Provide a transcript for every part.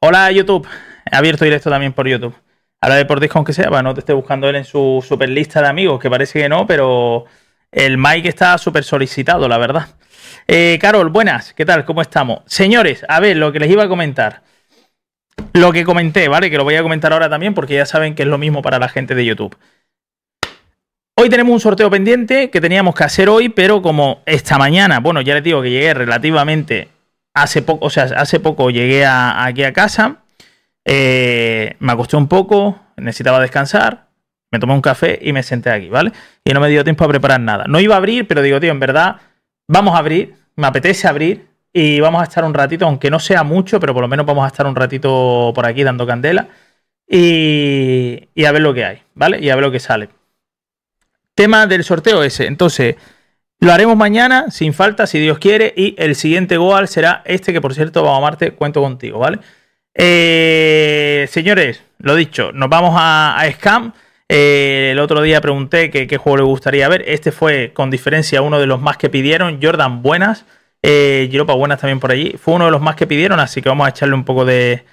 Hola YouTube, he abierto directo también por YouTube. Ahora de por Discord aunque sea, para no te esté buscando él en su super lista de amigos, que parece que no, pero el Mike está súper solicitado, la verdad. Carol, buenas, ¿qué tal? ¿Cómo estamos? Señores, a ver, lo que les iba a comentar. Lo que comenté, ¿vale? Que lo voy a comentar ahora también porque ya saben que es lo mismo para la gente de YouTube. Hoy tenemos un sorteo pendiente que teníamos que hacer hoy, pero como esta mañana, bueno, ya les digo que llegué relativamente hace poco, o sea, hace poco llegué aquí a casa, me acosté un poco, necesitaba descansar, me tomé un café y me senté aquí, ¿vale? Y no me dio tiempo a preparar nada. No iba a abrir, pero digo, tío, en verdad, vamos a abrir, me apetece abrir y vamos a estar un ratito, aunque no sea mucho, pero por lo menos vamos a estar un ratito por aquí dando candela y a ver lo que hay, ¿vale? Y a ver lo que sale. Tema del sorteo ese, entonces lo haremos mañana, sin falta, si Dios quiere, y el siguiente goal será este, que por cierto, vamos a Marte, cuento contigo, ¿vale? Señores, lo dicho, nos vamos a Scam. El otro día pregunté qué juego le gustaría ver. Este fue, con diferencia, uno de los más que pidieron. Jordan, buenas. Europa, buenas también por allí. Fue uno de los más que pidieron, así que vamos a echarle un poco de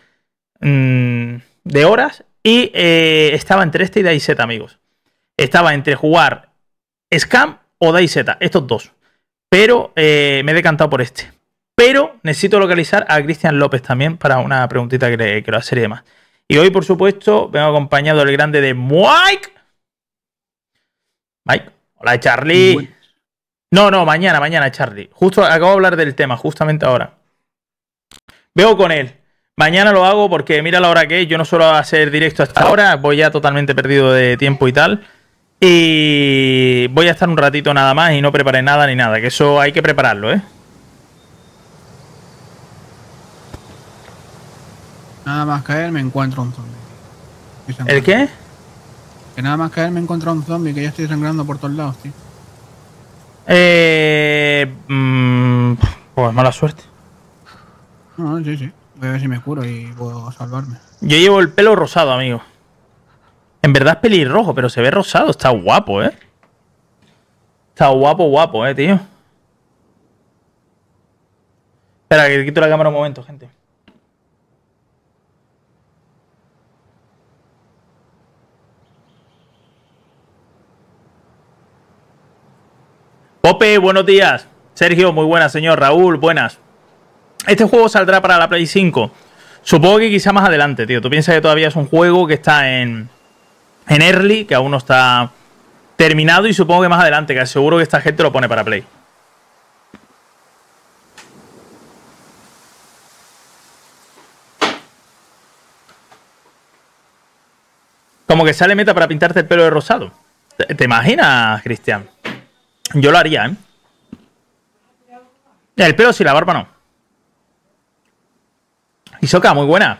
horas. Y estaba entre este y DayZ, amigos. Estaba entre jugar Scam o DayZ, estos dos. Pero me he decantado por este. Pero necesito localizar a Cristian López también para una preguntita que le quiero hacer y demás. Y hoy, por supuesto, vengo acompañado del grande de Mike. Mike, hola Charlie. No, mañana Charlie. Justo acabo de hablar del tema, justamente ahora. Veo con él. Mañana lo hago porque mira la hora que es. Yo no suelo hacer directo hasta ahora. Voy ya totalmente perdido de tiempo y tal. Y voy a estar un ratito nada más y no preparé nada ni nada. Que eso hay que prepararlo, ¿eh? Nada más caer me encuentro un zombie. ¿El qué? Que nada más caer me encuentro un zombie, que ya estoy sangrando por todos lados, tío. Pues mala suerte. No, sí. Voy a ver si me curo y puedo salvarme. Yo llevo el pelo rosado, amigo. En verdad es pelirrojo, pero se ve rosado. Está guapo, ¿eh? Está guapo, tío. Espera, que quito la cámara un momento, gente. Pope, buenos días. Sergio, muy buenas, señor. Raúl, buenas. Este juego saldrá para la Play 5. Supongo que quizá más adelante, tío. Tú piensas que todavía es un juego que está en Early, que aún no está terminado, y supongo que más adelante, que seguro que esta gente lo pone para Play. Como que sale meta para pintarte el pelo de rosado. ¿Te imaginas, Cristian? Yo lo haría, ¿eh? El pelo sí, la barba no. Hisoka, muy buena.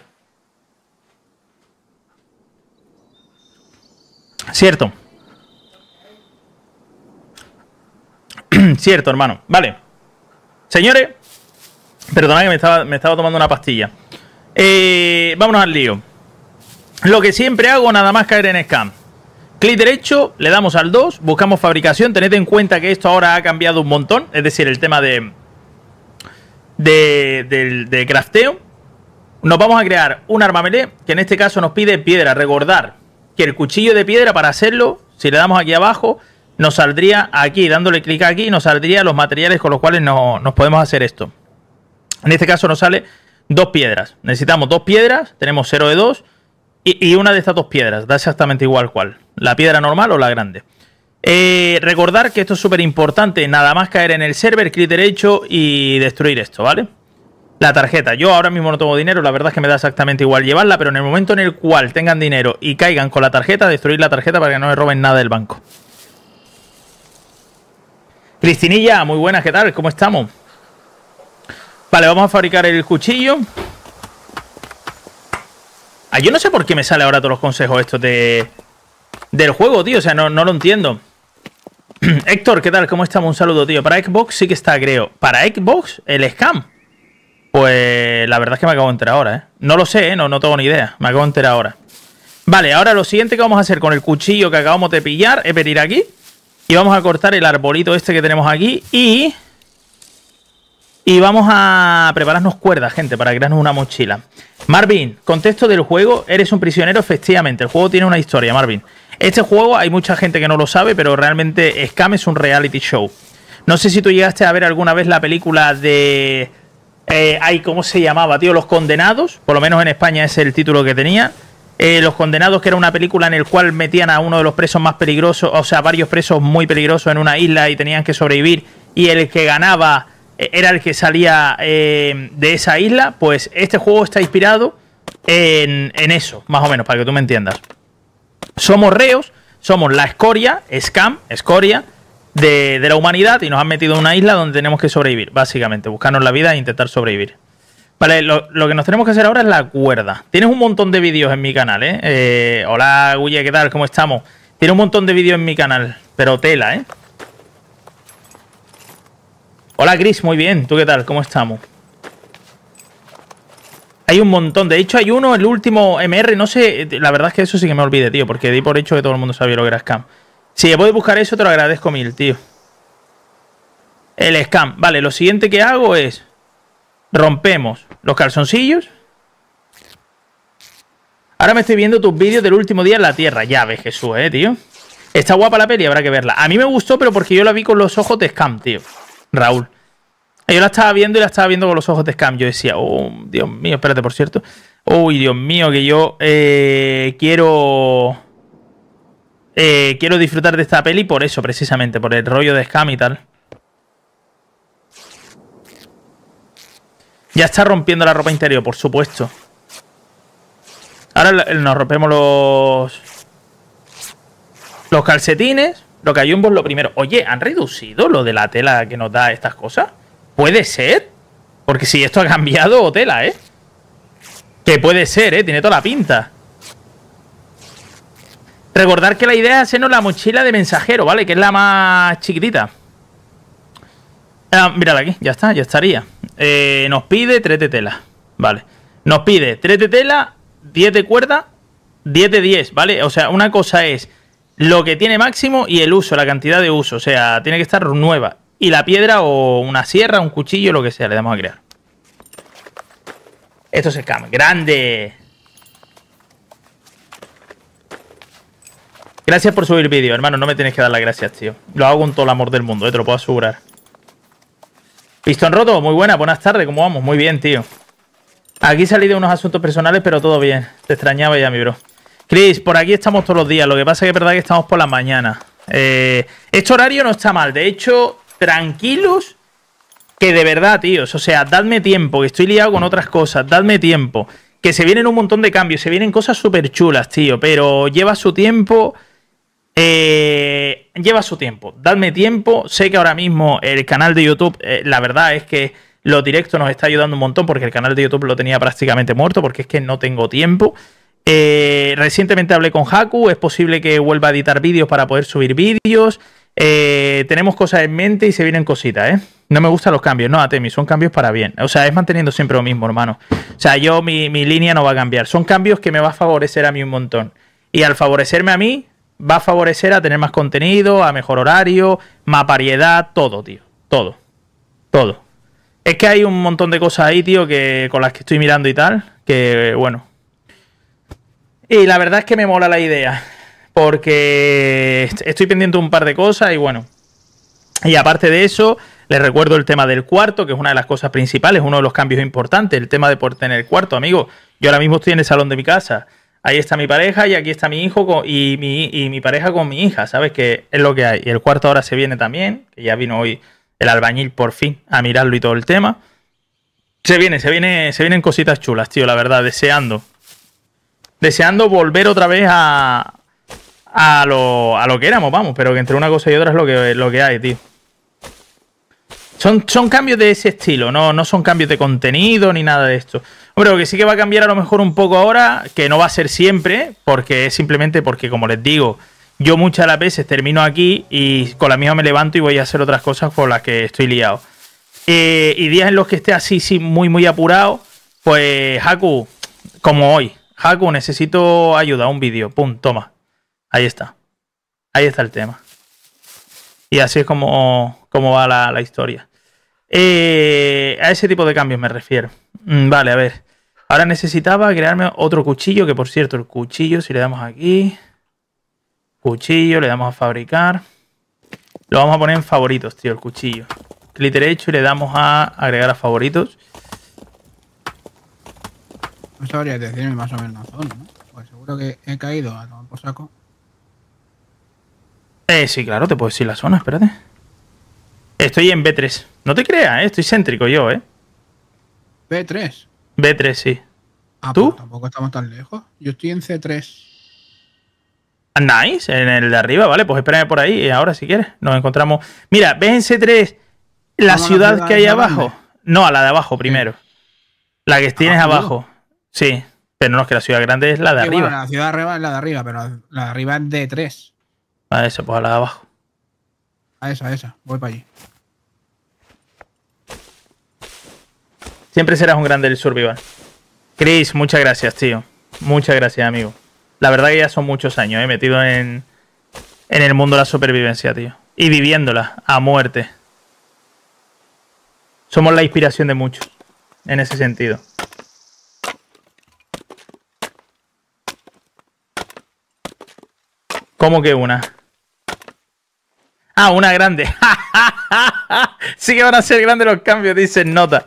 Cierto. Cierto, hermano. Vale. Señores. Perdona que me estaba tomando una pastilla. Vámonos al lío. Lo que siempre hago, nada más caer en Scam. Clic derecho, le damos al 2, buscamos fabricación. Tened en cuenta que esto ahora ha cambiado un montón. Es decir, el tema de crafteo. Nos vamos a crear un arma melee, que en este caso nos pide piedra. Recordar que el cuchillo de piedra, para hacerlo, si le damos aquí abajo, nos saldría aquí, dándole clic aquí, nos saldría los materiales con los cuales nos podemos hacer esto. En este caso nos sale 2 piedras. Necesitamos 2 piedras, tenemos 0 de 2. Y una de estas 2 piedras, da exactamente igual cuál. La piedra normal o la grande. Recordar que esto es súper importante. Nada más caer en el server, clic derecho y destruir esto, ¿vale? La tarjeta. Yo ahora mismo no tengo dinero, la verdad es que me da exactamente igual llevarla, pero en el momento en el cual tengan dinero y caigan con la tarjeta, destruir la tarjeta para que no me roben nada del banco. Cristinilla, muy buenas, ¿qué tal? ¿Cómo estamos? Vale, vamos a fabricar el cuchillo. Yo no sé por qué me sale ahora todos los consejos estos del juego, tío. O sea, no lo entiendo. Héctor, ¿qué tal? ¿Cómo estamos? Un saludo, tío. Para Xbox sí que está, creo. Para Xbox, el Scam. Pues la verdad es que me acabo de enterar ahora, ¿eh? No lo sé, ¿eh? No tengo ni idea. Me acabo de enterar ahora. Vale, ahora lo siguiente que vamos a hacer con el cuchillo que acabamos de pillar es venir aquí. Y vamos a cortar el arbolito este que tenemos aquí. Y vamos a prepararnos cuerdas, gente, para crearnos una mochila. Marvin, contexto del juego, eres un prisionero, efectivamente. El juego tiene una historia, Marvin. Este juego hay mucha gente que no lo sabe, pero realmente Scam es un reality show. No sé si tú llegaste a ver alguna vez la película de... ¿cómo se llamaba, tío? Los Condenados. Por lo menos en España es el título que tenía. Los Condenados, que era una película en la cual metían a uno de los presos más peligrosos, o sea, varios presos muy peligrosos en una isla y tenían que sobrevivir. Y el que ganaba era el que salía de esa isla. Pues este juego está inspirado en eso, más o menos, para que tú me entiendas. Somos reos, somos la escoria, Scam, escoria de la humanidad, y nos han metido en una isla donde tenemos que sobrevivir, básicamente, buscarnos la vida e intentar sobrevivir. Vale, lo que nos tenemos que hacer ahora es la cuerda. Tienes un montón de vídeos en mi canal, ¿eh? Hola, Guille, ¿qué tal? ¿Cómo estamos? Tienes un montón de vídeos en mi canal, pero tela, ¿eh? Hola, Chris, muy bien. ¿Tú qué tal? ¿Cómo estamos? Hay un montón. De hecho, hay uno, el último MR, no sé, la verdad es que eso sí que me olvidé, tío, porque di por hecho que todo el mundo sabía lo que era Scam. Si puedes buscar eso, te lo agradezco mil, tío. El Scam. Vale, lo siguiente que hago es... rompemos los calzoncillos. Ahora me estoy viendo tus vídeos del último día en la Tierra. Ya ves, Jesús, tío. Está guapa la peli, habrá que verla. A mí me gustó, pero porque yo la vi con los ojos de Scam, tío. Raúl. Yo la estaba viendo y la estaba viendo con los ojos de Scam. Yo decía, oh, Dios mío, espérate, por cierto. Uy, Dios mío, que yo quiero disfrutar de esta peli por eso, precisamente, por el rollo de Scam y tal. Ya está rompiendo la ropa interior, por supuesto. Ahora nos rompemos los calcetines. Lo que hay es lo primero. Oye, ¿han reducido lo de la tela que nos da estas cosas? ¿Puede ser? Porque si esto ha cambiado tela, ¿eh? Que puede ser, ¿eh? Tiene toda la pinta. Recordar que la idea es hacernos la mochila de mensajero, ¿vale? Que es la más chiquitita. Mírala aquí, ya está, ya estaría. Nos pide 3 de tela. Vale. Nos pide 3 de tela, 10 de cuerda, 10 de 10, ¿vale? O sea, una cosa es lo que tiene máximo y el uso, la cantidad de uso. O sea, tiene que estar nueva. Y la piedra o una sierra, un cuchillo, lo que sea, le damos a crear. Esto es Scam. ¡Grande! Gracias por subir vídeo, hermano. No me tienes que dar las gracias, tío. Lo hago con todo el amor del mundo, te lo puedo asegurar. Pistón roto, muy buenas tardes, ¿cómo vamos? Muy bien, tío. Aquí salí de unos asuntos personales, pero todo bien. Te extrañaba ya, mi bro. Chris, por aquí estamos todos los días. Lo que pasa es que es verdad que estamos por la mañana. Este horario no está mal. De hecho, tranquilos, que de verdad, tíos. O sea, dadme tiempo, que estoy liado con otras cosas. Dadme tiempo. Que se vienen un montón de cambios. Se vienen cosas súper chulas, tío. Pero lleva su tiempo. Lleva su tiempo. Dadme tiempo. Sé que ahora mismo el canal de YouTube, la verdad es que los directos nos está ayudando un montón, porque el canal de YouTube lo tenía prácticamente muerto, porque es que no tengo tiempo. Recientemente hablé con Haku. Es posible que vuelva a editar vídeos para poder subir vídeos. Tenemos cosas en mente y se vienen cositas, No me gustan los cambios, no, Atemi, son cambios para bien. O sea, es manteniendo siempre lo mismo, hermano. O sea, mi línea no va a cambiar. Son cambios que me va a favorecer a mí un montón. Y al favorecerme a mí, va a favorecer a tener más contenido, a mejor horario, más variedad, todo, tío. Todo. Todo. Es que hay un montón de cosas ahí, tío, con las que estoy mirando y tal, que, bueno. Y la verdad es que me mola la idea, porque estoy pendiente de un par de cosas y, bueno. Y aparte de eso, les recuerdo el tema del cuarto, que es una de las cosas principales, uno de los cambios importantes, el tema de poder tener cuarto, amigo. Yo ahora mismo estoy en el salón de mi casa. Ahí está mi pareja y aquí está mi hijo y mi pareja con mi hija, ¿sabes? Que es lo que hay. Y el cuarto ahora se viene también, que ya vino hoy el albañil por fin a mirarlo y todo el tema. Se vienen cositas chulas, tío, la verdad, deseando volver otra vez a lo que éramos, vamos, pero que entre una cosa y otra es lo que hay, tío. Son cambios de ese estilo, no son cambios de contenido ni nada de esto. Hombre, lo que sí que va a cambiar a lo mejor un poco ahora, que no va a ser siempre, porque es simplemente porque, como les digo, yo muchas de las veces termino aquí y con la misma me levanto y voy a hacer otras cosas por las que estoy liado. Y días en los que esté así, sí, muy apurado, pues Haku, como hoy. Haku, necesito ayuda, un vídeo. Pum, toma. Ahí está. Ahí está el tema. Y así es como va la historia. A ese tipo de cambios me refiero. Vale, a ver. Ahora necesitaba crearme otro cuchillo, que por cierto, el cuchillo, si le damos aquí... Cuchillo, le damos a fabricar. Lo vamos a poner en favoritos, tío, el cuchillo. Clic derecho y le damos a agregar a favoritos. No sabría decirme más o menos la zona, ¿no? Pues seguro que he caído a tomar por saco. Sí, claro, te puedo decir la zona, espérate. Estoy en B3. No te creas, estoy céntrico yo, B3. B3, sí. Ah, ¿Tú? pues tampoco estamos tan lejos. Yo estoy en C3. Nice, en el de arriba, vale, pues espérame por ahí y ahora si quieres nos encontramos. Mira, ¿ves en C3 la ¿Vamos a la ciudad ciudad que hay esa abajo? grande? No, a la de abajo primero. La que tienes ¿Abajo, abajo. Sí, pero no es que la ciudad grande es la de Sí, arriba. bueno, la ciudad de arriba es la de arriba, pero la de arriba es D3. A eso, pues a la de abajo. A esa. Voy para allí. Siempre serás un grande del survival. Chris, muchas gracias, tío. Muchas gracias, amigo. La verdad que ya son muchos años, metido en el mundo de la supervivencia, tío. Y viviéndola a muerte. Somos la inspiración de muchos, en ese sentido. ¿Cómo que una? Ah, una grande. Sí que van a ser grandes los cambios, dicen nota.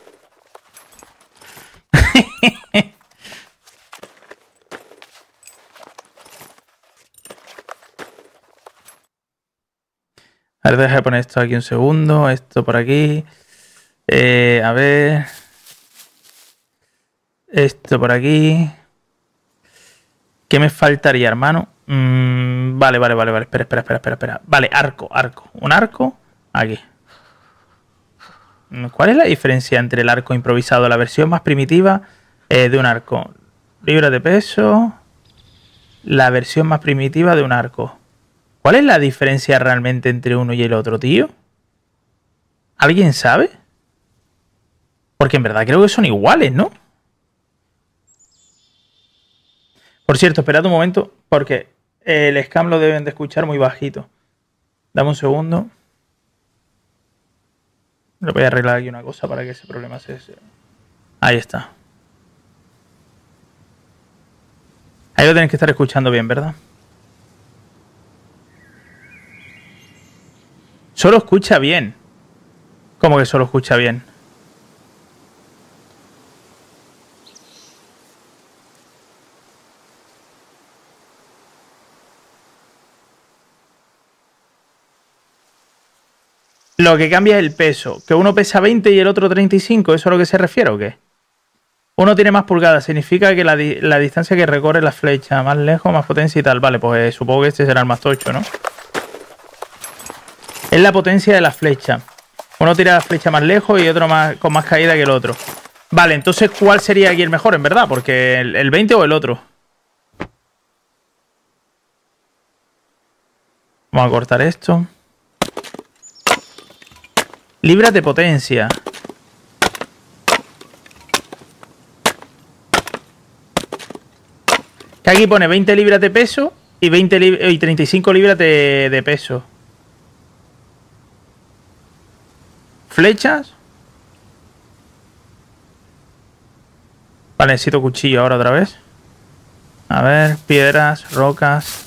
A ver, deja de poner esto aquí un segundo. Esto por aquí. A ver. Esto por aquí. ¿Qué me faltaría, hermano? Vale. Espera. Vale, arco. Un arco aquí. ¿Cuál es la diferencia entre el arco improvisado, la versión más primitiva de un arco? Libras de peso. La versión más primitiva de un arco. ¿Cuál es la diferencia realmente entre uno y el otro, tío? ¿Alguien sabe? Porque en verdad creo que son iguales, ¿no? Por cierto, esperad un momento, porque el scam lo deben de escuchar muy bajito. Dame un segundo. Le voy a arreglar aquí una cosa para que ese problema se... Ahí está. Ahí lo tenéis que estar escuchando bien, ¿verdad? Solo escucha bien. ¿Cómo que solo escucha bien? Lo que cambia es el peso. ¿Que uno pesa 20 y el otro 35? ¿Eso es a lo que se refiere o qué? Uno tiene más pulgadas. Significa que la distancia que recorre la flecha. Más lejos, más potencia y tal. Vale, pues supongo que este será el más tocho, ¿no? Es la potencia de la flecha. Uno tira la flecha más lejos y otro con más caída que el otro. Vale, entonces, ¿cuál sería aquí el mejor, en verdad? Porque el 20 o el otro. Vamos a cortar esto. Libras de potencia. Que aquí pone 20 libras de peso y 35 libras de peso. Flechas. Vale, necesito cuchillo ahora otra vez. A ver, piedras, rocas.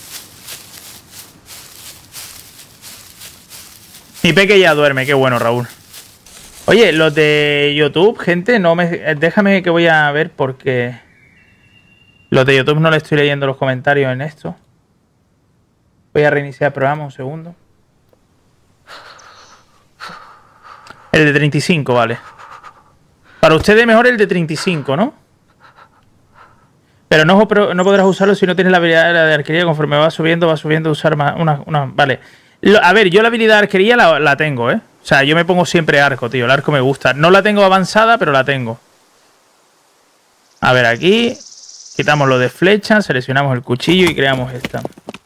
Mi peque ya duerme, qué bueno, Raúl. Oye, los de YouTube, gente, no me... Déjame que voy a ver porque... Los de YouTube no le estoy leyendo los comentarios en esto. Voy a reiniciar el programa un segundo. El de 35, vale. Para ustedes mejor el de 35, ¿no? Pero no podrás usarlo si no tienes la habilidad de arquería. Conforme va subiendo a usar más vale. A ver, yo la habilidad de arquería la tengo, ¿eh? O sea, yo me pongo siempre arco, tío. El arco me gusta. No la tengo avanzada, pero la tengo. A ver, aquí. Quitamos lo de flecha, seleccionamos el cuchillo y creamos esta.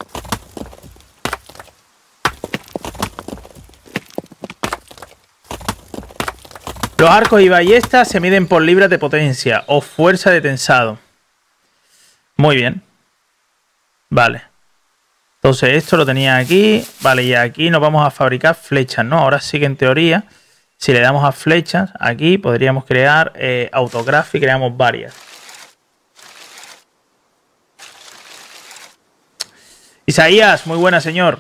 Los arcos y ballestas se miden por libras de potencia o fuerza de tensado. Muy bien. Vale. Entonces esto lo tenía aquí. Vale, y aquí nos vamos a fabricar flechas, ¿no? Ahora sí que en teoría Si le damos a flechas, aquí podríamos crear autograph y creamos varias. Isaías, muy buena, señor.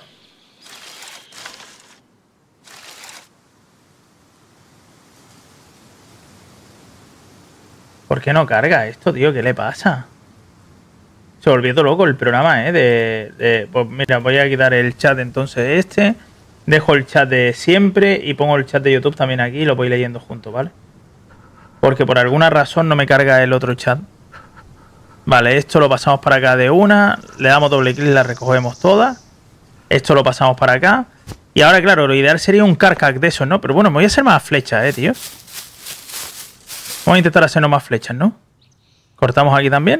¿Por qué no carga esto, tío? ¿Qué le pasa? Se volvió todo loco el programa, pues mira, voy a quitar el chat entonces este. Dejo el chat de siempre y pongo el chat de YouTube también aquí y lo voy leyendo juntos, ¿vale? Porque por alguna razón no me carga el otro chat. Vale, esto lo pasamos para acá de una. Le damos doble clic y la recogemos todas. Esto lo pasamos para acá. Y ahora, claro, lo ideal sería un carcac de esos, ¿no? Pero bueno, me voy a hacer más flechas, tío. Vamos a intentar hacernos más flechas, ¿no? Cortamos aquí también.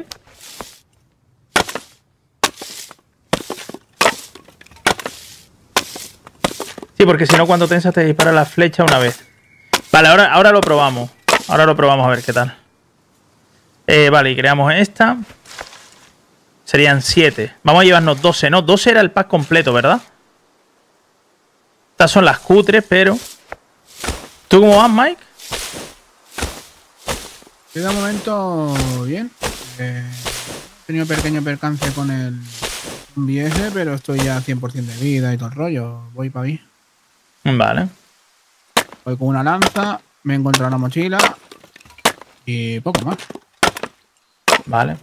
Sí, porque si no, cuando tensas te dispara la flecha una vez. Vale, ahora lo probamos. Ahora lo probamos a ver qué tal. Vale, y creamos esta. Serían 7. Vamos a llevarnos 12, ¿no? 12 era el pack completo, ¿verdad? Estas son las cutres, pero... ¿Tú cómo vas, Mike? De momento, bien. He tenido pequeño percance con el BS, pero estoy ya 100% de vida y todo el rollo. Voy para ahí. Vale. Voy con una lanza, me he encontrado una mochila y poco más. Vale.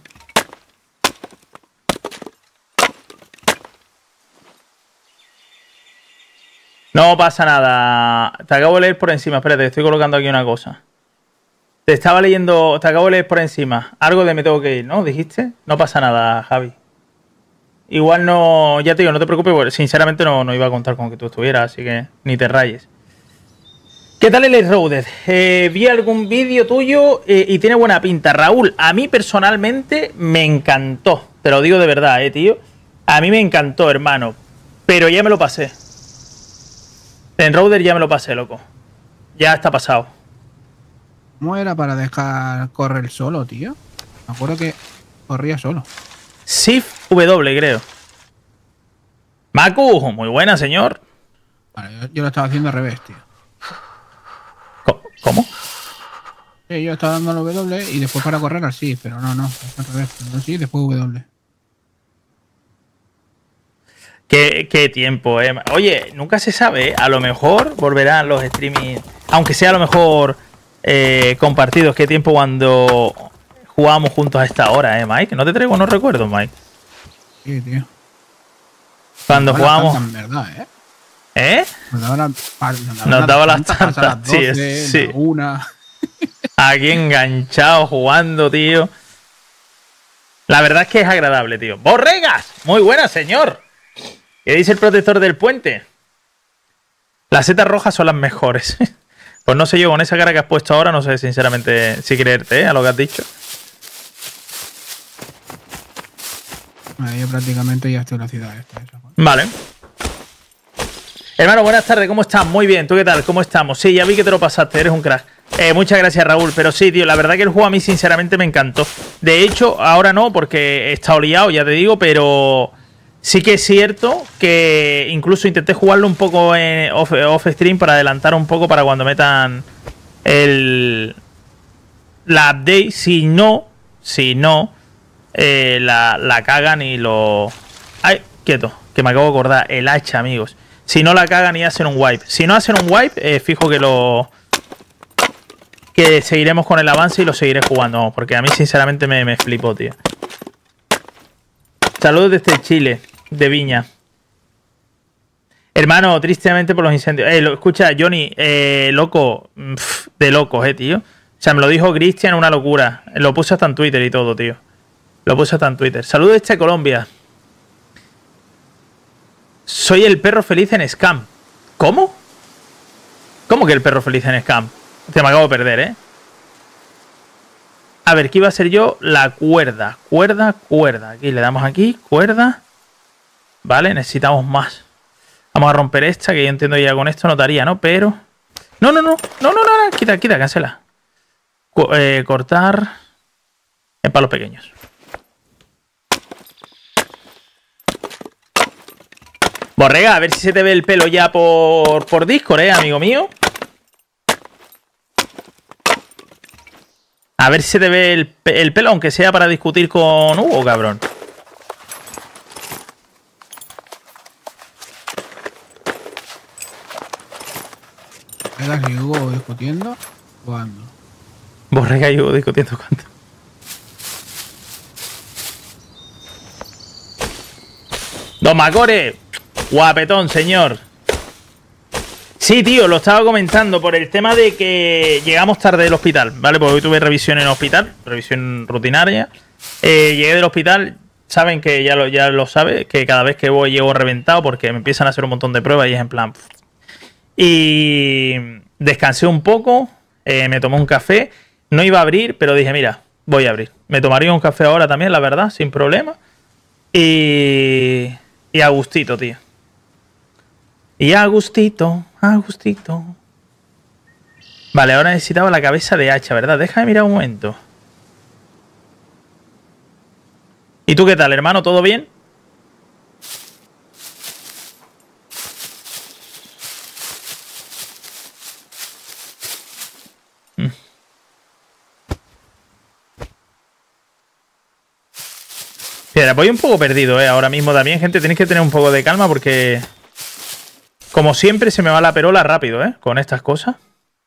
No pasa nada. Te acabo de leer por encima. Espérate, estoy colocando aquí una cosa. Te estaba leyendo, te acabo de leer por encima. Algo de me tengo que ir, ¿no? ¿Dijiste? No pasa nada, Javi. Igual no, ya te digo, no te preocupes, porque sinceramente no iba a contar con que tú estuvieras, así que ni te rayes. ¿Qué tal el Roaded? Vi algún vídeo tuyo y tiene buena pinta. Raúl, a mí personalmente me encantó. Te lo digo de verdad, tío. A mí me encantó, hermano. Pero ya me lo pasé. En Roaded ya me lo pasé, loco. Ya está pasado. ¿Cómo era para dejar correr solo, tío? Me acuerdo que corría solo. Shift W, creo. Maku, muy buena, señor. Vale, yo lo estaba haciendo al revés, tío. ¿Cómo? Sí, yo estaba dando al W y después para correr al sí, pero no, es al revés. Primero sí, después W. Qué tiempo, Oye, nunca se sabe, a lo mejor volverán los streaming, aunque sea a lo mejor compartidos. Qué tiempo cuando jugábamos juntos a esta hora, Mike. No te traigo unos recuerdos, Mike. Sí, tío. Cuando jugábamos. En verdad, Nos daba las tantas, sí. Una. Aquí enganchado jugando, tío. La verdad es que es agradable, tío. ¡Borregas! Muy buena, señor. ¿Qué dice el protector del puente? Las setas rojas son las mejores. Pues no sé yo, con esa cara que has puesto ahora, no sé sinceramente si creerte, a lo que has dicho. Yo prácticamente ya estoy en la ciudad esta. Vale. Hermano, buenas tardes, ¿cómo estás? Muy bien, ¿tú qué tal? ¿Cómo estamos? Sí, ya vi que te lo pasaste, eres un crack. Muchas gracias, Raúl, pero sí, tío, la verdad que el juego a mí sinceramente me encantó. De hecho, ahora no, porque he estado liado, ya te digo, pero sí que es cierto que incluso intenté jugarlo un poco en off stream para adelantar un poco para cuando metan la update. Si no, la cagan y lo... ¡Ay, quieto! Que me acabo de acordar, el hacha, amigos. Si no la cagan y hacen un wipe. Si no hacen un wipe, fijo que seguiremos con el avance y lo seguiré jugando. Porque a mí sinceramente me flipó, tío. Saludos desde Chile, de Viña. Hermano, tristemente por los incendios. Escucha, Johnny, loco, de locos, tío. O sea, me lo dijo Cristian, una locura. Lo puse hasta en Twitter y todo, tío. Lo puse hasta en Twitter. Saludos desde Colombia. Soy el perro feliz en Scam. ¿Cómo? ¿Cómo que el perro feliz en Scam? Te me acabo de perder, A ver, ¿qué iba a ser yo? La cuerda. Cuerda. Aquí le damos aquí. Cuerda. Vale, necesitamos más. Vamos a romper esta, que yo entiendo ya con esto notaría, ¿no? Pero... No. Quita, cancela. Cortar. En palos pequeños. Borrega, a ver si se te ve el pelo ya por Discord, amigo mío. A ver si se te ve el pelo, aunque sea para discutir con Hugo, cabrón. ¿Eras y Hugo discutiendo? ¿Cuándo? Borrega y Hugo discutiendo cuánto. Don Macore, guapetón, señor. Sí, tío, lo estaba comentando por el tema de que llegamos tarde del hospital, ¿vale? Porque hoy tuve revisión en el hospital, revisión rutinaria. Llegué del hospital, saben que ya lo sabe, que cada vez que voy llego reventado porque me empiezan a hacer un montón de pruebas y es en plan... Y descansé un poco, me tomé un café, no iba a abrir, pero dije, mira, voy a abrir. Me tomaría un café ahora también, la verdad, sin problema. Y a gustito, tío. Y a gustito, a gustito. Vale, ahora necesitaba la cabeza de hacha, ¿verdad? Déjame mirar un momento. ¿Y tú qué tal, hermano? ¿Todo bien? Mira, voy un poco perdido, ahora mismo también, gente. Tenéis que tener un poco de calma porque... Como siempre, se me va la perola rápido, con estas cosas.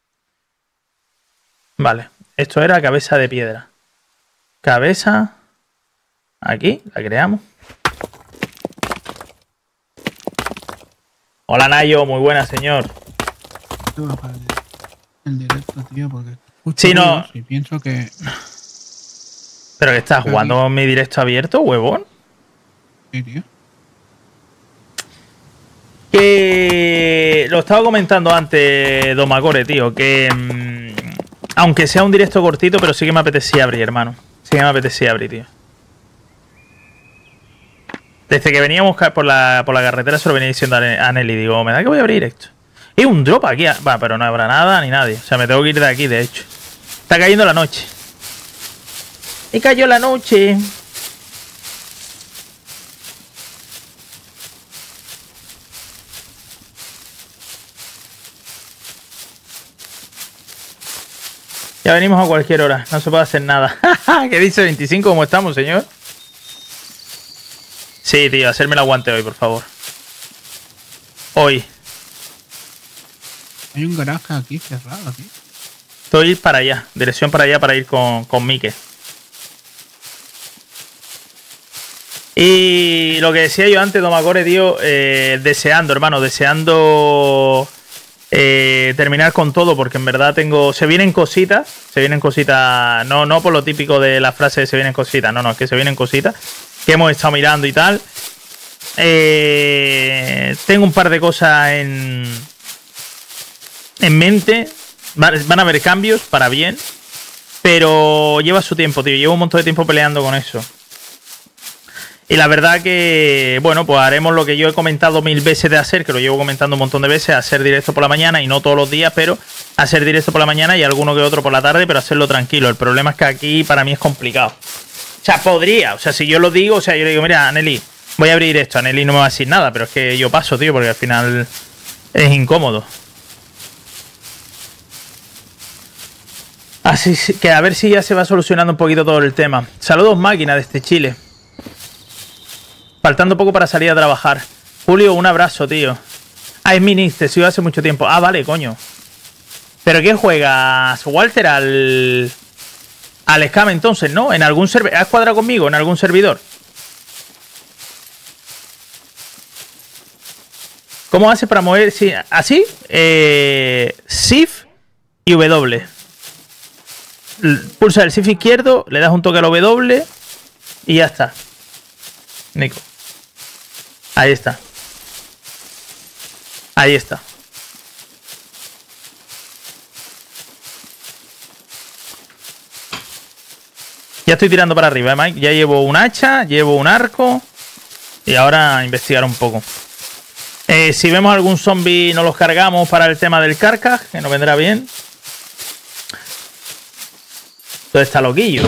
Vale, esto era cabeza de piedra. Cabeza... Aquí, la creamos. Hola, Nayo, muy buena, señor. El directo, tío, porque... Sí, no... Y pienso que... ¿Pero que estás jugando con mi directo abierto, huevón? Sí, tío. Que lo estaba comentando antes, Don Macore, tío, que aunque sea un directo cortito, pero sí que me apetecía abrir, hermano. Sí que me apetecía abrir, tío. Desde que veníamos por la carretera se lo venía diciendo a Nelly, digo, me da que voy a abrir esto. Y un drop aquí, va, pero no habrá nada ni nadie. O sea, me tengo que ir de aquí, de hecho. Está cayendo la noche. Y cayó la noche. Ya venimos a cualquier hora, no se puede hacer nada. ¿Qué dice 25? ¿Cómo estamos, señor? Sí, tío, hacerme el aguante hoy, por favor. Hoy. Hay un garaje aquí cerrado, tío. Estoy para allá, dirección para allá para ir con Mike. Y lo que decía yo antes, Domacore, tío, deseando, hermano, deseando terminar con todo, porque en verdad se vienen cositas, no por lo típico de la frase de se vienen cositas, no, es que se vienen cositas que hemos estado mirando y tal. Tengo un par de cosas en mente, van a haber cambios para bien, pero lleva su tiempo, tío, llevo un montón de tiempo peleando con eso. Y la verdad que, bueno, pues haremos lo que yo he comentado 1000 veces de hacer, que lo llevo comentando un montón de veces, hacer directo por la mañana, y no todos los días, pero hacer directo por la mañana y alguno que otro por la tarde, pero hacerlo tranquilo. El problema es que aquí para mí es complicado. O sea, podría, o sea, si yo lo digo, o sea, yo le digo, mira, Nelly, voy a abrir esto, a Nelly no me va a decir nada, pero es que yo paso, tío, porque al final es incómodo. Así que a ver si ya se va solucionando un poquito todo el tema. Saludos, máquina, desde Chile. Faltando poco para salir a trabajar. Julio, un abrazo, tío. Ah, es Minis, te sigo hace mucho tiempo. Ah, vale, coño. ¿Pero qué juegas, Walter? Al Scam, entonces, ¿no? ¿En algún servidor? ¿Has cuadrado conmigo en algún servidor? ¿Cómo hace para mover? Sí, ¿así? Shift y W. Pulsa el Shift izquierdo, le das un toque al W y ya está. Nico. Ahí está. Ahí está. Ya estoy tirando para arriba, Mike. Ya llevo un hacha, llevo un arco. Y ahora a investigar un poco. Si vemos algún zombie, nos los cargamos para el tema del carcaj, que nos vendrá bien. ¿Dónde está Loquillo?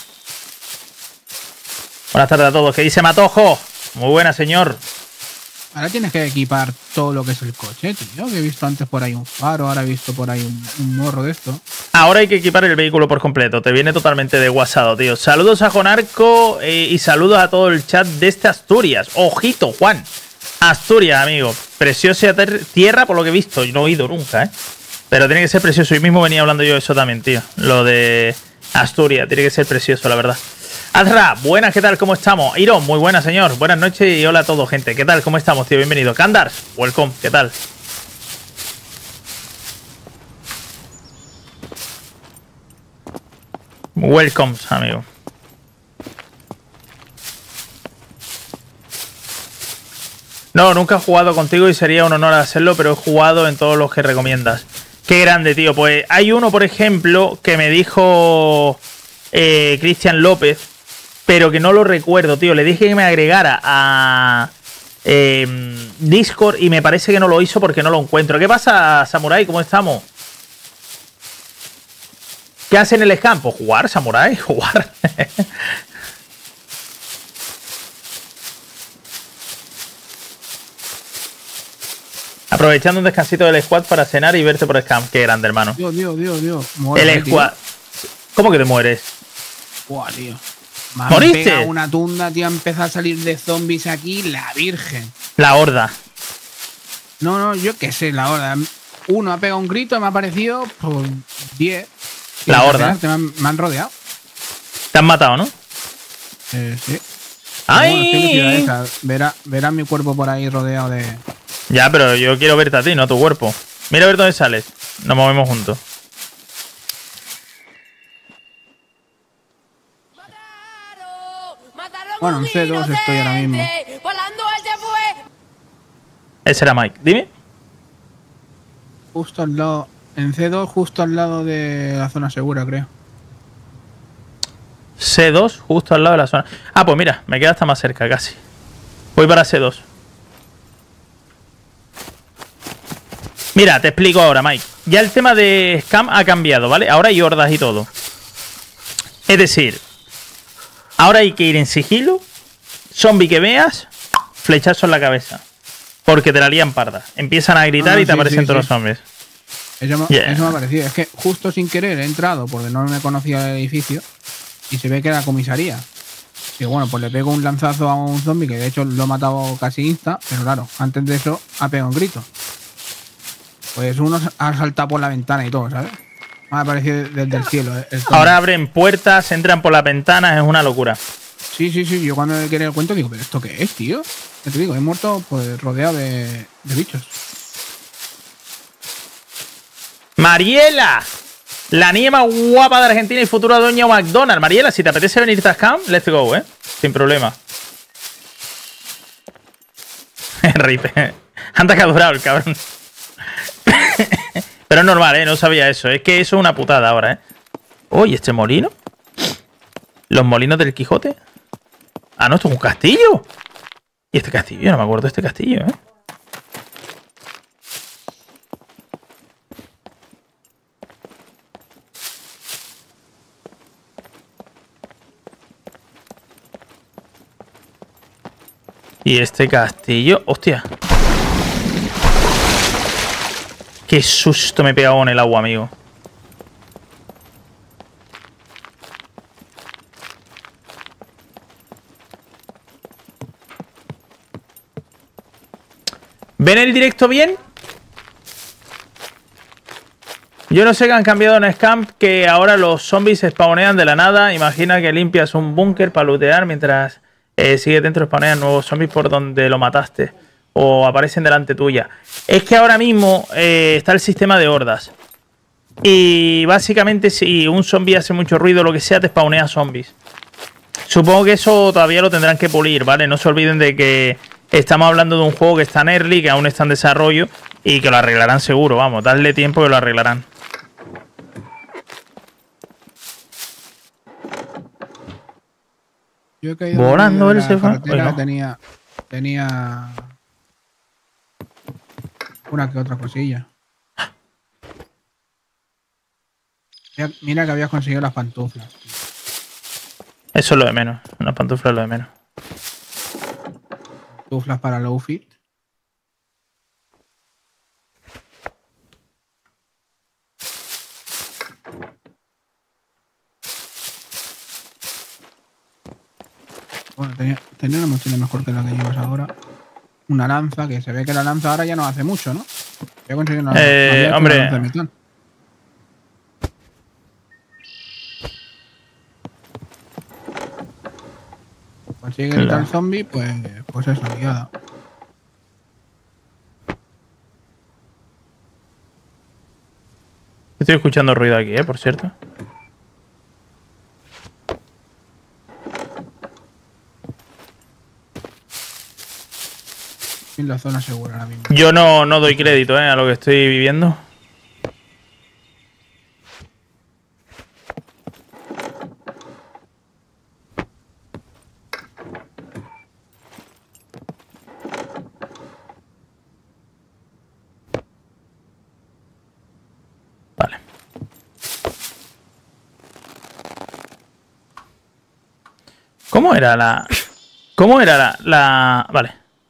Buenas tardes a todos. ¿Qué dice Matojo? Muy buena, señor. Ahora tienes que equipar todo lo que es el coche, tío. Que he visto antes por ahí un faro, ahora he visto por ahí un morro de esto. Ahora hay que equipar el vehículo por completo. Te viene totalmente desguasado, tío. Saludos a Jonarco y saludos a todo el chat de este Asturias. Ojito, Juan. Asturias, amigo. Preciosa tierra por lo que he visto. Yo no he ido nunca, ¿eh? Pero tiene que ser precioso. Hoy mismo venía hablando yo de eso también, tío. Lo de Asturias. Tiene que ser precioso, la verdad. Azra, buenas, ¿qué tal? ¿Cómo estamos? Iron, muy buena, señor. Buenas noches y hola a todos, gente. ¿Qué tal? ¿Cómo estamos, tío? Bienvenido. Kandars, welcome. ¿Qué tal? Welcome, amigo. No, nunca he jugado contigo y sería un honor hacerlo, pero he jugado en todos los que recomiendas. Qué grande, tío. Pues hay uno, por ejemplo, que me dijo Cristian López, pero que no lo recuerdo, tío. Le dije que me agregara a Discord y me parece que no lo hizo porque no lo encuentro. ¿Qué pasa, Samurai? ¿Cómo estamos? ¿Qué hacen en el campo? ¿Jugar, Samurai? ¿Jugar? Aprovechando un descansito del squad para cenar y verte por Scam. Qué grande, hermano. Dios. El squad. ¿Cómo que te mueres? Buah, tío. ¿Moriste? Una tunda, tío. Empieza a salir de zombies aquí. La virgen. La horda. No, yo qué sé, la horda. Uno ha pegado un grito, me ha aparecido por 10. La horda. Me han rodeado. Te han matado, ¿no? Sí. ¡Ay! Bueno, verás mi cuerpo por ahí rodeado de... Ya, pero yo quiero verte a ti, no a tu cuerpo. Mira a ver dónde sales. Nos movemos juntos. Bueno, en C2 estoy ahora mismo. Ese era Mike. Dime. Justo al lado... En C2, justo al lado de la zona segura, creo. C2, justo al lado de la zona. Ah, pues mira, me queda hasta más cerca, casi. Voy para C2. Mira, te explico ahora, Mike. Ya el tema de Scam ha cambiado, ¿vale? Ahora hay hordas y todo. Es decir, ahora hay que ir en sigilo. Zombie que veas, flechazo en la cabeza. Porque te la lían parda. Empiezan a gritar y te aparecen todos los zombies. Eso me ha parecido. Es que justo sin querer he entrado porque no me conocía el edificio y se ve que era comisaría. Y bueno, pues le pego un lanzazo a un zombie que de hecho lo he matado casi insta, pero claro, antes de eso ha pegado un grito. Pues uno ha saltado por la ventana y todo, ¿sabes? Me ha aparecido desde el cielo. Ahora abren puertas, entran por las ventanas, es una locura. Sí. Yo cuando quería el cuento digo, ¿pero esto qué es, tío? Ya te digo, he muerto pues rodeado de bichos. Mariela, la niña más guapa de Argentina y futura dueña de McDonald's. Mariela, si te apetece venirte a Scam, let's go, sin problema. Rip. Anda que ha durado el cabrón. Pero es normal, no sabía eso. Es que eso es una putada ahora, Oye, ¿este molino? ¿Los molinos del Quijote? Ah, no, esto es un castillo. ¿Y este castillo? Yo no me acuerdo de este castillo, Y este castillo... ¡Hostia! ¡Qué susto me he pegado en el agua, amigo! ¿Ven el directo bien? Yo no sé qué han cambiado en Scam, que ahora los zombies se spawnean de la nada. Imagina que limpias un búnker para lootear mientras sigue dentro, spawnean nuevos zombies por donde lo mataste. O aparecen delante tuya. Es que ahora mismo está el sistema de hordas. Y básicamente si un zombie hace mucho ruido o lo que sea, te spawnea zombies. Supongo que eso todavía lo tendrán que pulir, ¿vale? No se olviden de que estamos hablando de un juego que está en early, que aún está en desarrollo y que lo arreglarán seguro, vamos, dadle tiempo que lo arreglarán. Yo he caído volando el no. tenía una que otra cosilla. Mira que habías conseguido las pantuflas. Eso es lo de menos. Una pantufla es lo de menos. Pantuflas para low fit. Bueno, tenía una mochila mejor que la que llevas ahora. Una lanza, que se ve que la lanza ahora ya no hace mucho, ¿no? Voy a conseguir una hombre. lanza de metal. Consigue el tal zombie, pues eso, liada. Estoy escuchando ruido aquí, por cierto. En la zona segura ahora mismo. Yo no doy crédito, a lo que estoy viviendo. Vale. ¿Cómo era la...? ¿Cómo era la...? Vale.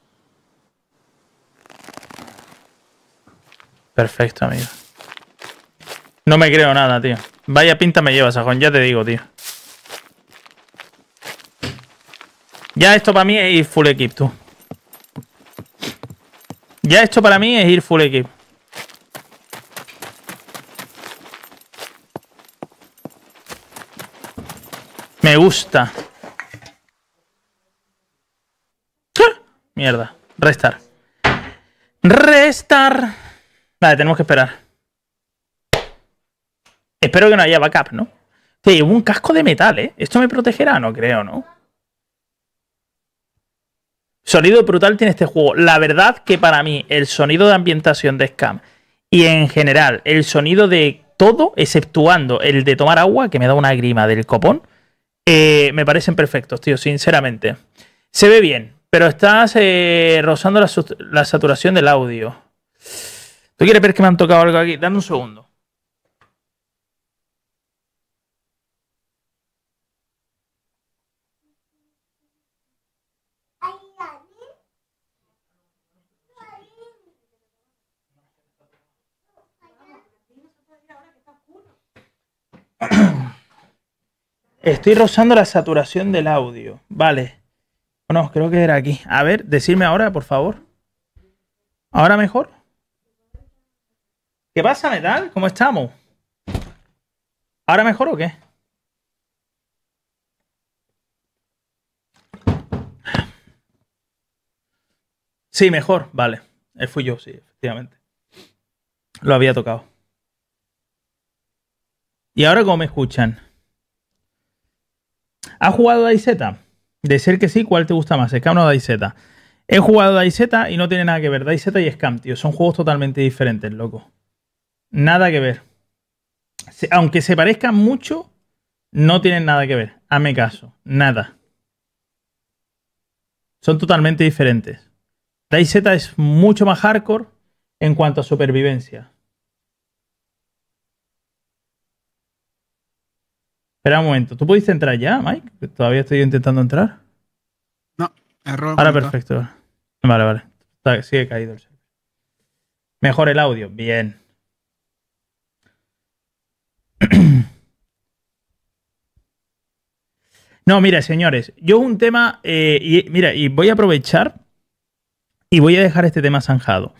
Perfecto, amigo. No me creo nada, tío. Vaya pinta me lleva, Sajón, ya te digo, tío. Ya esto para mí es ir full equip, tú. Ya esto para mí es ir full equip. Me gusta. Mierda. Restar. Restar. Vale, tenemos que esperar. Espero que no haya backup, ¿no? Sí, hubo un casco de metal, ¿eh? ¿Esto me protegerá? No creo, ¿no? Sonido brutal tiene este juego. La verdad que para mí el sonido de ambientación de Scam y en general el sonido de todo, exceptuando el de tomar agua, que me da una grima del copón, me parecen perfectos, tío, sinceramente. Se ve bien, pero estás rozando la saturación del audio. ¿Tú quieres ver que me han tocado algo aquí? Dame un segundo. Estoy rozando la saturación del audio. Vale. Bueno, creo que era aquí. A ver, decidme ahora, por favor. ¿Ahora mejor? ¿Qué pasa, Metal? ¿Cómo estamos? ¿Ahora mejor o qué? Sí, mejor. Vale. Fui yo, sí, efectivamente. Lo había tocado. ¿Y ahora cómo me escuchan? ¿Has jugado DayZ? De ser que sí, ¿cuál te gusta más? ¿Scam o DayZ? He jugado DayZ y no tiene nada que ver. DayZ y Scam, tío. Son juegos totalmente diferentes, loco. Nada que ver. Aunque se parezcan mucho, no tienen nada que ver. Hazme caso. Nada. Son totalmente diferentes. DayZ es mucho más hardcore en cuanto a supervivencia. Espera un momento. ¿Tú pudiste entrar ya, Mike? Todavía estoy intentando entrar. No, error. Ahora perfecto. Vale, vale. Sigue caído el server. Mejor el audio. Bien. No, mira, señores. Yo un tema... y voy a aprovechar y voy a dejar este tema zanjado.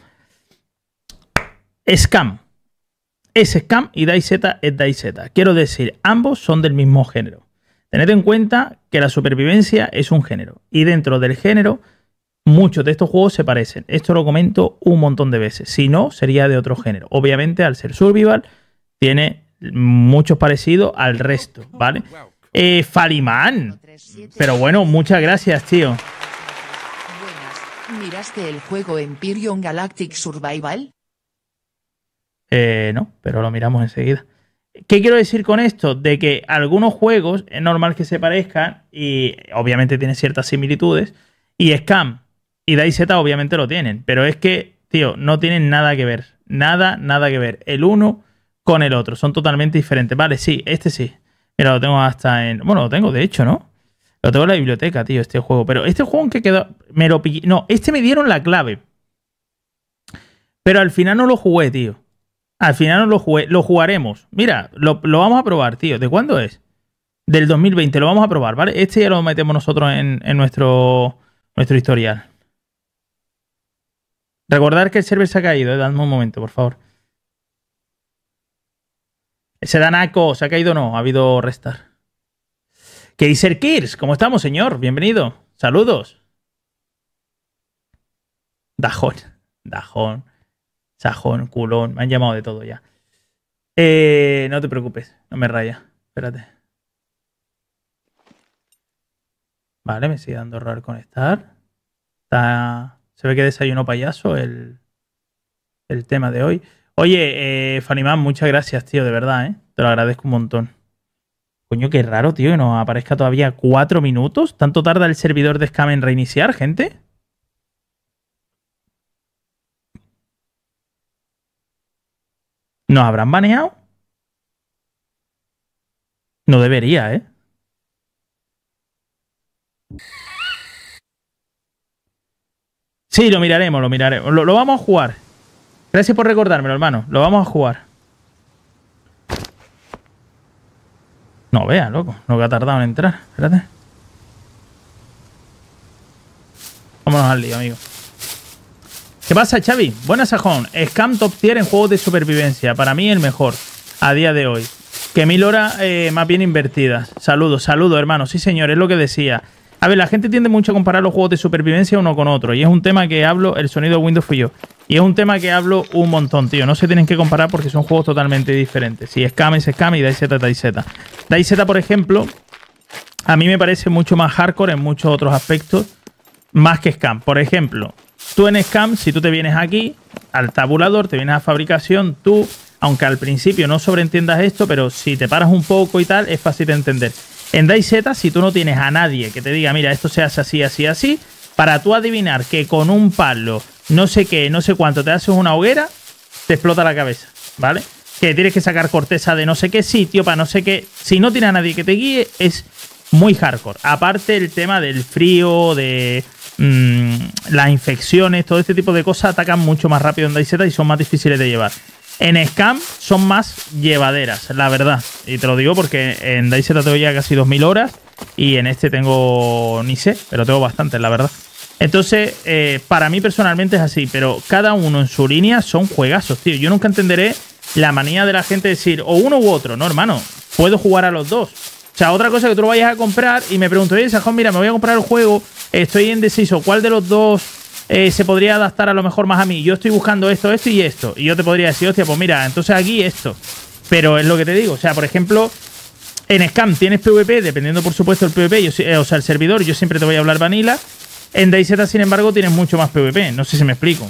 Scam. Es Scam y DayZ es DayZ. Quiero decir, ambos son del mismo género. Tened en cuenta que la supervivencia es un género. Y dentro del género, muchos de estos juegos se parecen. Esto lo comento un montón de veces. Si no, sería de otro género. Obviamente, al ser survival, tiene muchos parecidos al resto, ¿vale? Faliman. Pero bueno, muchas gracias, tío. Buenas. ¿Miraste el juego Empyrean Galactic Survival? No, pero lo miramos enseguida. ¿Qué quiero decir con esto? De que algunos juegos es normal que se parezcan y obviamente tienen ciertas similitudes. Y Scam y DayZ obviamente lo tienen. Pero es que, tío, no tienen nada que ver. Nada que ver. El uno con el otro. Son totalmente diferentes. Vale, sí, este sí. Mira, lo tengo hasta en... Bueno, lo tengo de hecho, ¿no? Lo tengo en la biblioteca, tío, este juego. Pero este juego en que quedó... Me lo pillé... No, este me dieron la clave. Pero al final no lo jugué, tío. Al final no lo jugué. Lo jugaremos. Mira, lo vamos a probar, tío. ¿De cuándo es? del 2020. Lo vamos a probar, ¿vale? Este ya lo metemos nosotros en nuestro historial. Recordad que el server se ha caído, dadme un momento, por favor. Se da Naco, ¿se ha caído o no? Ha habido restar. Kaiser Kirs, ¿cómo estamos, señor? Bienvenido. Saludos. Dajón, sajón, culón. Me han llamado de todo ya. No te preocupes, no me raya. Espérate. Vale, me sigue dando error conectar. Se ve que desayunó payaso el tema de hoy. Oye, Fanimán, muchas gracias, tío, de verdad, ¿eh? Te lo agradezco un montón. Coño, qué raro, tío, que nos aparezca todavía 4 minutos. ¿Tanto tarda el servidor de Scam en reiniciar, gente? ¿Nos habrán baneado? No debería, ¿eh? Sí, lo miraremos, lo miraremos. Lo vamos a jugar. Gracias por recordármelo, hermano. Lo vamos a jugar. No veas, loco. Lo que ha tardado en entrar. Espérate. Vámonos al lío, amigo. ¿Qué pasa, Xavi? Buenas, Sajón. Scam top tier en juegos de supervivencia. Para mí el mejor a día de hoy. Que 1000 horas más bien invertidas. Saludos, saludos, hermano. Sí, señor, es lo que decía. A ver, la gente tiende mucho a comparar los juegos de supervivencia uno con otro. Y es un tema que hablo, el sonido de Windows fui yo. Y es un tema que hablo un montón, tío. No se tienen que comparar porque son juegos totalmente diferentes. Si Scam es Scam y DayZ es DayZ. DayZ, por ejemplo, a mí me parece mucho más hardcore en muchos otros aspectos. Más que Scam. Por ejemplo, tú en Scam, si tú te vienes aquí al tabulador, te vienes a fabricación, tú, aunque al principio no sobreentiendas esto, pero si te paras un poco y tal, es fácil de entender. En DayZ, si tú no tienes a nadie que te diga, mira, esto se hace así, así, así, para tú adivinar que con un palo, no sé qué, no sé cuánto, te haces una hoguera, te explota la cabeza, ¿vale? Que tienes que sacar corteza de no sé qué sitio, para no sé qué. Si no tienes a nadie que te guíe, es muy hardcore. Aparte el tema del frío, de las infecciones, todo este tipo de cosas atacan mucho más rápido en DayZ y son más difíciles de llevar. En Scam son más llevaderas, la verdad. Y te lo digo porque en DayZ tengo ya casi 2000 horas y en este tengo, ni sé, pero tengo bastantes, la verdad. Entonces, para mí personalmente es así, pero cada uno en su línea son juegazos, tío. Yo nunca entenderé la manía de la gente de decir, o uno u otro, no, hermano, puedo jugar a los dos. O sea, otra cosa que tú lo vayas a comprar y me pregunto, oye, Sajón, mira, me voy a comprar el juego, estoy indeciso, ¿cuál de los dos se podría adaptar a lo mejor más a mí? Yo estoy buscando esto, esto y esto. Y yo te podría decir, hostia, pues mira, entonces aquí esto. Pero es lo que te digo, o sea, por ejemplo, en Scam tienes PvP, dependiendo por supuesto del PvP, o sea, el servidor, yo siempre te voy a hablar vanilla. En DayZ, sin embargo, tienes mucho más PvP, no sé si me explico.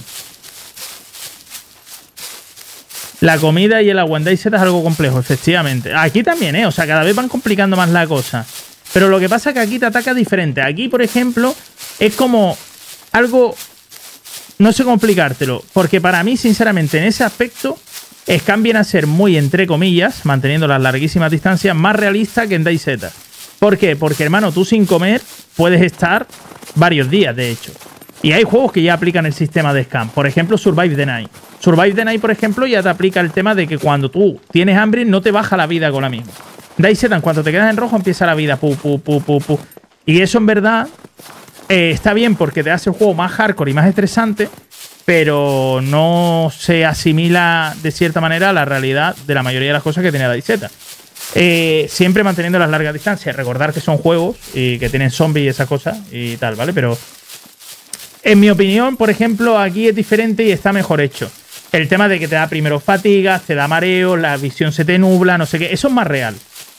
La comida y el agua en DayZ es algo complejo, efectivamente. Aquí también, o sea, cada vez van complicando más la cosa. Pero lo que pasa es que aquí te ataca diferente. Aquí, por ejemplo, es como algo... No sé cómo explicártelo. Porque para mí, sinceramente, en ese aspecto, Scam viene a ser muy, entre comillas, manteniendo las larguísimas distancias, más realista que en DayZ. ¿Por qué? Porque, hermano, tú sin comer puedes estar varios días, de hecho. Y hay juegos que ya aplican el sistema de Scam. Por ejemplo, Survive the Night. Survive the Night, por ejemplo, ya te aplica el tema de que cuando tú tienes hambre no te baja la vida con la misma. DayZ, en cuanto te quedas en rojo, empieza la vida. Y eso, en verdad, está bien porque te hace el juego más hardcore y más estresante, pero no se asimila de cierta manera a la realidad de la mayoría de las cosas que tiene DayZ. Siempre manteniendo las largas distancias. Recordar que son juegos y que tienen zombies y esas cosas y tal, ¿vale? Pero en mi opinión, por ejemplo, aquí es diferente y está mejor hecho. El tema de que te da primero fatiga, te da mareo, la visión se te nubla, no sé qué. Eso es más real.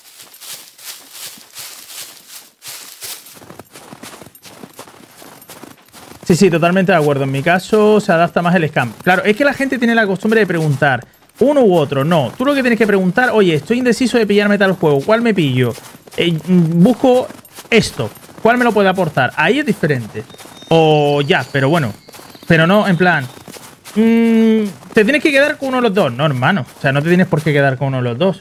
Sí, totalmente de acuerdo. En mi caso se adapta más el Scam. Claro, es que la gente tiene la costumbre de preguntar uno u otro. No, tú lo que tienes que preguntar, oye, estoy indeciso de pillarme tal juego, ¿cuál me pillo? Busco esto, ¿cuál me lo puede aportar? Ahí es diferente. O ya, pero bueno. Pero no, en plan, te tienes que quedar con uno de los dos. No, hermano, o sea, no te tienes por qué quedar con uno de los dos.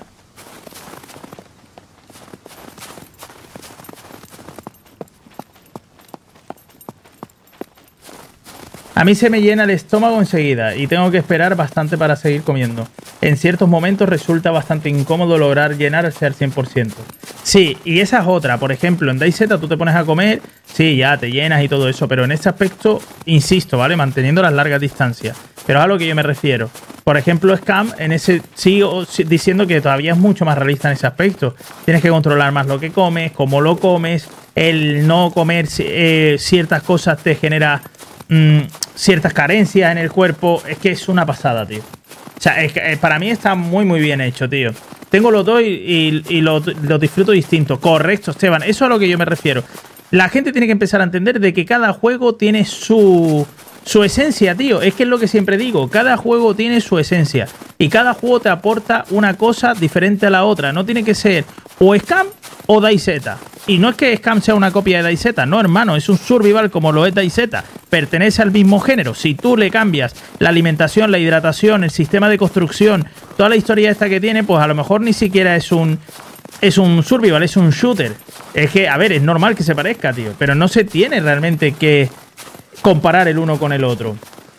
A mí se me llena el estómago enseguida y tengo que esperar bastante para seguir comiendo. En ciertos momentos resulta bastante incómodo lograr llenarse al 100%. Sí, y esa es otra. Por ejemplo, en DayZ tú te pones a comer, sí, ya te llenas y todo eso, pero en este aspecto, insisto, ¿vale? Manteniendo las largas distancias. Pero es a lo que yo me refiero. Por ejemplo, Scam, en ese sigo diciendo que todavía es mucho más realista en ese aspecto. Tienes que controlar más lo que comes, cómo lo comes. El no comer ciertas cosas te genera ciertas carencias en el cuerpo. Es que es una pasada, tío. O sea, es que, para mí está muy, muy bien hecho, tío. Tengo los dos y lo disfruto distinto. Correcto, Esteban. Eso es a lo que yo me refiero. La gente tiene que empezar a entender de que cada juego tiene su esencia, tío. Es que es lo que siempre digo. Cada juego tiene su esencia. Y cada juego te aporta una cosa diferente a la otra. No tiene que ser o Scam o DayZ. Y no es que Scam sea una copia de DayZ. No, hermano. Es un survival como lo es DayZ. Pertenece al mismo género. Si tú le cambias la alimentación, la hidratación, el sistema de construcción, toda la historia esta que tiene, pues a lo mejor ni siquiera es un survival, es un shooter. Es que, a ver, es normal que se parezca, tío. Pero no se tiene realmente que comparar el uno con el otro.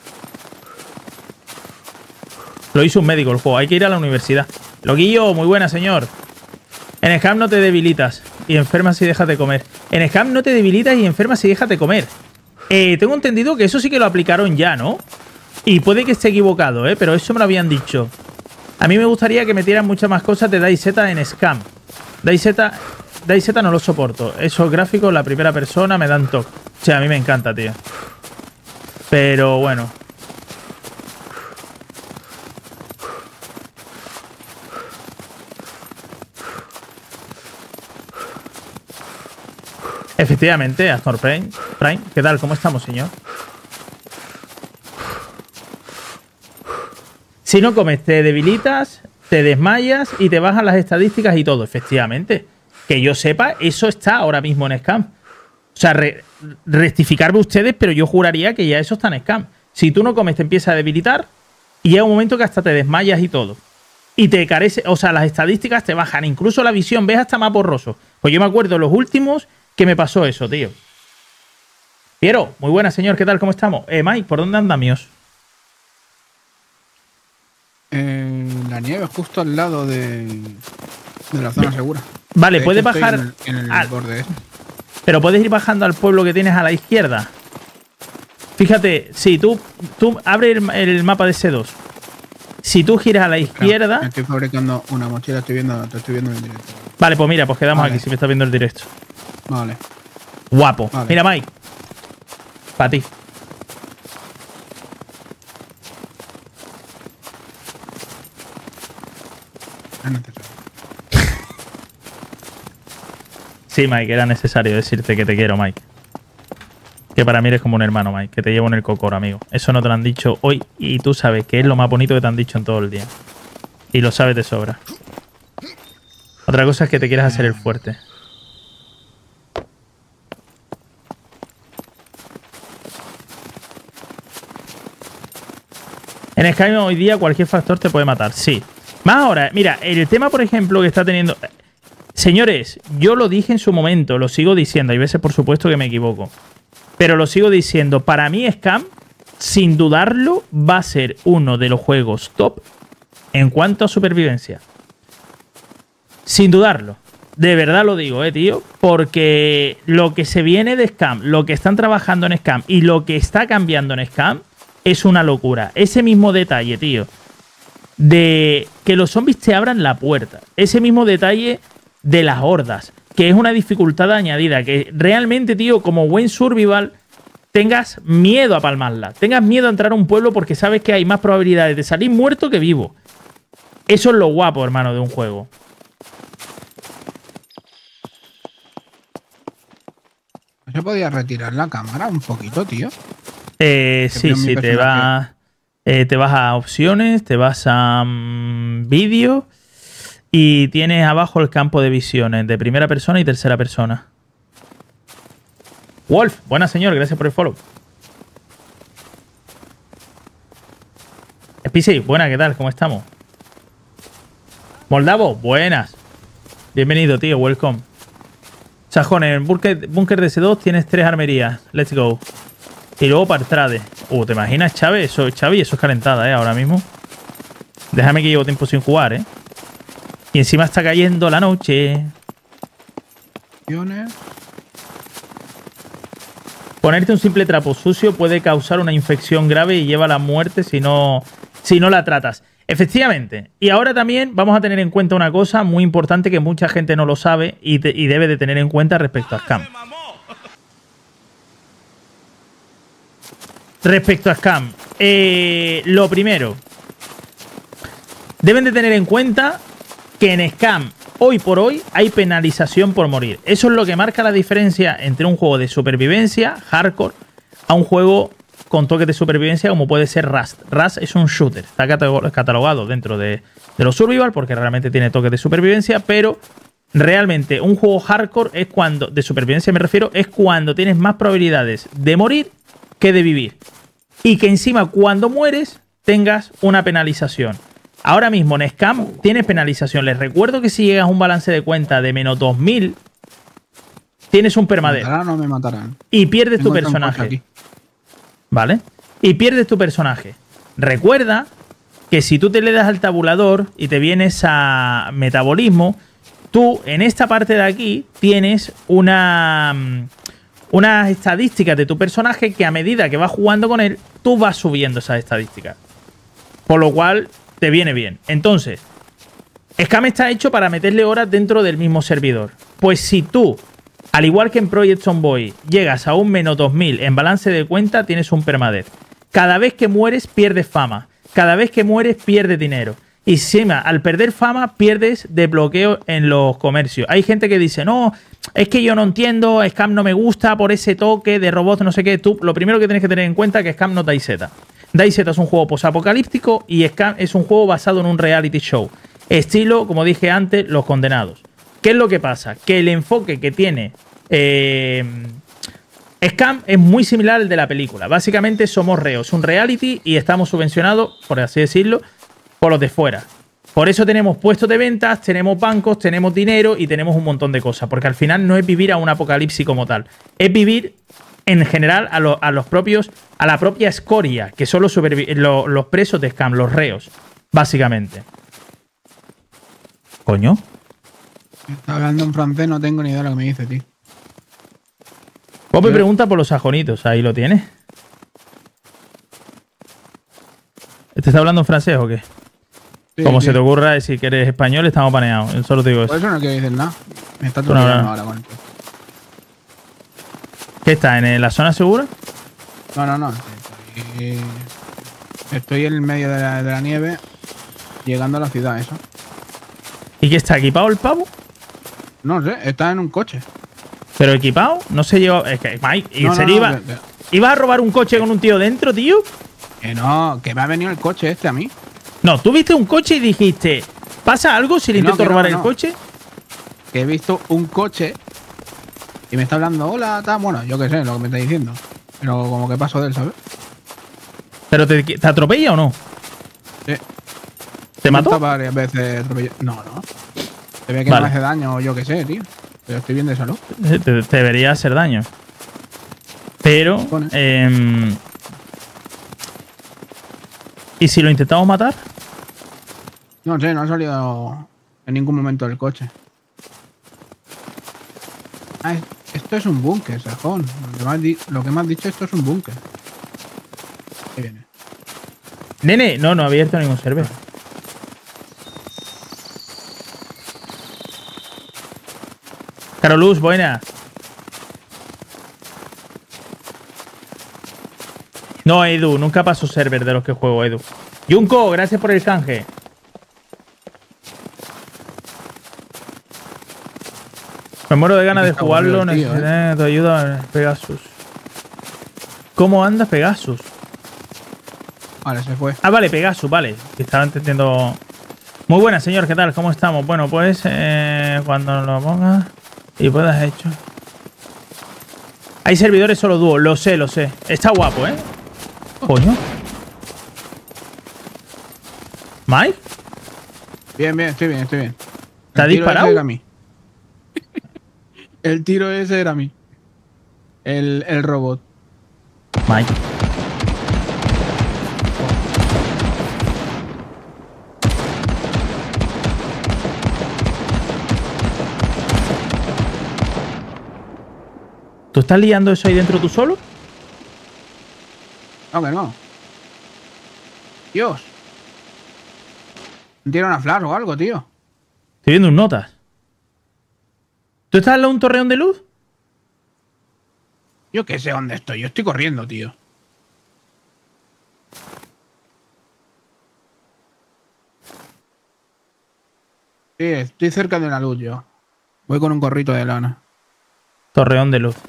Lo hizo un médico el juego. Hay que ir a la universidad. Loquillo, muy buena, señor. En Scam no te debilitas y enfermas si dejas de comer. En Scam no te debilitas y enfermas si dejas de comer. Tengo entendido que eso sí que lo aplicaron ya, ¿no? Y puede que esté equivocado, pero eso me lo habían dicho. A mí me gustaría que metieran muchas más cosas de DayZ en Scam. DayZ no lo soporto. Esos gráficos, la primera persona, me dan toque. O sea, a mí me encanta, tío. Pero bueno. Efectivamente, Astor Prime. ¿Qué tal? ¿Cómo estamos, señor? Si no comes, te debilitas, te desmayas y te bajan las estadísticas y todo. Efectivamente. Que yo sepa, eso está ahora mismo en Scam. O sea, rectificarme ustedes, pero yo juraría que ya eso está en Scam. Si tú no comes, te empieza a debilitar y llega un momento que hasta te desmayas y todo. Y te carece, o sea, las estadísticas te bajan. Incluso la visión, ves hasta más borroso. Pues yo me acuerdo los últimos que me pasó eso, tío. Piero, muy buena, señor. ¿Qué tal? ¿Cómo estamos? Mike, ¿por dónde andamos? La nieve, justo al lado de la zona segura. Vale, puedes bajar en el borde este. Pero puedes ir bajando al pueblo que tienes a la izquierda. Fíjate, si tú abres el mapa de C2. Si tú giras a la izquierda... Estoy fabricando una mochila, te estoy viendo en el directo. Vale, pues mira, pues quedamos aquí si me estás viendo el directo. Vale. Guapo. Vale. Mira, Mike. Para ti. Sí, Mike, era necesario decirte que te quiero, Mike. Que para mí eres como un hermano, Mike. Que te llevo en el cocoro, amigo. Eso no te lo han dicho hoy y tú sabes que es lo más bonito que te han dicho en todo el día. Y lo sabes de sobra. Otra cosa es que te quieras hacer el fuerte. En Skyrim hoy día cualquier factor te puede matar, sí. Más ahora, mira, el tema, por ejemplo, que está teniendo... Señores, yo lo dije en su momento, lo sigo diciendo. Hay veces, por supuesto, que me equivoco. Pero lo sigo diciendo. Para mí, Scam, sin dudarlo, va a ser uno de los juegos top en cuanto a supervivencia. Sin dudarlo. De verdad lo digo, tío. Porque lo que se viene de Scam, lo que están trabajando en Scam y lo que está cambiando en Scam es una locura. Ese mismo detalle, tío, de que los zombies te abran la puerta. Ese mismo detalle de las hordas, que es una dificultad añadida. Que realmente, tío, como buen survival, tengas miedo a palmarla. Tengas miedo a entrar a un pueblo porque sabes que hay más probabilidades de salir muerto que vivo. Eso es lo guapo, hermano, de un juego. ¿No se podía retirar la cámara un poquito, tío? Sí, te vas a opciones, te vas a vídeo y tienes abajo el campo de visiones de primera persona y tercera persona. Wolf, buena señor, gracias por el follow. SPC, buena, ¿qué tal? ¿Cómo estamos? Moldavo, buenas. Bienvenido, tío, welcome. Sajón, en el búnker de C2 tienes 3 armerías. Let's go. Y luego para Trade. ¿Te imaginas, Chávez? Eso, Xavi, eso es calentada, ahora mismo. Déjame que llevo tiempo sin jugar, Y encima está cayendo la noche. Opciones. Ponerte un simple trapo sucio puede causar una infección grave y lleva a la muerte si no la tratas. Efectivamente. Y ahora también vamos a tener en cuenta una cosa muy importante que mucha gente no lo sabe y debe de tener en cuenta respecto a Scam. Respecto a Scam. Lo primero. Deben de tener en cuenta que en Scam, hoy por hoy, hay penalización por morir. Eso es lo que marca la diferencia entre un juego de supervivencia, hardcore, a un juego con toques de supervivencia como puede ser Rust. Rust es un shooter. Está catalogado dentro de los survival porque realmente tiene toques de supervivencia, pero realmente un juego hardcore es cuando, de supervivencia me refiero, es cuando tienes más probabilidades de morir que de vivir. Y que encima cuando mueres tengas una penalización. Ahora mismo en Scam tienes penalización. Les recuerdo que si llegas a un balance de cuenta de menos 2000, tienes un permadeath. ¿Me matarán o no me matarán? Y pierdes tu personaje. ¿Vale? Y pierdes tu personaje. Recuerda que si tú te le das al tabulador y te vienes a metabolismo, tú en esta parte de aquí tienes unas estadísticas de tu personaje que a medida que vas jugando con él, tú vas subiendo esas estadísticas. Por lo cual te viene bien. Entonces, Scam está hecho para meterle horas dentro del mismo servidor. Pues si tú, al igual que en Project Zomboid, llegas a un menos 2000 en balance de cuenta, tienes un permadeath. Cada vez que mueres, pierdes fama. Cada vez que mueres, pierdes dinero. Y encima, al perder fama, pierdes desbloqueo en los comercios. Hay gente que dice, no, es que yo no entiendo, Scam no me gusta por ese toque de robots, no sé qué. Tú, lo primero que tienes que tener en cuenta es que Scam no es DayZ. DayZ es un juego posapocalíptico y Scam es un juego basado en un reality show. Estilo, como dije antes, Los Condenados. ¿Qué es lo que pasa? Que el enfoque que tiene Scam es muy similar al de la película. Básicamente somos reos, un reality y estamos subvencionados, por así decirlo, por los de fuera. Por eso tenemos puestos de ventas, tenemos bancos, tenemos dinero y tenemos un montón de cosas. Porque al final no es vivir a un apocalipsis como tal. Es vivir en general a la propia escoria, que son los presos de Scam, los reos, básicamente. ¿Coño? Está hablando en francés, no tengo ni idea de lo que me dice, tío. Pope pregunta por los sajonitos, ahí lo tienes. ¿Te está hablando en francés o qué? Sí, como se te ocurra decir que eres español, estamos paneados. Yo solo te digo eso. Por eso no quiero decir nada. Me está troleando ahora con esto. ¿Qué está? ¿En la zona segura? No. Estoy en el medio de la nieve, llegando a la ciudad, eso. ¿Y qué está? ¿Equipado el pavo? No sé, está en un coche. ¿Pero equipado? No se llevó. Es que, Mike, ¿en serio ibas a robar un coche con un tío dentro, tío? Que no, que me ha venido el coche este a mí. No, tú viste un coche y dijiste, ¿pasa algo si le intento robar el coche? Que he visto un coche y me está hablando, hola, tal. Bueno, yo qué sé lo que me está diciendo. Pero como que paso de él, ¿sabes? ¿Pero te atropella o no? Sí. ¿Te mató? Varias veces atropellado. No. Se ve que me hace daño o yo qué sé, tío. Pero estoy bien de salud. Te debería hacer daño. Pero... ¿y si lo intentamos matar? No sé, no ha salido en ningún momento del coche. Ah, esto es un búnker, sajón. Lo que me has dicho, esto es un búnker. ¿Qué viene? Nene, no ha abierto ningún server. Caroluz, buena. No, Edu, nunca paso server de los que juego, Edu. Junko, gracias por el canje. Me muero de ganas de jugarlo. Necesito ayuda, Pegasus. ¿Cómo andas, Pegasus? Vale, se fue. Ah, vale, Pegasus, vale. Estaba entendiendo. Muy buena, señor, ¿qué tal? ¿Cómo estamos? Bueno, pues cuando lo pongas y puedas hecho. Hay servidores solo dúo, lo sé. Está guapo, ¿eh? Coño. ¿Mike? Bien, estoy bien. ¿Te ha disparado? Era mí. El tiro ese era mí. El robot. Mike. ¿Tú estás liando eso ahí dentro tú solo? No, que no. Dios. Tiene una flash o algo, tío. Estoy viendo un notas. ¿Tú estás al lado de un torreón de luz? Yo qué sé dónde estoy. Yo estoy corriendo, tío. Sí, estoy cerca de la luz yo. Voy con un gorrito de lana. Torreón de luz.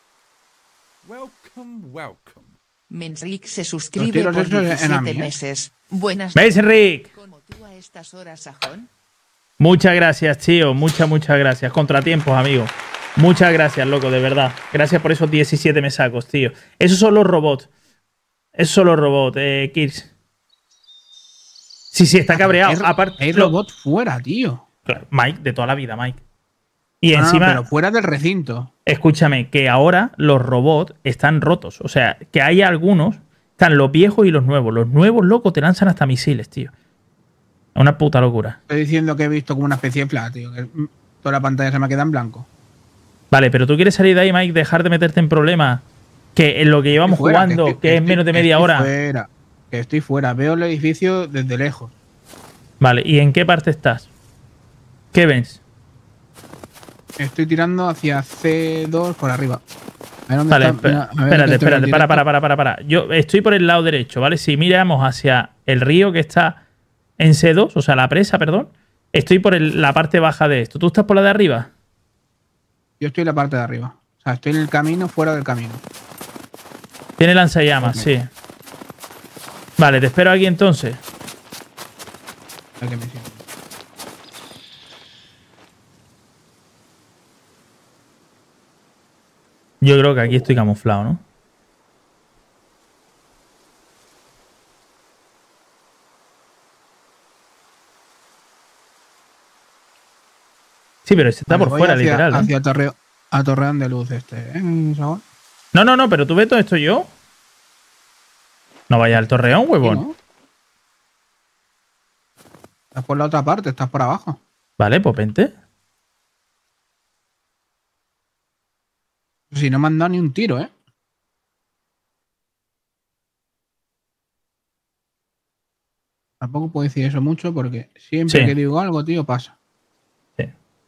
Mensrick se suscribe por 17 meses. Buenas ¿Veis, Rick? ¿Cómo tú a estas horas, sajón? Muchas gracias, tío. Muchas gracias. Contratiempos, amigo. Muchas gracias, loco, de verdad. Gracias por esos 17 mesacos, tío. Esos son los robots. Esos son los robots, Kirs. Sí, está cabreado. Aparte, hay robots fuera, tío. Claro, Mike, de toda la vida, Mike. Y No, encima, pero fuera del recinto. escúchame, que ahora los robots están rotos. O sea, que hay algunos, están los viejos y los nuevos. Los nuevos, loco, te lanzan hasta misiles, tío. Una puta locura. Estoy diciendo que he visto como una especie de flash, tío. Que toda la pantalla se me queda en blanco. Vale, pero tú quieres salir de ahí, Mike, dejar de meterte en problemas. Que en lo que llevamos jugando, que es menos de media hora. Que estoy fuera. Veo el edificio desde lejos. Vale, ¿y en qué parte estás? ¿Qué ves? Estoy tirando hacia C2 por arriba. Vale, espérate, para. Yo estoy por el lado derecho, ¿vale? Si miramos hacia el río que está en C2, o sea, la presa, perdón, estoy por la parte baja de esto. ¿Tú estás por la de arriba? Yo estoy en la parte de arriba. O sea, estoy en el camino, fuera del camino. Tiene lanzallamas, sí. Vale, te espero aquí entonces. Yo creo que aquí estoy camuflado, ¿no? Sí, pero está por fuera, literal. Hacia Torreón de Luz No, pero tú ves todo esto yo. No vayas al Torreón, huevón. ¿No? Estás por la otra parte, estás por abajo. Vale, pues vente. Si no me han dado ni un tiro, ¿eh? Tampoco puedo decir eso mucho porque siempre que digo algo, tío, pasa. Sí.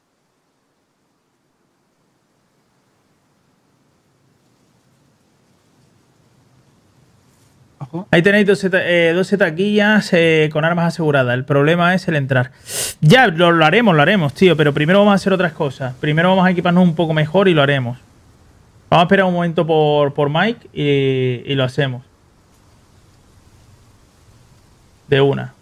Ojo. Ahí tenéis 12 taquillas con armas aseguradas. El problema es el entrar. Ya, lo haremos, tío. Pero primero vamos a hacer otras cosas. Primero vamos a equiparnos un poco mejor y lo haremos. Vamos a esperar un momento por Mike y lo hacemos. De una.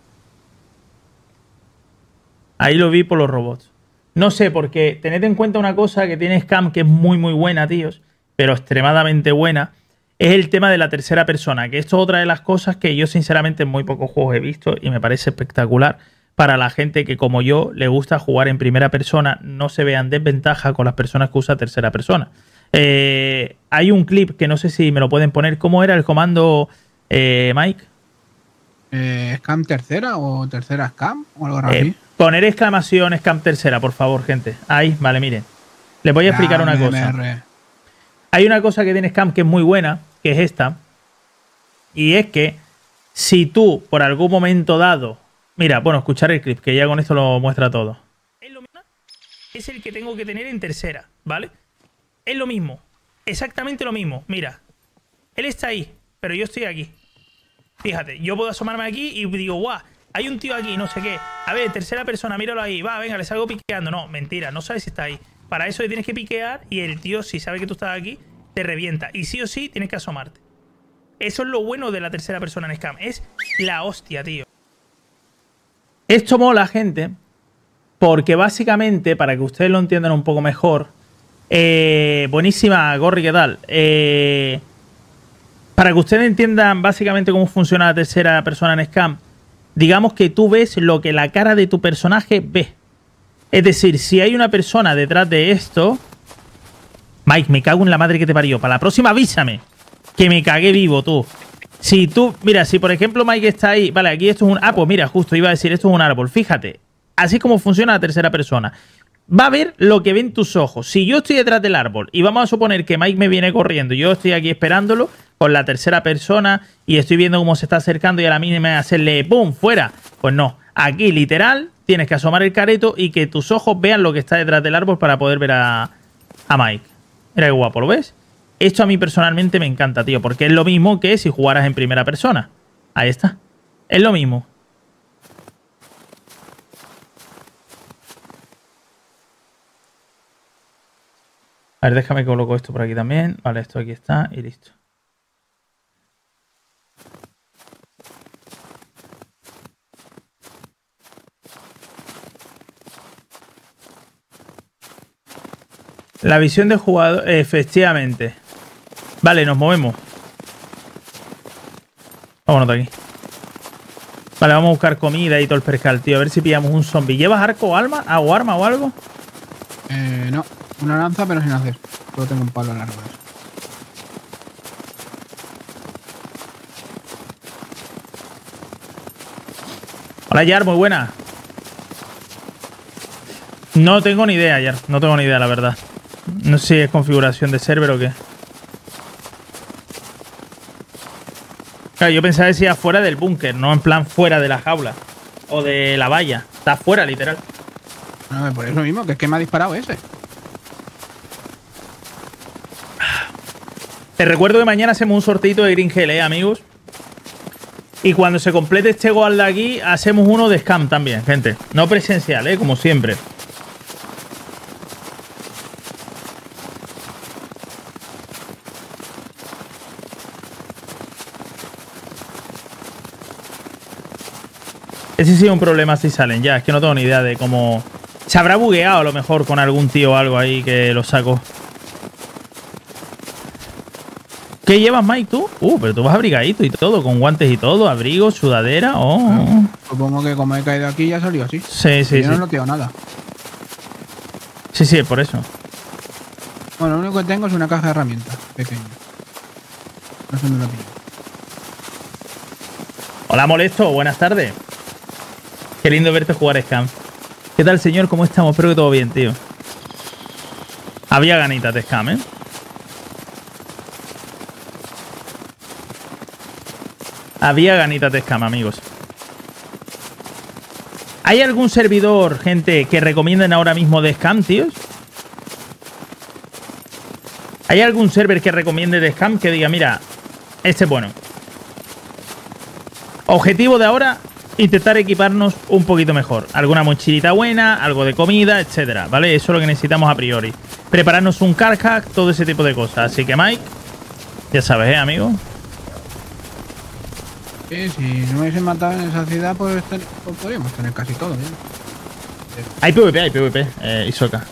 Ahí lo vi por los robots. No sé, porque tened en cuenta una cosa que tiene Scam que es muy buena, tíos. Pero extremadamente buena. Es el tema de la tercera persona. Que esto es otra de las cosas que yo sinceramente en muy pocos juegos he visto. Y me parece espectacular. Para la gente que como yo le gusta jugar en primera persona. No se vean desventaja con las personas que usan tercera persona. Hay un clip que no sé si me lo pueden poner. ¿Cómo era el comando, Mike? ¿Scam tercera o tercera Scam? O algo así. Poner exclamación Scam tercera, por favor, gente. Ahí, vale, miren. Les voy a explicar una cosa. Hay una cosa que tiene Scam que es muy buena, que es esta. Y es que si tú, por algún momento dado... Mira, bueno, escuchar el clip, que ya con esto lo muestra todo. Es el que tengo que tener en tercera, ¿vale? Es lo mismo, exactamente lo mismo. Mira, él está ahí, pero yo estoy aquí. Fíjate, yo puedo asomarme aquí y digo, guau, hay un tío aquí, no sé qué. A ver, tercera persona, míralo ahí. Va, venga, le salgo piqueando. No, mentira, no sabes si está ahí. Para eso le tienes que piquear y el tío, si sabe que tú estás aquí, te revienta. Y sí o sí, tienes que asomarte. Eso es lo bueno de la tercera persona en Scam. Es la hostia, tío. Esto mola, gente, porque básicamente, para que ustedes lo entiendan un poco mejor... buenísima, Gorri, ¿qué tal? Para que ustedes entiendan básicamente cómo funciona la tercera persona en Scam, digamos que tú ves lo que la cara de tu personaje ve. Es decir, si hay una persona detrás de esto... Mike, me cago en la madre que te parió. Para la próxima avísame. Que me cagué vivo, tú. Si tú... Mira, si por ejemplo Mike está ahí... Vale, aquí esto es un... Ah, pues mira, justo iba a decir, esto es un árbol. Fíjate. Así es como funciona la tercera persona. va a ver lo que ven tus ojos. Si yo estoy detrás del árbol y vamos a suponer que Mike me viene corriendo y yo estoy aquí esperándolo con la tercera persona y estoy viendo cómo se está acercando y a la mínima hacerle ¡pum! Fuera. Pues no. Aquí, literal, tienes que asomar el careto y que tus ojos vean lo que está detrás del árbol para poder ver a Mike. Mira qué guapo, ¿lo ves? Esto a mí personalmente me encanta, tío, porque es lo mismo que si jugaras en primera persona. Ahí está. Es lo mismo. A ver, déjame que coloco esto por aquí también. Vale, esto aquí está y listo. La visión del jugador, efectivamente. Vale, nos movemos. Vámonos de aquí. Vale, vamos a buscar comida y todo el percal, tío. A ver si pillamos un zombie. ¿Llevas arco o arma o algo? No. Una lanza, pero sin hacer. Solo tengo un palo largo. Hola, Yar, muy buena. No tengo ni idea, Yar. No tengo ni idea, la verdad. No sé si es configuración de server o qué. Claro, yo pensaba que si era fuera del búnker, no en plan fuera de la jaula. O de la valla. Está fuera, literal. No, por eso mismo, que es que me ha disparado ese. Te recuerdo que mañana hacemos un sorteito de Green Gel, amigos. Y cuando se complete este goal de aquí, hacemos uno de scam también, gente. No presencial, como siempre. Ese sí es un problema si salen ya. Es que no tengo ni idea de cómo... Se habrá bugueado a lo mejor con algún tío o algo ahí que lo saco. ¿Qué llevas, Mike, tú? Pero tú vas abrigadito y todo, con guantes y todo, abrigo, sudadera, Claro. Supongo que como he caído aquí ya salió así. Sí. Yo no tengo nada. Sí, es por eso. Bueno, lo único que tengo es una caja de herramientas pequeña. No sé dónde la pillo. Hola, Molesto, buenas tardes. Qué lindo verte jugar Scam. ¿Qué tal, señor? ¿Cómo estamos? Espero que todo bien, tío. Había ganitas de Scam, ¿eh? Había ganitas de Scam, amigos. ¿Hay algún servidor, gente, que recomienden ahora mismo de Scam, tíos? ¿Hay algún server que recomiende de Scam que diga, mira, este es bueno? Objetivo de ahora, intentar equiparnos un poquito mejor. Alguna mochilita buena, algo de comida, etcétera, ¿vale? Eso es lo que necesitamos a priori. Prepararnos un car hack, todo ese tipo de cosas. Así que, Mike, ya sabes, amigo. Sí, si no hubiesen matado en esa ciudad, pues podríamos tener casi todo, ¿eh? Hay PvP, Isoka.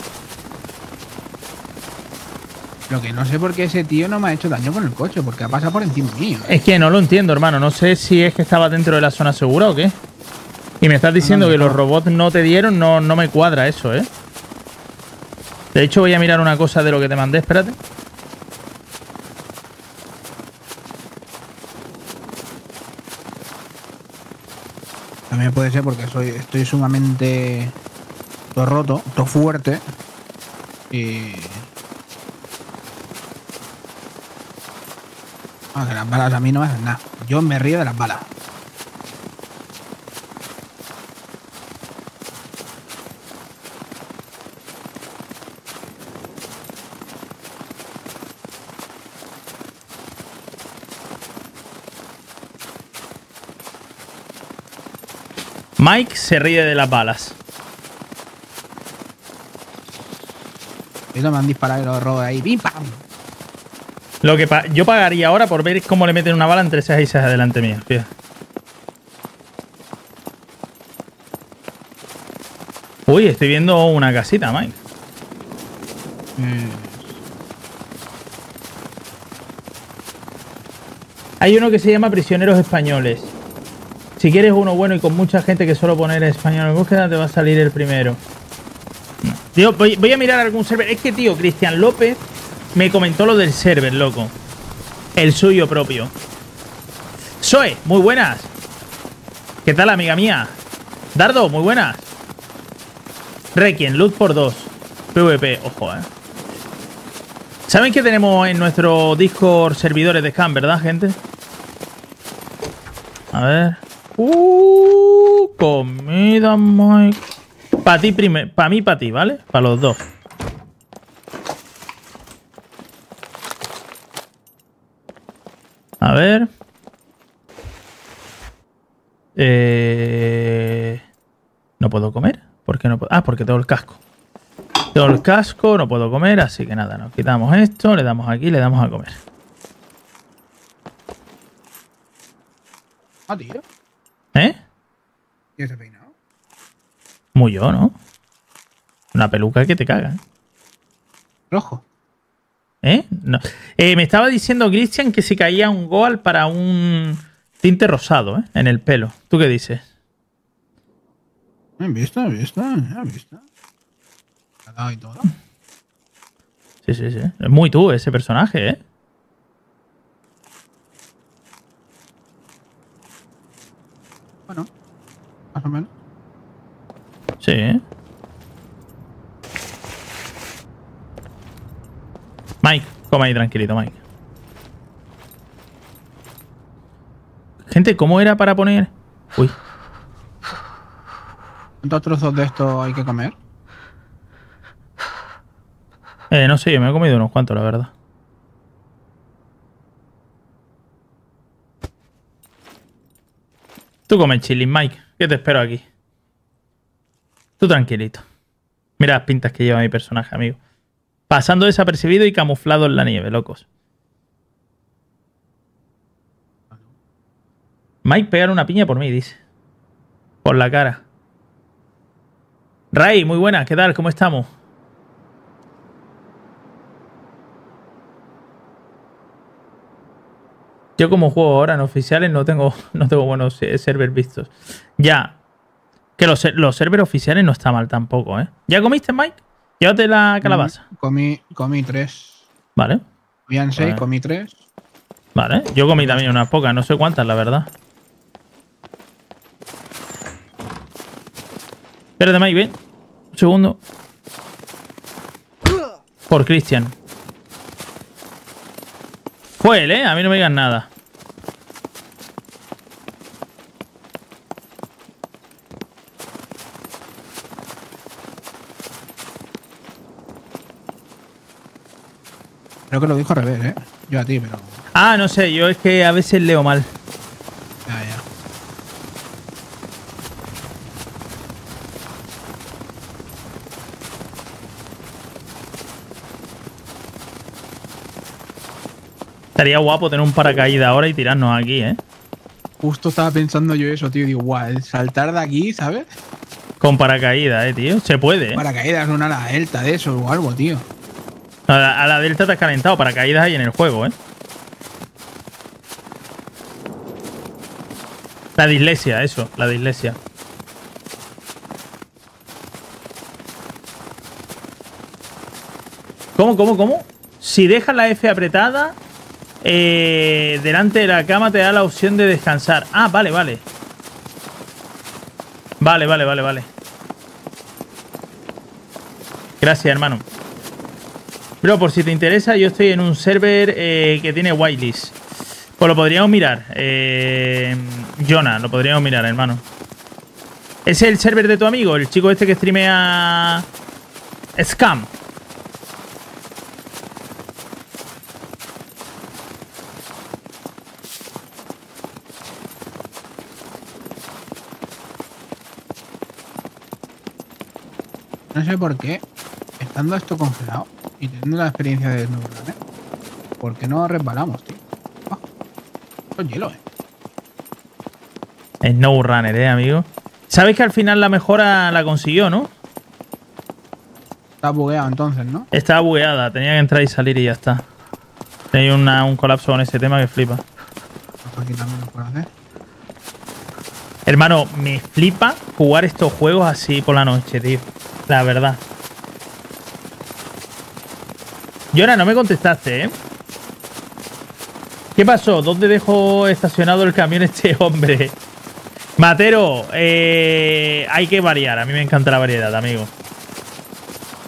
Lo que no sé por qué ese tío no me ha hecho daño con el coche, porque ha pasado por encima mío. Es que no lo entiendo, hermano. No sé si es que estaba dentro de la zona segura o qué. Y me estás diciendo que los robots no te dieron, no me cuadra eso, ¿eh? De hecho, voy a mirar una cosa de lo que te mandé, espérate. También puede ser porque estoy sumamente todo roto, todo fuerte. Y... que las balas a mí no me hacen nada. Yo me río de las balas. Mike se ríe de las balas. Eso me han disparado y los robos ahí. ¡Pim, pam! Lo que yo pagaría ahora por ver cómo le meten una bala entre cejas y cejas delante mío. Fíjate. Uy, estoy viendo una casita, Mike. Hay uno que se llama Prisioneros Españoles. Si quieres uno bueno y con mucha gente que solo poner español en búsqueda, te va a salir el primero. No. Tío, voy a mirar algún server. Es que, tío, Cristian López me comentó lo del server, loco. El suyo propio. Zoe, muy buenas. ¿Qué tal, amiga mía? Dardo, muy buenas. Requiem, loot por 2. PvP, ojo, ¿Saben que tenemos en nuestro Discord servidores de scam, verdad, gente? A ver. Comida, Mike. Para ti primero. Para mí y para ti, ¿vale? Para los dos. A ver. ¿No puedo comer? ¿Por qué no puedo? Ah, porque tengo el casco. Tengo el casco, no puedo comer, así que nada, nos quitamos esto, le damos aquí, le damos a comer. Ah, tío. ¿Eh? ¿Y ese peinado? Muy yo, ¿no? Una peluca que te caga. Rojo. ¿Eh? No. Me estaba diciendo Cristian que si caía un goal para un tinte rosado, en el pelo. ¿Tú qué dices? ¿He visto? Ha dado y todo. Sí. Es muy tú ese personaje, ¿eh? Bueno, más o menos. Sí, Mike, come ahí tranquilito, Mike. Gente, ¿cómo era para poner? Uy. ¿Cuántos trozos de esto hay que comer? No sé, yo me he comido unos cuantos, la verdad. Tú come chilling, Mike, que te espero aquí. Tú tranquilito. Mira las pintas que lleva mi personaje, amigo. Pasando desapercibido y camuflado en la nieve, locos. Mike, pegar una piña por mí, dice. Por la cara. Ray, muy buena, ¿qué tal? ¿Cómo estamos? Yo como juego ahora en oficiales no tengo buenos servers vistos. Ya. Que los servers oficiales no está mal tampoco, ¿eh? ¿Ya comiste, Mike? Llévate la calabaza. Comí 3. Vale. Habían 6, comí 3. Vale. Yo comí también unas pocas, no sé cuántas, la verdad. Espérate, Mike, ven. Un segundo. Por Cristian. Fue él, ¿eh? A mí no me digan nada. Creo que lo dijo al revés, ¿eh? Yo a ti, pero... Ah, no sé. Yo es que a veces leo mal. Ya. Estaría guapo tener un paracaídas ahora y tirarnos aquí, ¿eh? Justo estaba pensando yo eso, tío. Digo, guau, el saltar de aquí, ¿sabes? Con paracaídas, tío. Se puede, ¿eh? Paracaídas, una ala delta de eso o algo, tío. A la delta te has calentado. Paracaídas hay en el juego, ¿eh? La dislexia, eso. La dislexia. ¿Cómo? Si dejas la F apretada, delante de la cama te da la opción de descansar. Ah, vale. Vale. Gracias, hermano. Bro, por si te interesa, yo estoy en un server que tiene whitelist. Pues lo podríamos mirar. Jonah, lo podríamos mirar, hermano. ¿Ese es el server de tu amigo? El chico este que streamea... Scam. No sé por qué, estando esto congelado y teniendo la experiencia de SnowRunner, ¿por qué no resbalamos, tío? Oh, esto es hielo, SnowRunner, amigo. ¿Sabes que al final la mejora la consiguió, no? Está bugueado entonces, ¿no? Estaba bugueada, tenía que entrar y salir y ya está. Tenía un colapso con ese tema que flipa. Aquí también lo puedo hacer. Hermano, me flipa jugar estos juegos así por la noche, tío. La verdad. Y ahora no me contestaste, ¿eh? ¿Qué pasó? ¿Dónde dejó estacionado el camión este hombre? Matero, hay que variar. A mí me encanta la variedad, amigo.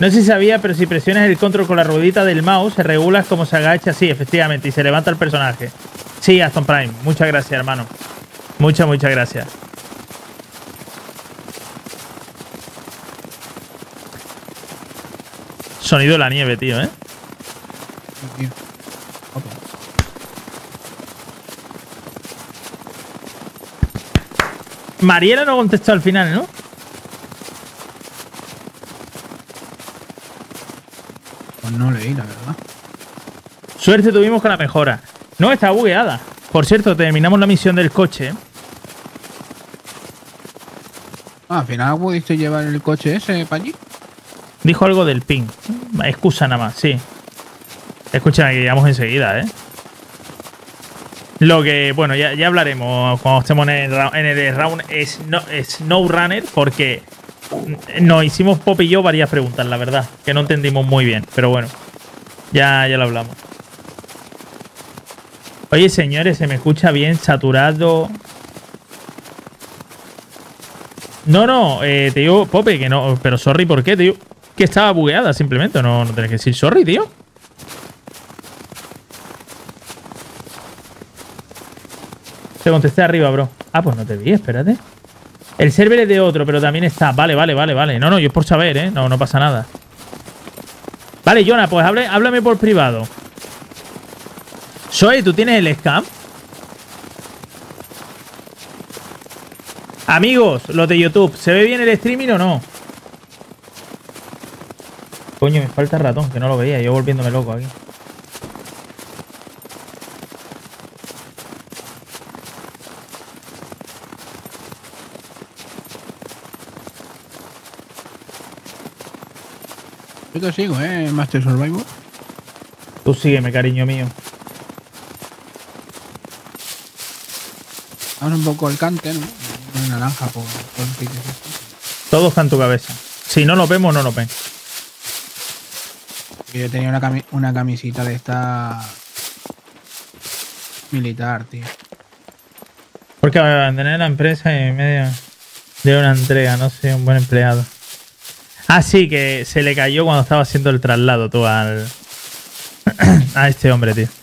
No sé si sabía, pero si presionas el control con la ruedita del mouse, se regula como se agacha, sí, efectivamente, y se levanta el personaje. Sí, Aston Prime, muchas gracias, hermano. Muchas gracias. Sonido de la nieve, tío, ¿eh? Mariela no contestó al final, ¿no? Pues no leí, la verdad. Suerte tuvimos con la mejora. No, está bugueada. Por cierto, terminamos la misión del coche, ¿eh? Al final pudiste llevar el coche ese para allí. Dijo algo del ping. Excusa nada más, sí. Escúchame, que llegamos enseguida, ¿eh? Lo que, bueno, ya hablaremos cuando estemos en el round Snow Runner, porque nos hicimos Pop y yo varias preguntas, la verdad, que no entendimos muy bien, pero bueno, ya lo hablamos. Oye, señores, ¿se me escucha bien? Saturado. No, te digo, Pope, que no, pero sorry, ¿por qué, tío? Que estaba bugueada, simplemente, no tenés que decir sorry, tío. Te contesté arriba, bro. Ah, pues no te vi, espérate. El server es de otro, pero también está. Vale. No, yo es por saber, ¿eh? No pasa nada. Vale, Jonah, pues háblame por privado. Soy, ¿tú tienes el scam? Amigos, los de YouTube, ¿se ve bien el streaming o no? Coño, me falta el ratón, que no lo veía. Yo volviéndome loco aquí. Yo te sigo, Master Survivor. Tú sígueme, cariño mío. Vamos un poco al cante, ¿no? Una naranja por el sitio. Todo está en tu cabeza. Si no nos vemos, no nos ven. Yo tenía una camisita de esta militar, tío. Porque abandoné la empresa y en medio de una entrega, no soy un buen empleado. Ah, sí, que se le cayó cuando estaba haciendo el traslado tú al... a este hombre, tío.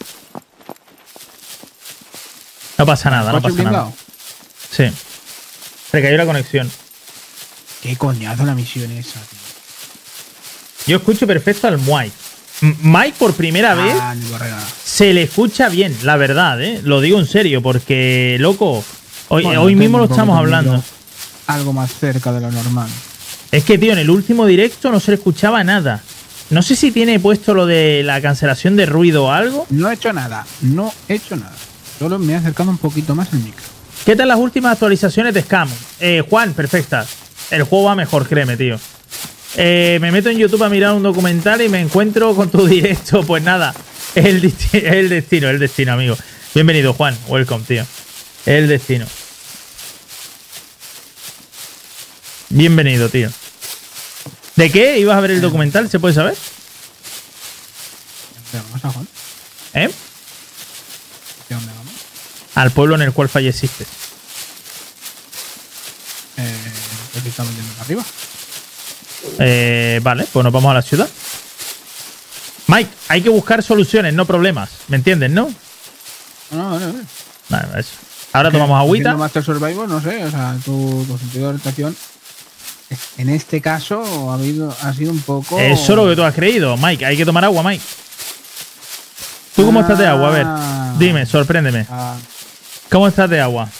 No pasa nada, no pasa nada. Sí. Se cayó la conexión. Qué coñazo la misión esa, tío. Yo escucho perfecto al Mike. Mike por primera vez se le escucha bien, la verdad, ¿eh? Lo digo en serio, porque, loco, hoy mismo lo estamos hablando. Algo más cerca de lo normal. Es que, tío, en el último directo no se le escuchaba nada. No sé si tiene puesto lo de la cancelación de ruido o algo. No he hecho nada, Solo me he acercado un poquito más al micro. ¿Qué tal las últimas actualizaciones de Scam? Juan, perfectas. El juego va mejor, créeme, tío. Me meto en YouTube a mirar un documental y me encuentro con tu directo. Pues nada, es el destino, amigo. Bienvenido, Juan. Welcome, tío. Es el destino. Bienvenido, tío. ¿De qué ibas a ver el documental? ¿Se puede saber? ¿Dónde vamos a Juan? ¿Eh? ¿De dónde vamos? Al pueblo en el cual falleciste. ¿Qué estamos yendo para arriba? Vale, pues nos vamos a la ciudad. Mike, hay que buscar soluciones, no problemas. ¿Me entiendes, no? No, vale. Vale, eso. Ahora tomamos agüita. Master Survivor, no sé, o sea, tu sentido de orientación en este caso ha sido un poco... Eso es lo que tú has creído, Mike. Hay que tomar agua, Mike. ¿Tú cómo estás de agua? A ver, dime, sorpréndeme. ¿Cómo estás de agua?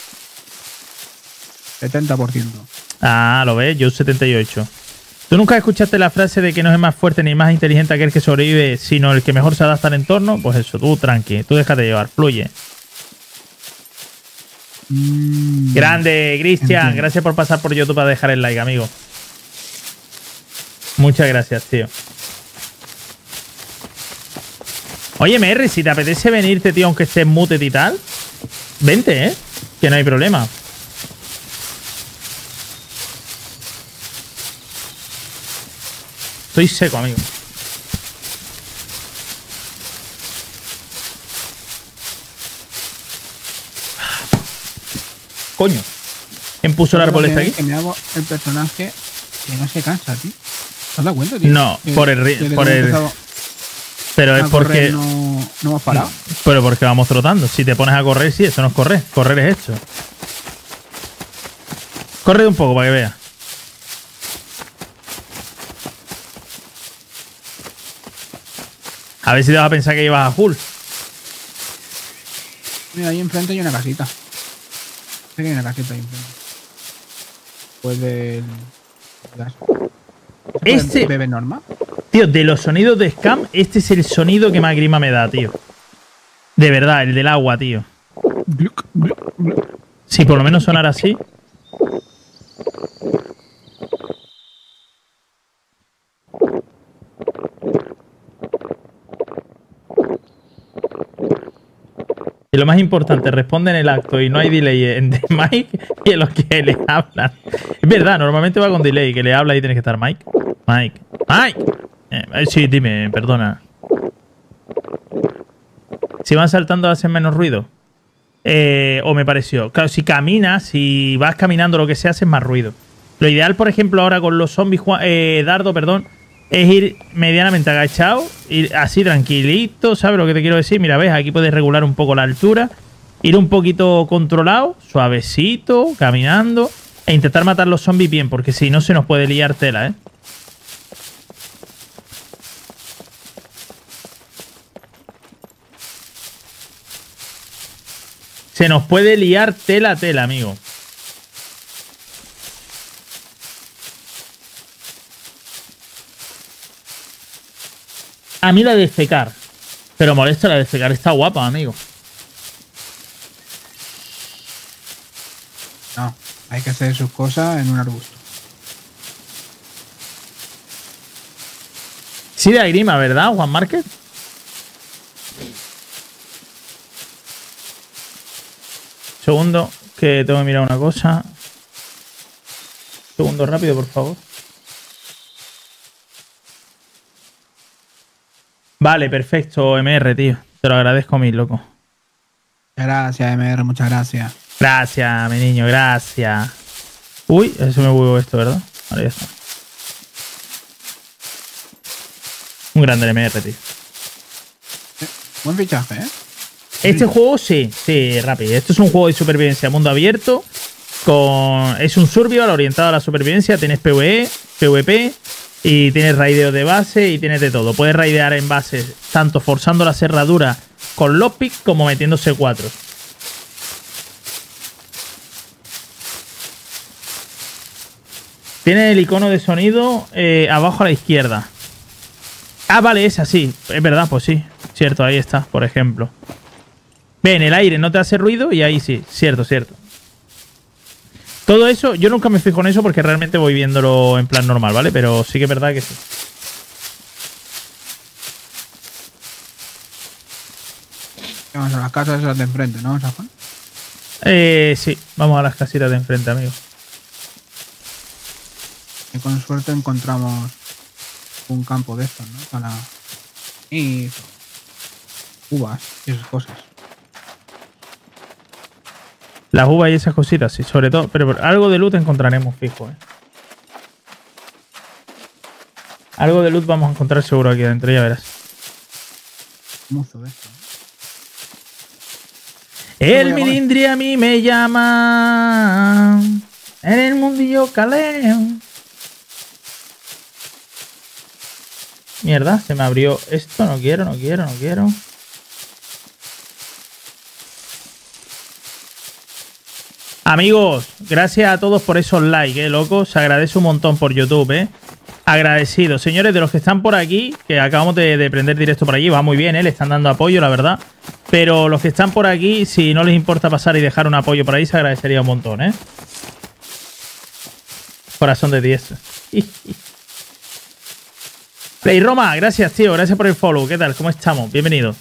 70%. Ah, lo ves, yo 78. ¿Tú nunca escuchaste la frase de que no es más fuerte ni más inteligente aquel que sobrevive, sino el que mejor se adapta al entorno? Pues eso, tú tranqui, tú déjate llevar, fluye. Grande, Cristian, gracias por pasar por YouTube a dejar el like, amigo. Muchas gracias, tío. Oye, MR, si te apetece venirte, tío, aunque estés muted y tal, vente, que no hay problema. Estoy seco, amigo. Coño. ¿Quién puso el árbol este aquí? Que me hago el personaje que no se cansa, tío. ¿Te has dado cuenta, tío? No, por el... Pero es porque... No hemos parado. Pero porque vamos trotando. Si te pones a correr, sí, eso no es correr. Correr es esto. Corre un poco para que veas. A ver si te vas a pensar que ibas a full. Mira, ahí enfrente hay una casita. Sé que hay una casita ahí enfrente. Pues del... Este... ¿Bebe normal? Tío, de los sonidos de Scam, este es el sonido que más grima me da, tío. De verdad, el del agua, tío. Si por lo menos sonara así. Y lo más importante, responde en el acto y no hay delay en de Mike y en los que le hablan. Es verdad, normalmente va con delay, que le habla y tiene que estar Mike. Mike. Sí, dime, perdona. Si van saltando hacen menos ruido. O me pareció. Claro, si caminas, si vas caminando lo que sea, haces más ruido. Lo ideal, por ejemplo, ahora con los zombies, Dardo, perdón, es ir medianamente agachado, ir así tranquilito, ¿sabes lo que te quiero decir? Mira, ves, aquí puedes regular un poco la altura, ir un poquito controlado, suavecito, caminando, e intentar matar los zombies bien, porque si no se nos puede liar tela, ¿eh? Se nos puede liar tela, amigo. A mí la de defecar. Pero molesta, la de defecar está guapa, amigo. No, hay que hacer sus cosas en un arbusto. Sí da grima, ¿verdad, Juan Márquez? Segundo, que tengo que mirar una cosa. Segundo rápido, por favor. Vale, perfecto, MR, tío. Te lo agradezco mil, loco. Gracias, MR, muchas gracias. Gracias, mi niño, gracias. Uy, eso me huevo esto, ¿verdad? Vale, ya está. Un grande el MR, tío. Buen fichaje, ¿eh? Este juego sí, rápido. Esto es un juego de supervivencia mundo abierto. Es un survival orientado a la supervivencia. Tienes PvE, PvP y tienes raideo de base y tienes de todo. Puedes raidear en bases tanto forzando la cerradura con lockpick como metiendo C4. Tiene el icono de sonido abajo a la izquierda. Ah, vale, es así. Es verdad, pues sí. Cierto, ahí está, por ejemplo. Ve, en el aire no te hace ruido y ahí sí. Cierto, cierto. Todo eso, yo nunca me fijo en eso porque realmente voy viéndolo en plan normal, ¿vale? Pero sí que es verdad que sí. Vamos a las casas esas de enfrente, ¿no, Juan? Sí, vamos a las casitas de enfrente, amigo. Y con suerte encontramos un campo de estos, ¿no? Para... Y... uvas y esas cosas. Las uvas y esas cositas, sí, sobre todo. Pero algo de loot encontraremos, fijo, ¿eh? Algo de loot vamos a encontrar seguro aquí adentro, ya verás. Muzo de esto, ¿no? El milindri a mí me llama. En el mundillo caleo. Mierda, se me abrió esto. No quiero. Amigos, gracias a todos por esos likes, loco. Se agradece un montón por YouTube, Agradecido. Señores, de los que están por aquí, que acabamos de prender directo por allí, va muy bien, le están dando apoyo, la verdad. Pero los que están por aquí, si no les importa pasar y dejar un apoyo por ahí, se agradecería un montón, Corazón de 10. Play Roma, gracias, tío. Gracias por el follow. ¿Qué tal? ¿Cómo estamos? Bienvenido.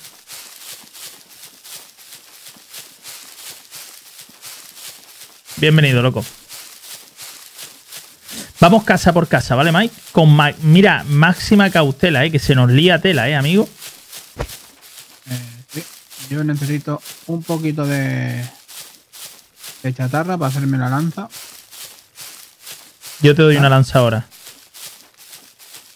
Bienvenido, loco. Vamos casa por casa, ¿vale, Mike? Mira, máxima cautela, que se nos lía tela, amigo. Sí. Yo necesito un poquito de chatarra para hacerme la lanza. Yo te doy una lanza ahora.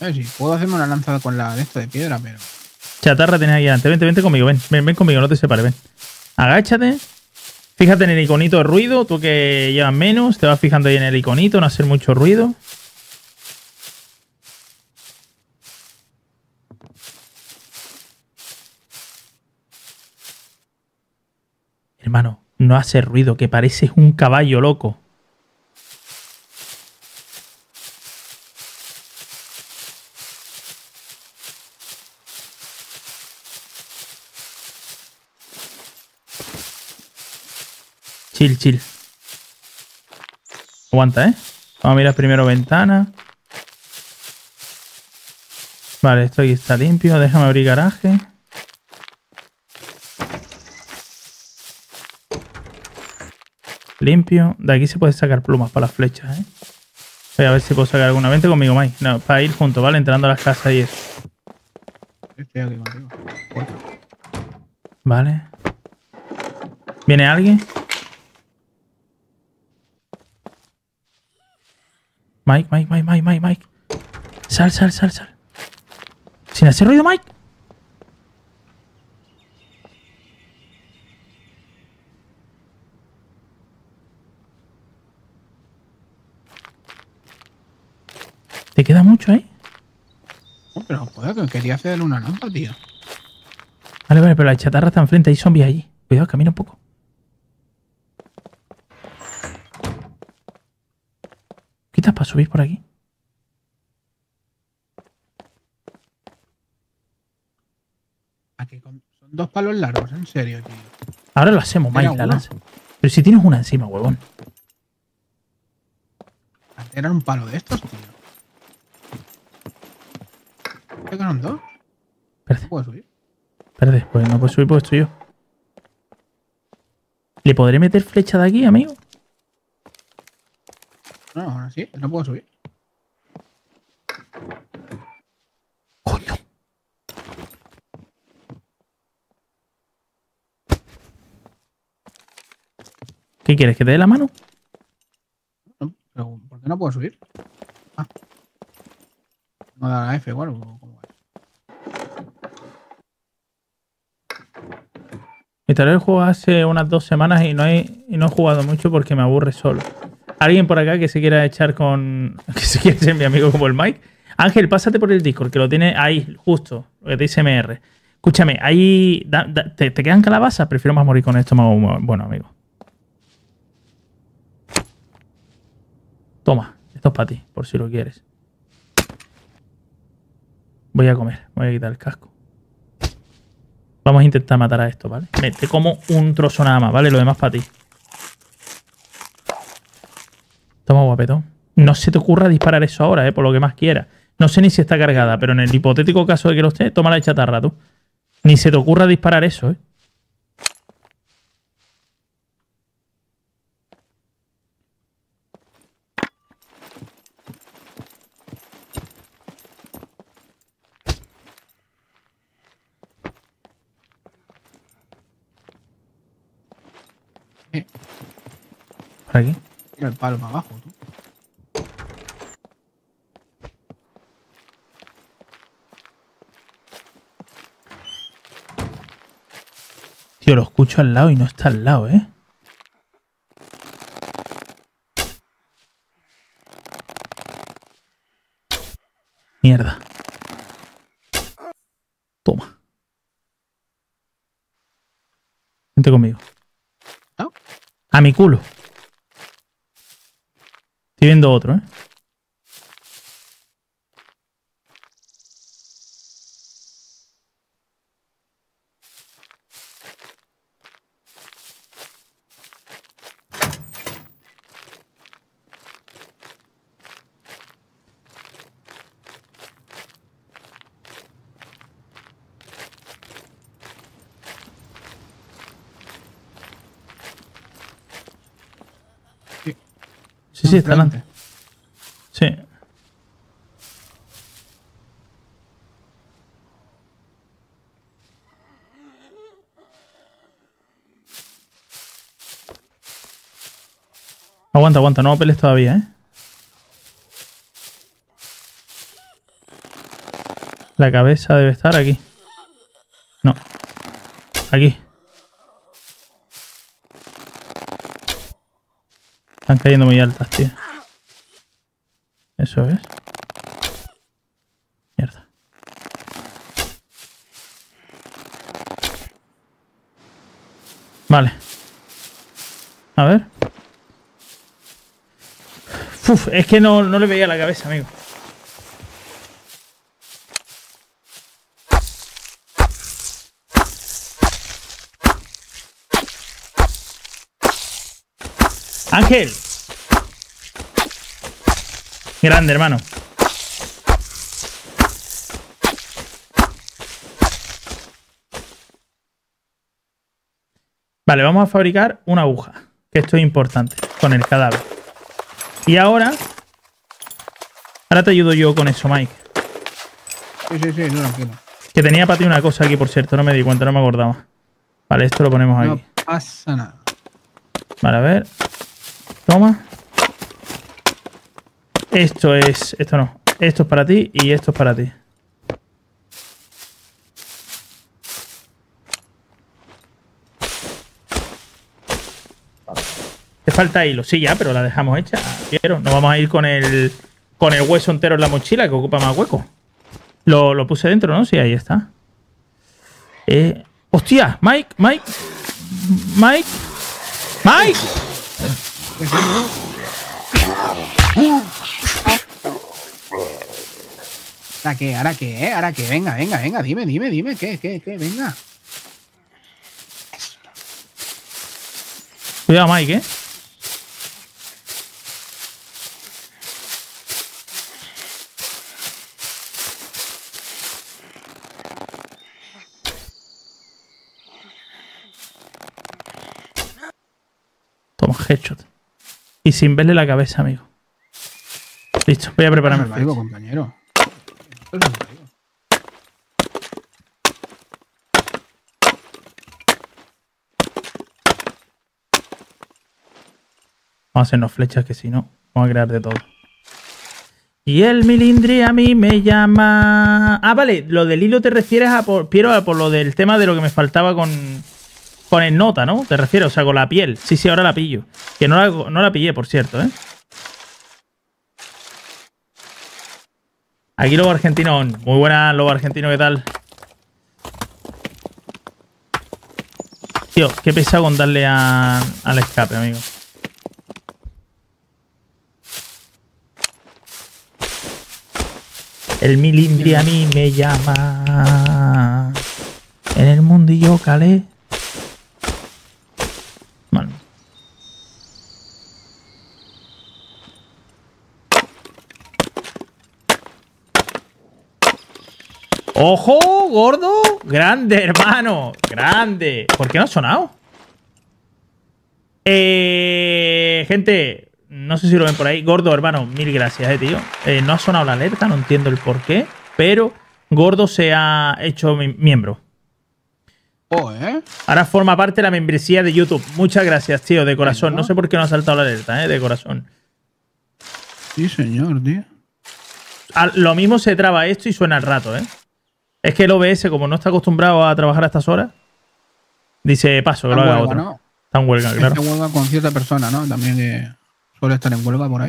Sí, puedo hacerme una lanza con la de esto de piedra, pero... Chatarra tienes aquí delante. Vente conmigo, ven conmigo, no te separes, ven. Agáchate. Fíjate en el iconito de ruido, tú que llevas menos, te vas fijando ahí en el iconito, no hacer mucho ruido. Hermano, no hace ruido, que pareces un caballo loco. Chill. Aguanta, ¿eh? Vamos a mirar primero ventana. Vale, esto aquí está limpio. Déjame abrir garaje. Limpio. De aquí se puede sacar plumas para las flechas, ¿eh? Voy a ver si puedo sacar alguna. Vente conmigo, Mike. No, para ir juntos, ¿vale? Entrando a las casas y eso. Estoy aquí contigo. Vale. ¿Viene alguien? Mike. Sal. Sin hacer ruido, Mike. ¿Te queda mucho ahí? No, pero joder, que quería hacer una lanza, tío. Vale, pero la chatarra está enfrente. Hay zombies allí. Cuidado, camina un poco. ¿Quitas para subir por aquí? Aquí son 2 palos largos, en serio, tío. Ahora lo hacemos, Mike, la lanza. Pero si tienes una encima, huevón. Eran un palo de estos, tío. ¿Qué son 2? Espérate. ¿No puedo subir? Espérate, pues no puedo subir porque estoy yo. ¿Le podré meter flecha de aquí, amigo? No, ahora sí, no puedo subir. ¡Coño! ¿Qué quieres? ¿Que te dé la mano? No, pero ¿por qué no puedo subir? Ah. No da la F igual o cómo es. Instalé el juego hace unas 2 semanas y no he jugado mucho porque me aburre solo. ¿Alguien por acá que se quiera echar con... que se quiera ser mi amigo como el Mike? Ángel, pásate por el Discord, que lo tiene ahí, justo, lo que te dice MR. Escúchame, ahí... ¿te quedan calabazas? Prefiero más morir con esto, más bueno, amigo. Toma, esto es para ti, por si lo quieres. Voy a comer, voy a quitar el casco. Vamos a intentar matar a esto, ¿vale? Te como un trozo nada más, ¿vale? Lo demás para ti. Toma, guapetón. No se te ocurra disparar eso ahora, por lo que más quieras. No sé ni si está cargada, pero en el hipotético caso de que lo esté, toma la chatarra, tú. Ni se te ocurra disparar eso, ¿Por aquí? Tira el palo para abajo, tú. Tío, lo escucho al lado y no está al lado, Mierda. Toma. Vente conmigo. ¿No? A mi culo. Estoy viendo otro, Sí, está delante. Sí. Aguanta, no pelees todavía, La cabeza debe estar aquí. No. Aquí. Están cayendo muy altas, tío. Eso es. Mierda. Vale. A ver. Uf, es que no le veía la cabeza, amigo. Ángel. Grande, hermano. Vale, vamos a fabricar una aguja. Que esto es importante. Con el cadáver. Y ahora te ayudo yo con eso, Mike. Sí, no, tranquilo. Que tenía para ti una cosa aquí, por cierto. No me di cuenta, no me acordaba. Vale, esto lo ponemos aquí. No pasa nada. Vale, a ver. Toma. Esto no. Esto es para ti y esto es para ti. Te falta hilo. Sí, ya, pero la dejamos hecha. Quiero. No vamos a ir con el hueso entero en la mochila, que ocupa más hueco. Lo puse dentro, ¿no? Sí, ahí está. ¡Hostia! Mike. ¿Ahora qué? Venga, dime, ¿qué? Venga. Cuidado, Mike, ¿eh? Toma, headshot. Y sin verle la cabeza, amigo. Listo, voy a prepararme el fuego, compañero. Vamos a hacernos flechas, que si no, vamos a crear de todo. Y el milindri a mí me llama... Ah, vale, lo del hilo te refieres a por lo del tema de lo que me faltaba con el nota, ¿no? Te refieres, o sea, con la piel. Sí, ahora la pillo. Que no la pillé, por cierto, ¿eh? Aquí lobo argentino. Muy buena, lobo argentino, ¿qué tal? Tío, qué pesado con darle al escape, amigo. El milindri a mí me llama. En el mundillo calé. Vale. ¡Ojo, gordo! ¡Grande, hermano! ¡Grande! ¿Por qué no ha sonado? Gente, no sé si lo ven por ahí. Gordo, hermano, mil gracias, tío. No ha sonado la alerta, no entiendo el por qué. Pero Gordo se ha hecho miembro. Oh, ¿eh? Ahora forma parte de la membresía de YouTube. Muchas gracias, tío, de corazón. No sé por qué no ha saltado la alerta, de corazón. Sí, señor, tío. Lo mismo se traba esto y suena al rato, Es que el OBS, como no está acostumbrado a trabajar a estas horas, dice paso, que lo haga otro. ¿No? Está en huelga, claro. Está en huelga con cierta persona, ¿no? También que suele estar en huelga por ahí.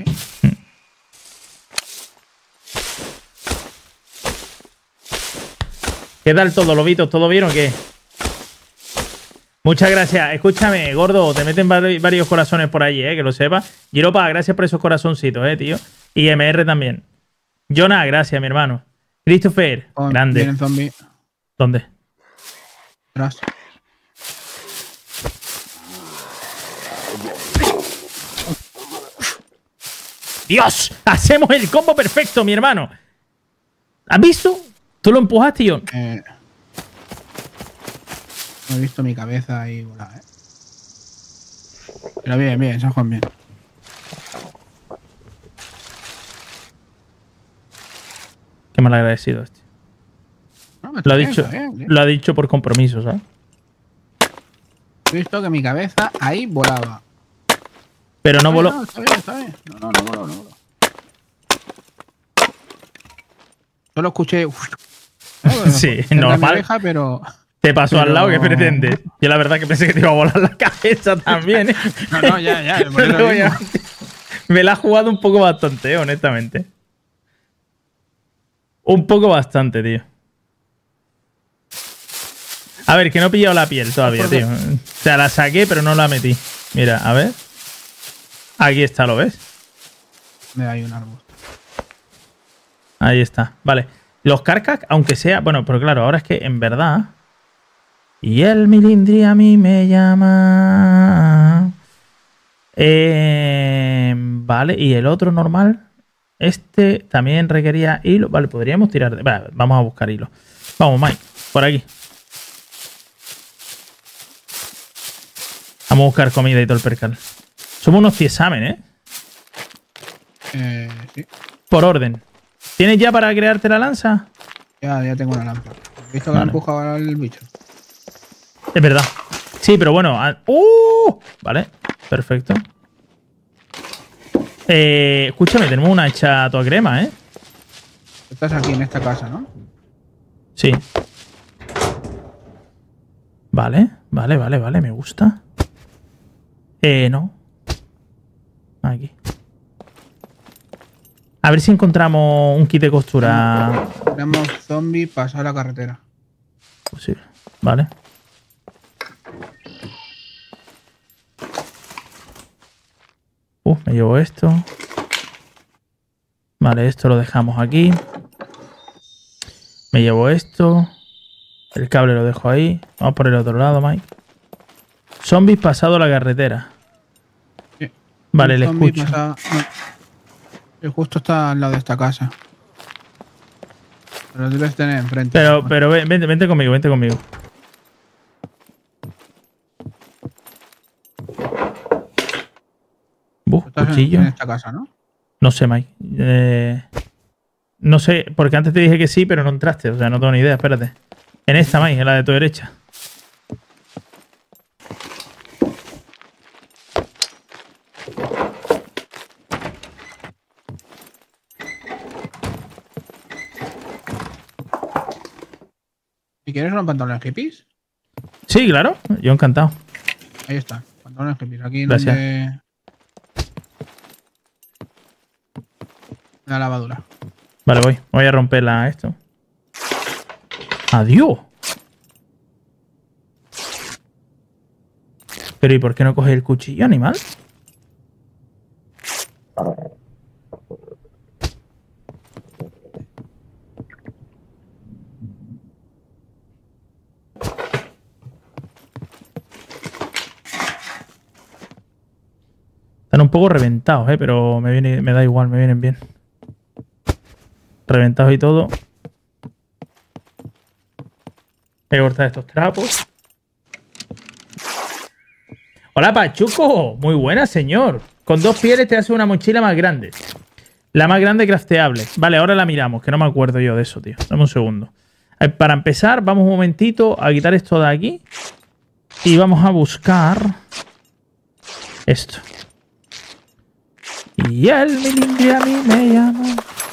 ¿Qué tal todo, lobitos? ¿Todo bien o qué? Muchas gracias. Escúchame, gordo, te meten varios corazones por allí, que lo sepas. Giropa, gracias por esos corazoncitos, tío. Y MR también. Jonah, gracias, mi hermano. Christopher, grande. Viene el zombie. ¿Dónde? Atrás. ¡Dios! Hacemos el combo perfecto, mi hermano. ¿Has visto? Tú lo empujaste y yo. No he visto mi cabeza ahí volar, Pero bien, San Juan, bien. Qué mal agradecido este. No, lo ha dicho por compromiso, ¿sabes? He visto que mi cabeza ahí volaba. Pero no voló. No, está bien. No voló. Solo escuché Sí, normal. Oreja, pero... Te pasó al lado, ¿qué pretendes? Yo la verdad que pensé que te iba a volar la cabeza también. No, ya. Me la ha jugado un poco bastante, honestamente. Un poco bastante, tío. A ver, que no he pillado la piel todavía, tío. O sea, la saqué, pero no la metí. Mira, a ver. Aquí está, ¿lo ves? Hay un árbol. Ahí está. Vale. Los carcac, aunque sea... Bueno, pero claro, ahora es que en verdad... Y el milindri a mí me llama... Vale, y el otro normal... Este también requería hilo. Vale, podríamos tirar... Vale, vamos a buscar hilo. Vamos, Mike. Por aquí. Vamos a buscar comida y todo el percal. Somos unos tiesamen, ¿eh? Sí. Por orden. ¿Tienes ya para crearte la lanza? Ya tengo una lanza. ¿Has visto que me empuja al bicho? Es verdad. Sí, pero bueno. Vale, perfecto. Escúchame, tenemos una hecha toda crema, ¿eh? Estás aquí en esta casa, ¿no? Sí. Vale, me gusta. No. Aquí. A ver si encontramos un kit de costura. Tenemos zombie pasar la carretera. Posible. Vale. Me llevo esto. Vale, esto lo dejamos aquí. Me llevo esto. El cable lo dejo ahí. Vamos por el otro lado, Mike. Zombies pasado la carretera. Sí. Vale, le escucho. El justo está al lado de esta casa. Pero lo debes tener enfrente. Pero vente conmigo, vente conmigo. Cuchillo. En esta casa, ¿no? No sé, Mike. No sé, porque antes te dije que sí, pero no entraste. O sea, no tengo ni idea, espérate. En esta, Mike, en la de tu derecha. ¿Y quieres unos pantalones hippies? Sí, claro. Yo encantado. Ahí está. Pantalones hippies. Aquí Gracias. donde... La lavadora. Vale, voy a romperla esto. ¡Adiós! Pero ¿y por qué no coges el cuchillo, animal? Están un poco reventados, pero me da igual, me vienen bien. Reventados y todo. Voy a cortar estos trapos. Hola, Pachuco. Muy buena, señor. Con 2 pieles te hace una mochila más grande. La más grande crafteable. Vale, ahora la miramos, que no me acuerdo yo de eso, tío. Dame un segundo. Para empezar, vamos un momentito a quitar esto de aquí. Y vamos a buscar esto. Y el milindri a mí me llama.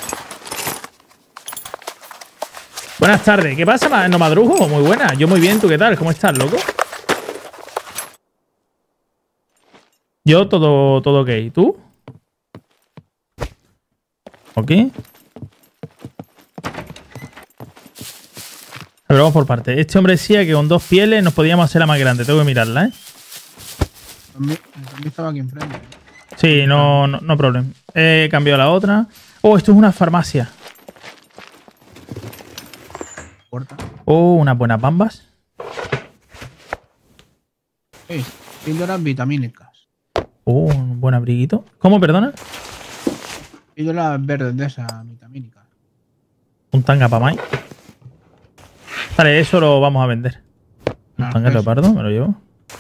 Buenas tardes. ¿Qué pasa, no madrujo? Muy buena. Yo muy bien. ¿Tú qué tal? ¿Cómo estás, loco? Yo todo ok. ¿Tú? Ok. A ver, vamos por parte. Este hombre decía que con 2 pieles nos podíamos hacer la más grande. Tengo que mirarla, ¿eh? El zombie estaba aquí enfrente. Sí, no problema. He cambiado la otra. Oh, esto es una farmacia. Oh, unas buenas bambas. Sí, píldoras vitamínicas. Oh, un buen abriguito. ¿Cómo, perdona? Píldoras verdes de esas vitamínicas. Un tanga para Mike. Vale, eso lo vamos a vender. Un tanga leopardo, me lo llevo.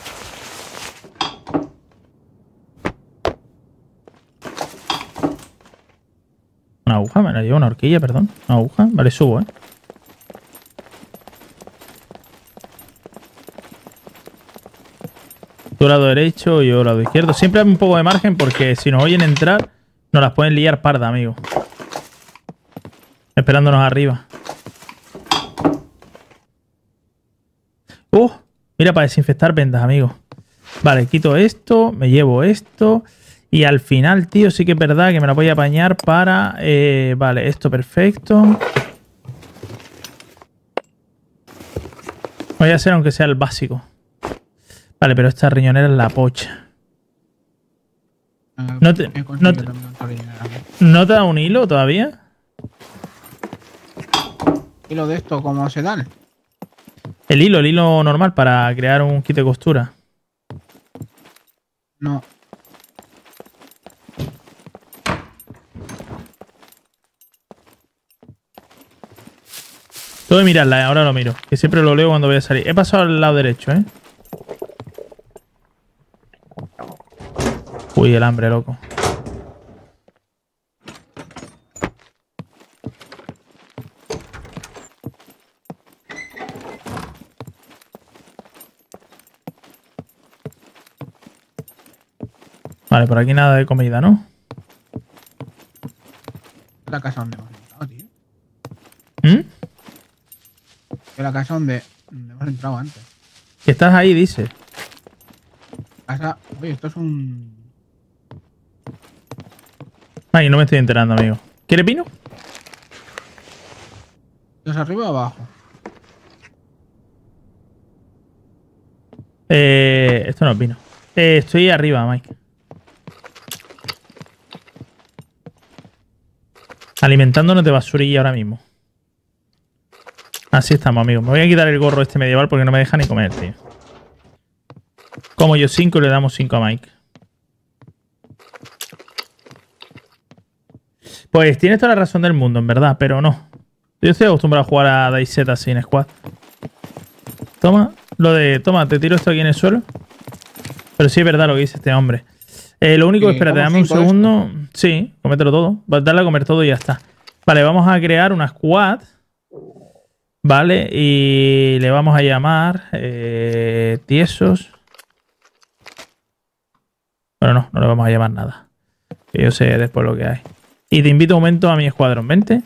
Una aguja, me la llevo, una horquilla, perdón. Una aguja. Vale, subo, ¿eh? Tú lado derecho y yo lado izquierdo. Siempre hay un poco de margen porque si nos oyen entrar, nos las pueden liar parda, amigo. Esperándonos arriba. Mira, para desinfectar vendas, amigo. Vale, quito esto, me llevo esto. Y al final, tío, sí que es verdad que me la voy a apañar para... vale, esto perfecto. Voy a hacer aunque sea el básico. Vale, pero esta riñonera es la pocha. ¿No te da un hilo todavía? ¿Hilo de esto cómo se dan? El hilo normal para crear un kit de costura. No. Tengo que mirarla, ahora lo miro. Que siempre lo leo cuando voy a salir. He pasado al lado derecho, ¿eh? Uy, el hambre, loco. Vale, por aquí nada de comida, ¿no? La casa donde hemos entrado, tío. Es la casa donde hemos entrado antes. Que estás ahí, dice. Casa... Oye, esto es un... Ay, no me estoy enterando, amigo. ¿Quieres vino? ¿Es arriba o abajo? Esto no es vino. Estoy arriba, Mike. Alimentándonos de basurilla ahora mismo. Así estamos, amigos. Me voy a quitar el gorro este medieval porque no me deja ni comer, tío. Como yo 5 y le damos 5 a Mike. Pues tienes toda la razón del mundo, en verdad, pero no. Yo estoy acostumbrado a jugar a DayZ sin squad. Toma, toma, te tiro esto aquí en el suelo. Pero sí es verdad lo que dice este hombre. Lo único, espérate, dame un segundo. Sí, comételo todo. Darle a comer todo y ya está. Vale, vamos a crear una squad. Vale, y le vamos a llamar Tiesos. Bueno, no le vamos a llamar nada. Que yo sé después lo que hay. Y te invito un momento a mi escuadrón. Vente.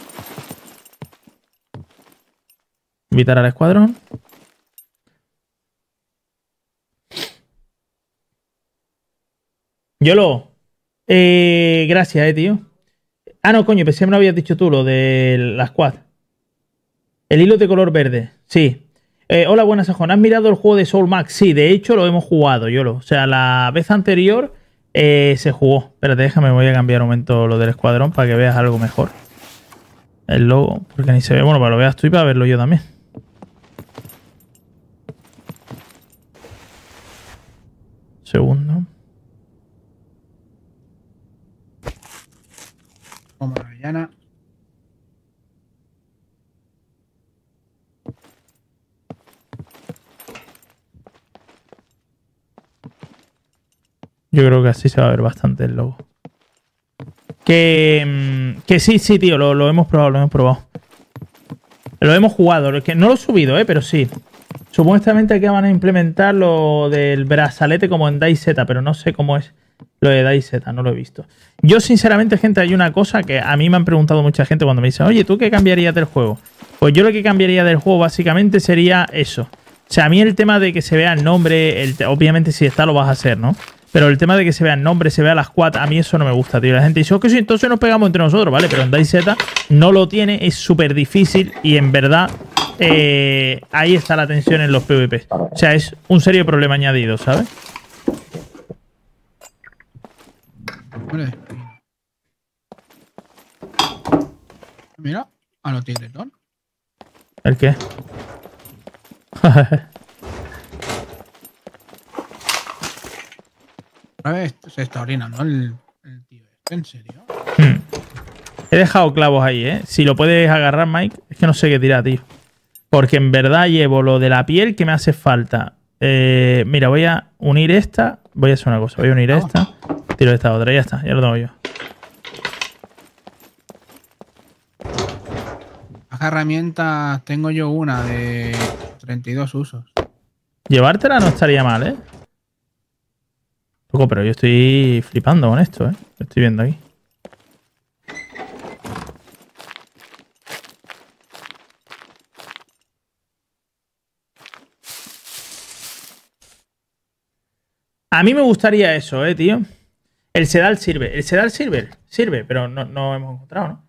Invitar al escuadrón. Yolo. Gracias, tío. Ah, no, coño, pensé que me lo habías dicho tú, lo de la squad. El hilo de color verde. Sí. Hola, buenas, Sajón. ¿Has mirado el juego de Soul Max? Sí, de hecho lo hemos jugado, Yolo. O sea, la vez anterior se jugó. Espérate, déjame, voy a cambiar un momento lo del escuadrón para que veas algo mejor. El logo, porque ni se ve. Bueno, para que lo veas tú y para verlo yo también. Segundo. Como la villana. Yo creo que así se va a ver bastante el logo. Que sí, tío, lo hemos probado, lo hemos probado. Lo hemos jugado, que no lo he subido, pero sí. Supuestamente que van a implementar lo del brazalete como en DayZ, pero no sé cómo es lo de DayZ, no lo he visto. Yo, sinceramente, gente, hay una cosa que a mí me han preguntado mucha gente cuando me dicen, oye, ¿tú qué cambiarías del juego? Pues yo lo que cambiaría del juego básicamente sería eso. O sea, a mí el tema de que se vea el nombre, obviamente si está lo vas a hacer, ¿no? Pero el tema de que se vea el nombre, se vea las squad, a mí eso no me gusta, tío. La gente dice, que sí, entonces nos pegamos entre nosotros, ¿vale? Pero en DayZ no lo tiene, es súper difícil y en verdad ahí está la tensión en los PvP. O sea, es un serio problema añadido, ¿sabes? Mira, a los tigretón. ¿El qué? Otra vez se está orinando el tío. ¿En serio? He dejado clavos ahí, ¿eh? Si lo puedes agarrar, Mike, es que no sé qué tirar, tío. Porque en verdad llevo lo de la piel que me hace falta. Mira, voy a unir esta. Voy a hacer una cosa. Voy a unir esta. Tiro esta otra. Ya está. Ya lo tengo yo. Las herramientas tengo yo una de 32 usos. Llevártela no estaría mal, ¿eh? Poco, pero yo estoy flipando con esto, ¿eh? Lo estoy viendo aquí. A mí me gustaría eso, tío. El sedal sirve. El sedal sirve, pero no hemos encontrado, ¿no?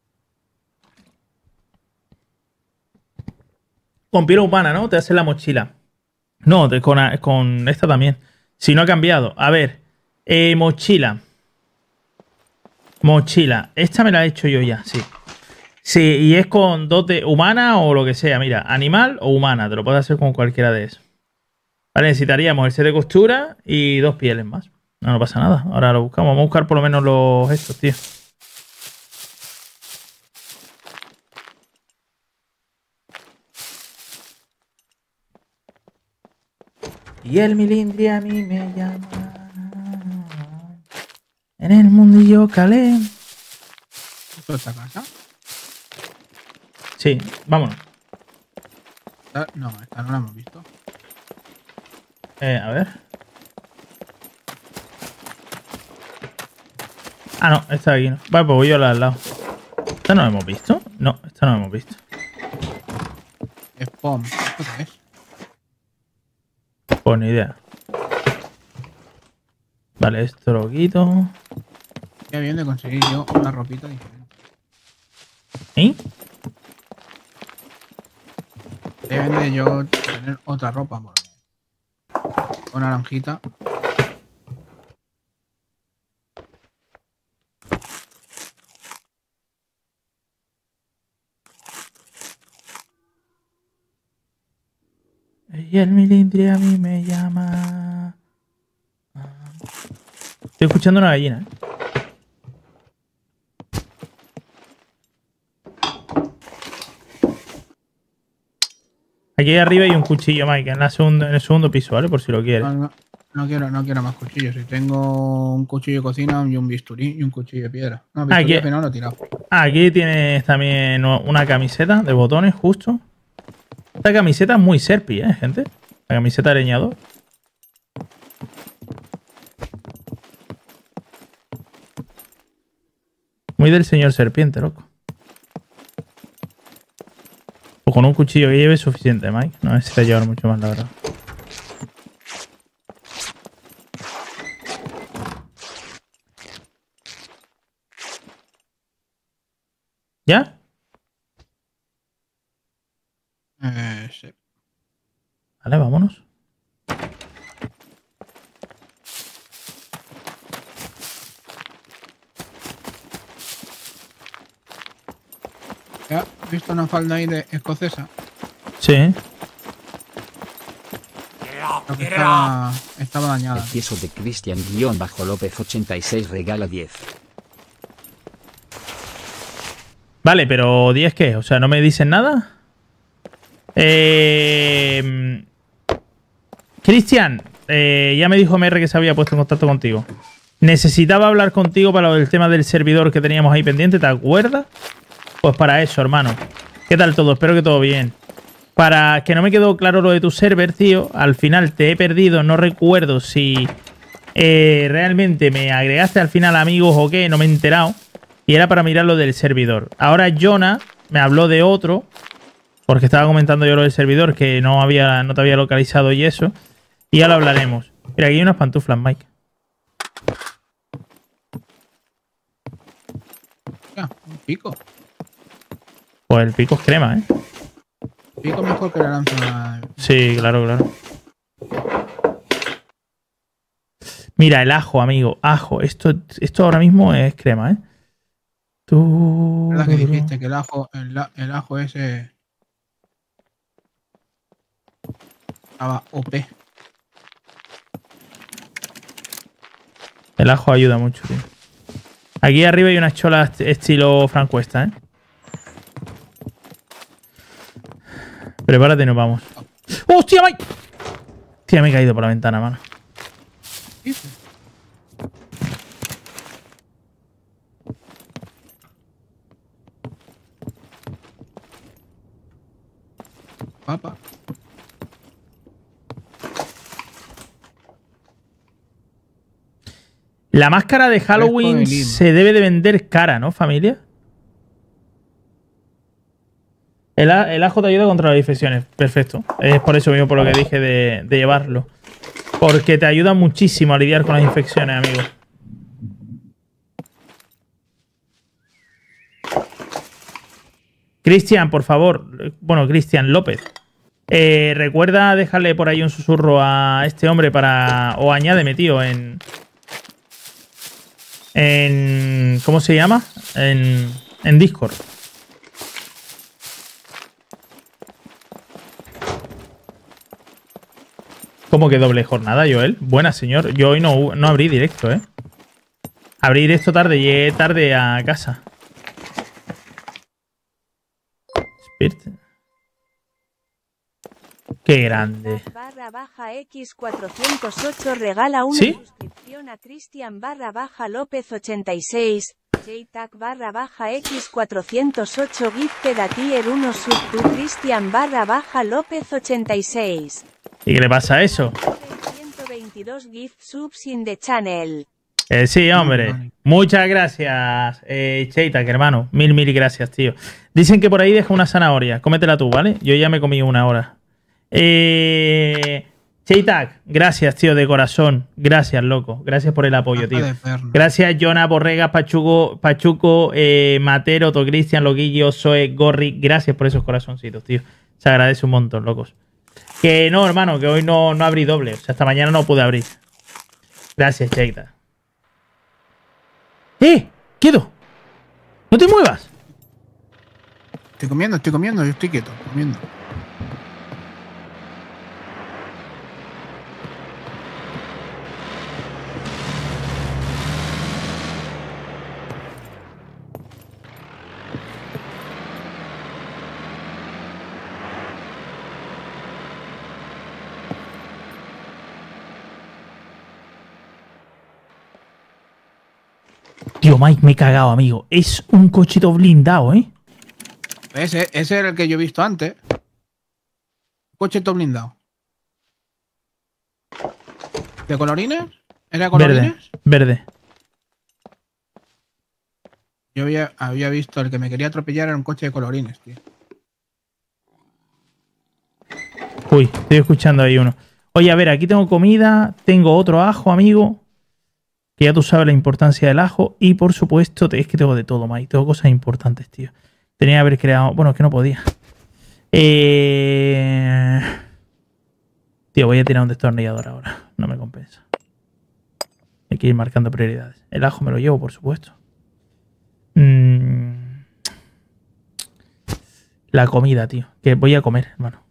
Con piel humana, ¿no? Te hace la mochila. No, con esta también. Si no ha cambiado. A ver. Mochila. Mochila. Esta me la he hecho yo ya, sí. Sí, y es con dote humana o lo que sea. Mira, animal o humana. Te lo puedes hacer con cualquiera de esos. Vale, necesitaríamos el set de costura y 2 pieles más. No pasa nada. Ahora lo buscamos. Vamos a buscar por lo menos estos, tío. Y el milindri a mí me llama. En el mundillo calé. ¿Esto es esta casa? Sí, vámonos. No, esta no la hemos visto. A ver. Ah, no, esta de aquí no. Vale, pues voy yo a la al lado. ¿Esta no la hemos visto? No, esta no la hemos visto. Es POM. ¿Esto qué es? Pues ni idea. Vale, esto lo quito. Qué bien de conseguir yo una ropita diferente. ¿Y? Qué bien de yo tener otra ropa, porque con naranjita. Y el milindri a mí me llama. Estoy escuchando una gallina, ¿eh? Aquí arriba hay un cuchillo, Mike, en el segundo piso, ¿vale? Por si lo quieres. No quiero más cuchillos. Si tengo un cuchillo de cocina y un bisturí y un cuchillo de piedra. No, Aquí, no lo he tirado. Aquí tienes también una camiseta de botones, justo. Esta camiseta es muy serpi, gente. La camiseta de leñador. Muy del señor serpiente, loco. O con un cuchillo que lleve es suficiente, Mike. No necesita llevar mucho más, la verdad. ¿Ya? Sí. Vale, vámonos. ¿Has visto una falda ahí de escocesa? Sí. Creo que estaba dañada. El queso de Cristian-López 86 regala 10. Vale, pero ¿10 qué? O sea, ¿no me dicen nada? Cristian, ya me dijo MR que se había puesto en contacto contigo. Necesitaba hablar contigo para el tema del servidor que teníamos ahí pendiente, ¿te acuerdas? Pues para eso, hermano. ¿Qué tal todo? Espero que todo bien. Para que no me quedó claro lo de tu server, tío, al final te he perdido, no recuerdo si realmente me agregaste al final amigos o qué, no me he enterado. Y era para mirar lo del servidor. Ahora Jonah me habló de otro, porque estaba comentando yo lo del servidor, que no te había localizado y eso. Y ya lo hablaremos. Mira, aquí hay unas pantuflas, Mike. Ya, un pico. Pues el pico es crema, ¿eh? Pico mejor que la lanza. Sí, claro, claro. Mira, el ajo, amigo. Ajo. Esto ahora mismo es crema, ¿eh? ¿Verdad que dijiste que el ajo ese estaba OP? El ajo ayuda mucho, tío. Aquí arriba hay unas cholas estilo francuesta, ¿eh? Prepárate y nos vamos. ¡Hostia, Mike! Hostia, me he caído por la ventana, mano. ¿Sí? Papa. La máscara de Halloween se debe de vender cara, ¿no, familia? El ajo te ayuda contra las infecciones. Perfecto. Es por eso mismo por lo que dije de llevarlo. Porque te ayuda muchísimo a lidiar con las infecciones, amigo. Cristian, por favor. Bueno, Cristian López. Recuerda dejarle por ahí un susurro a este hombre para... O añádeme, tío, en... ¿Cómo se llama? En Discord. ¿Cómo que doble jornada, Joel? Buena, señor. Yo hoy no abrí directo, ¿eh? Abrí directo tarde. Llegué tarde a casa. Spirit. Qué grande. X408 regala una suscripción a Cristian _López86. JTAG _X408 gifted a tier 1 sub to Cristian _López86. ¿Y qué le pasa a eso? 122 gift subs in the channel. Sí, hombre. Muchas gracias, Cheitak, hermano. Mil gracias, tío. Dicen que por ahí deja una zanahoria. Cómetela tú, ¿vale? Yo ya me comí una ahora. Cheitak, gracias, tío, de corazón. Gracias, loco. Gracias por el apoyo, tío. Gracias, Jonah, Borrega, Pachuco, Matero, Cristian, Loquillo, Zoe, Gorri. Gracias por esos corazoncitos, tío. Se agradece un montón, locos. Que no, hermano, que hoy no abrí doble. O sea, hasta mañana no pude abrir. Gracias, Cheitak. ¡Quieto! ¡No te muevas! Estoy comiendo, yo estoy quieto, comiendo. Tío, Mike, me he cagado, amigo. Es un cochito blindado, ¿eh? Ese era el que yo he visto antes. Cochito blindado. ¿De colorines? ¿Era colorines? Verde. Yo había visto el que me quería atropellar era un coche de colorines, tío. Uy, estoy escuchando ahí uno. Oye, a ver, aquí tengo comida. Tengo otro ajo, amigo. Que ya tú sabes la importancia del ajo. Y por supuesto, es que tengo de todo, Mike. Tengo cosas importantes, tío. Tenía que haber creado... Bueno, es que no podía. Tío, voy a tirar un destornillador ahora. No me compensa. Hay que ir marcando prioridades. El ajo me lo llevo, por supuesto. La comida, tío. Que voy a comer, hermano.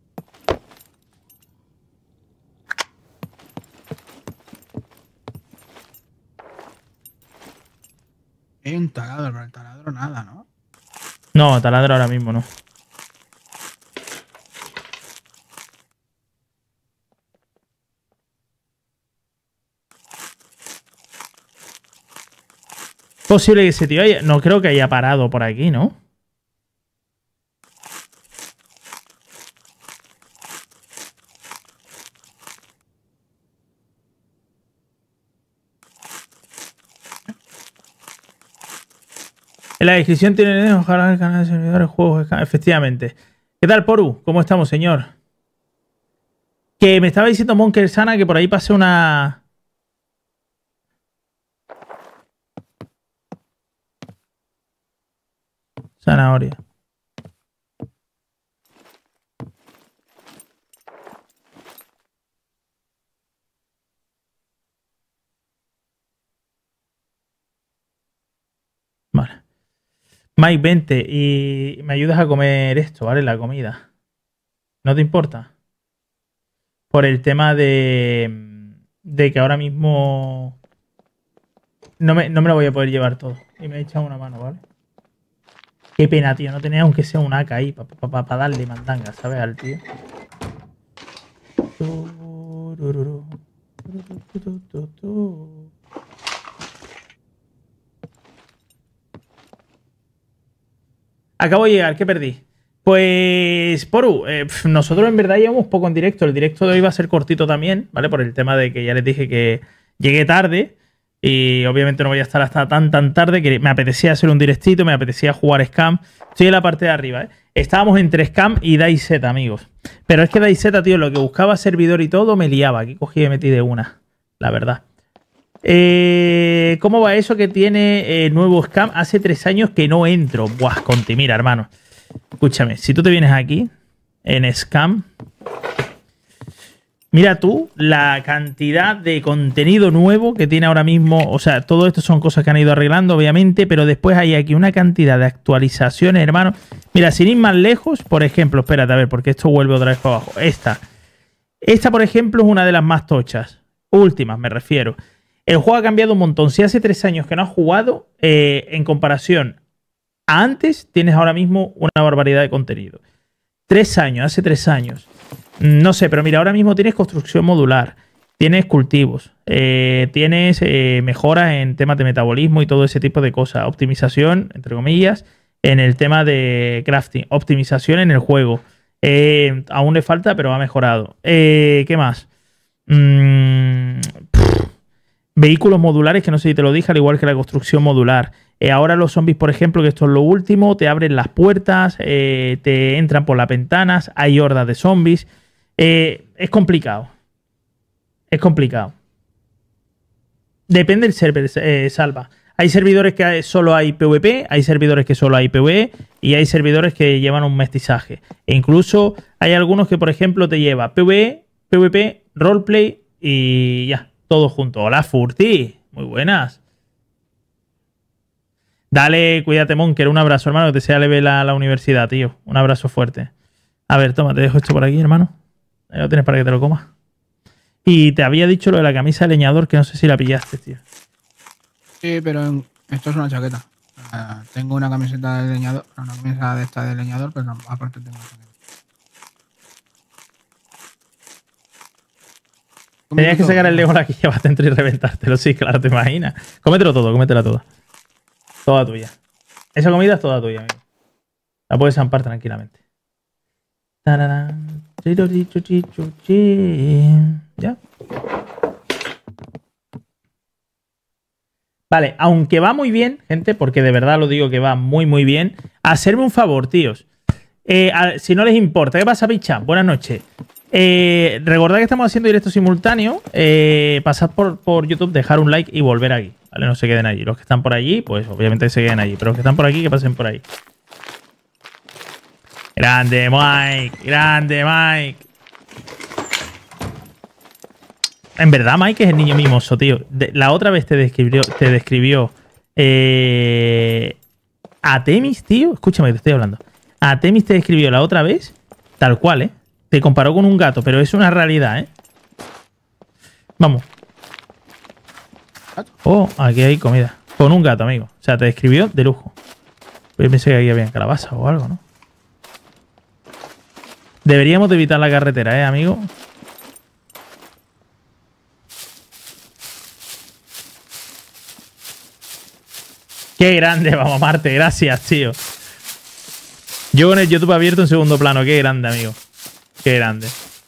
Hay un taladro, pero el taladro nada, ¿no? No, taladro ahora mismo no. Posible que ese tío haya... No creo que haya parado por aquí, ¿no? En la descripción tienen ojalá el canal de servidores, juegos, efectivamente. ¿Qué tal, Poru? ¿Cómo estamos, señor? Que me estaba diciendo Monker Sana que por ahí pasé una... Zanahoria. Vale. Mike, vente y me ayudas a comer esto, ¿vale? La comida. ¿No te importa? Por el tema de que ahora mismo no me lo voy a poder llevar todo. Y me he echado una mano, ¿vale? Qué pena, tío. No tenía aunque sea un AK ahí para darle mandanga, ¿sabes? Al tío. Acabo de llegar, ¿qué perdí? Pues, Poru, nosotros en verdad llevamos poco en directo. El directo de hoy va a ser cortito también, ¿vale? Por el tema de que ya les dije que llegué tarde. Y obviamente no voy a estar hasta tan tarde que me apetecía hacer un directito, me apetecía jugar Scam. Estoy en la parte de arriba, ¿eh? Estábamos entre Scam y DayZ, amigos. Pero es que DayZ, tío, lo que buscaba servidor y todo me liaba. Aquí cogí y metí de una, la verdad. ¿Cómo va eso que tiene nuevo Scam? Hace 3 años que no entro. Buah, Conti, mira, hermano. Escúchame, si tú te vienes aquí, en Scam... Mira tú la cantidad de contenido nuevo que tiene ahora mismo. O sea, todo esto son cosas que han ido arreglando, obviamente, pero después hay aquí una cantidad de actualizaciones, hermano. Mira, sin ir más lejos, por ejemplo, espérate, a ver, porque esto vuelve otra vez para abajo. Esta, por ejemplo, es una de las más tochas. Últimas, me refiero. El juego ha cambiado un montón. Si hace 3 años que no has jugado, en comparación a antes, tienes ahora mismo una barbaridad de contenido. 3 años, hace 3 años. No sé, pero mira, ahora mismo tienes construcción modular, tienes cultivos, tienes mejoras en temas de metabolismo y todo ese tipo de cosas. Optimización, entre comillas, en el tema de crafting. Optimización en el juego. Aún le falta, pero ha mejorado. ¿Qué más? Vehículos modulares, que no sé si te lo dije, al igual que la construcción modular. Ahora los zombies, por ejemplo, que esto es lo último, te abren las puertas, te entran por las ventanas, hay hordas de zombies. Es complicado. Es complicado. Depende del server, Salva. Hay servidores que solo hay PvP, hay servidores que solo hay PvE y hay servidores que llevan un mestizaje. E incluso hay algunos que, por ejemplo, te lleva PvE, PvP, roleplay y ya, todo junto. Hola, Furti. Muy buenas. Dale, cuídate, Monker. Un abrazo, hermano, que te sea leve la universidad, tío. Un abrazo fuerte. A ver, toma, te dejo esto por aquí, hermano. Ahí lo tienes para que te lo comas. Y te había dicho lo de la camisa de leñador, que no sé si la pillaste, tío. Sí, pero esto es una chaqueta. Tengo una camiseta de leñador, una camisa de esta de leñador, pero no, aparte tengo una chaqueta. Tenías que sacar el león aquí y llevarte entre y reventártelo. Sí, claro, te imaginas. Cómetelo todo, cómetela toda. Toda tuya. Esa comida es toda tuya, amigo. La puedes zampar tranquilamente. Tararán. ¿Ya? Vale, aunque va muy bien, gente, porque de verdad lo digo que va muy, muy bien, hacerme un favor, tíos. Si no les importa, ¿qué pasa, picha? Buenas noches. Recordad que estamos haciendo directo simultáneo. Pasad por YouTube, dejar un like y volver aquí. ¿Vale? No se queden allí. Los que están por allí, pues obviamente se queden allí. Pero los que están por aquí, que pasen por ahí. Grande, Mike. Grande, Mike. En verdad, Mike es el niño mimoso, tío. La otra vez te describió Atemis, tío. Escúchame, te estoy hablando. Atemis te describió la otra vez tal cual, ¿eh? Te comparó con un gato, pero es una realidad, ¿eh? Vamos. Oh, aquí hay comida. Con un gato, amigo. O sea, te describió de lujo. Yo pensé que aquí había calabaza o algo, ¿no? Deberíamos de evitar la carretera, amigo. Qué grande, vamos a Marte. Gracias, tío. Yo con el YouTube abierto en segundo plano. Qué grande, amigo. Qué grande.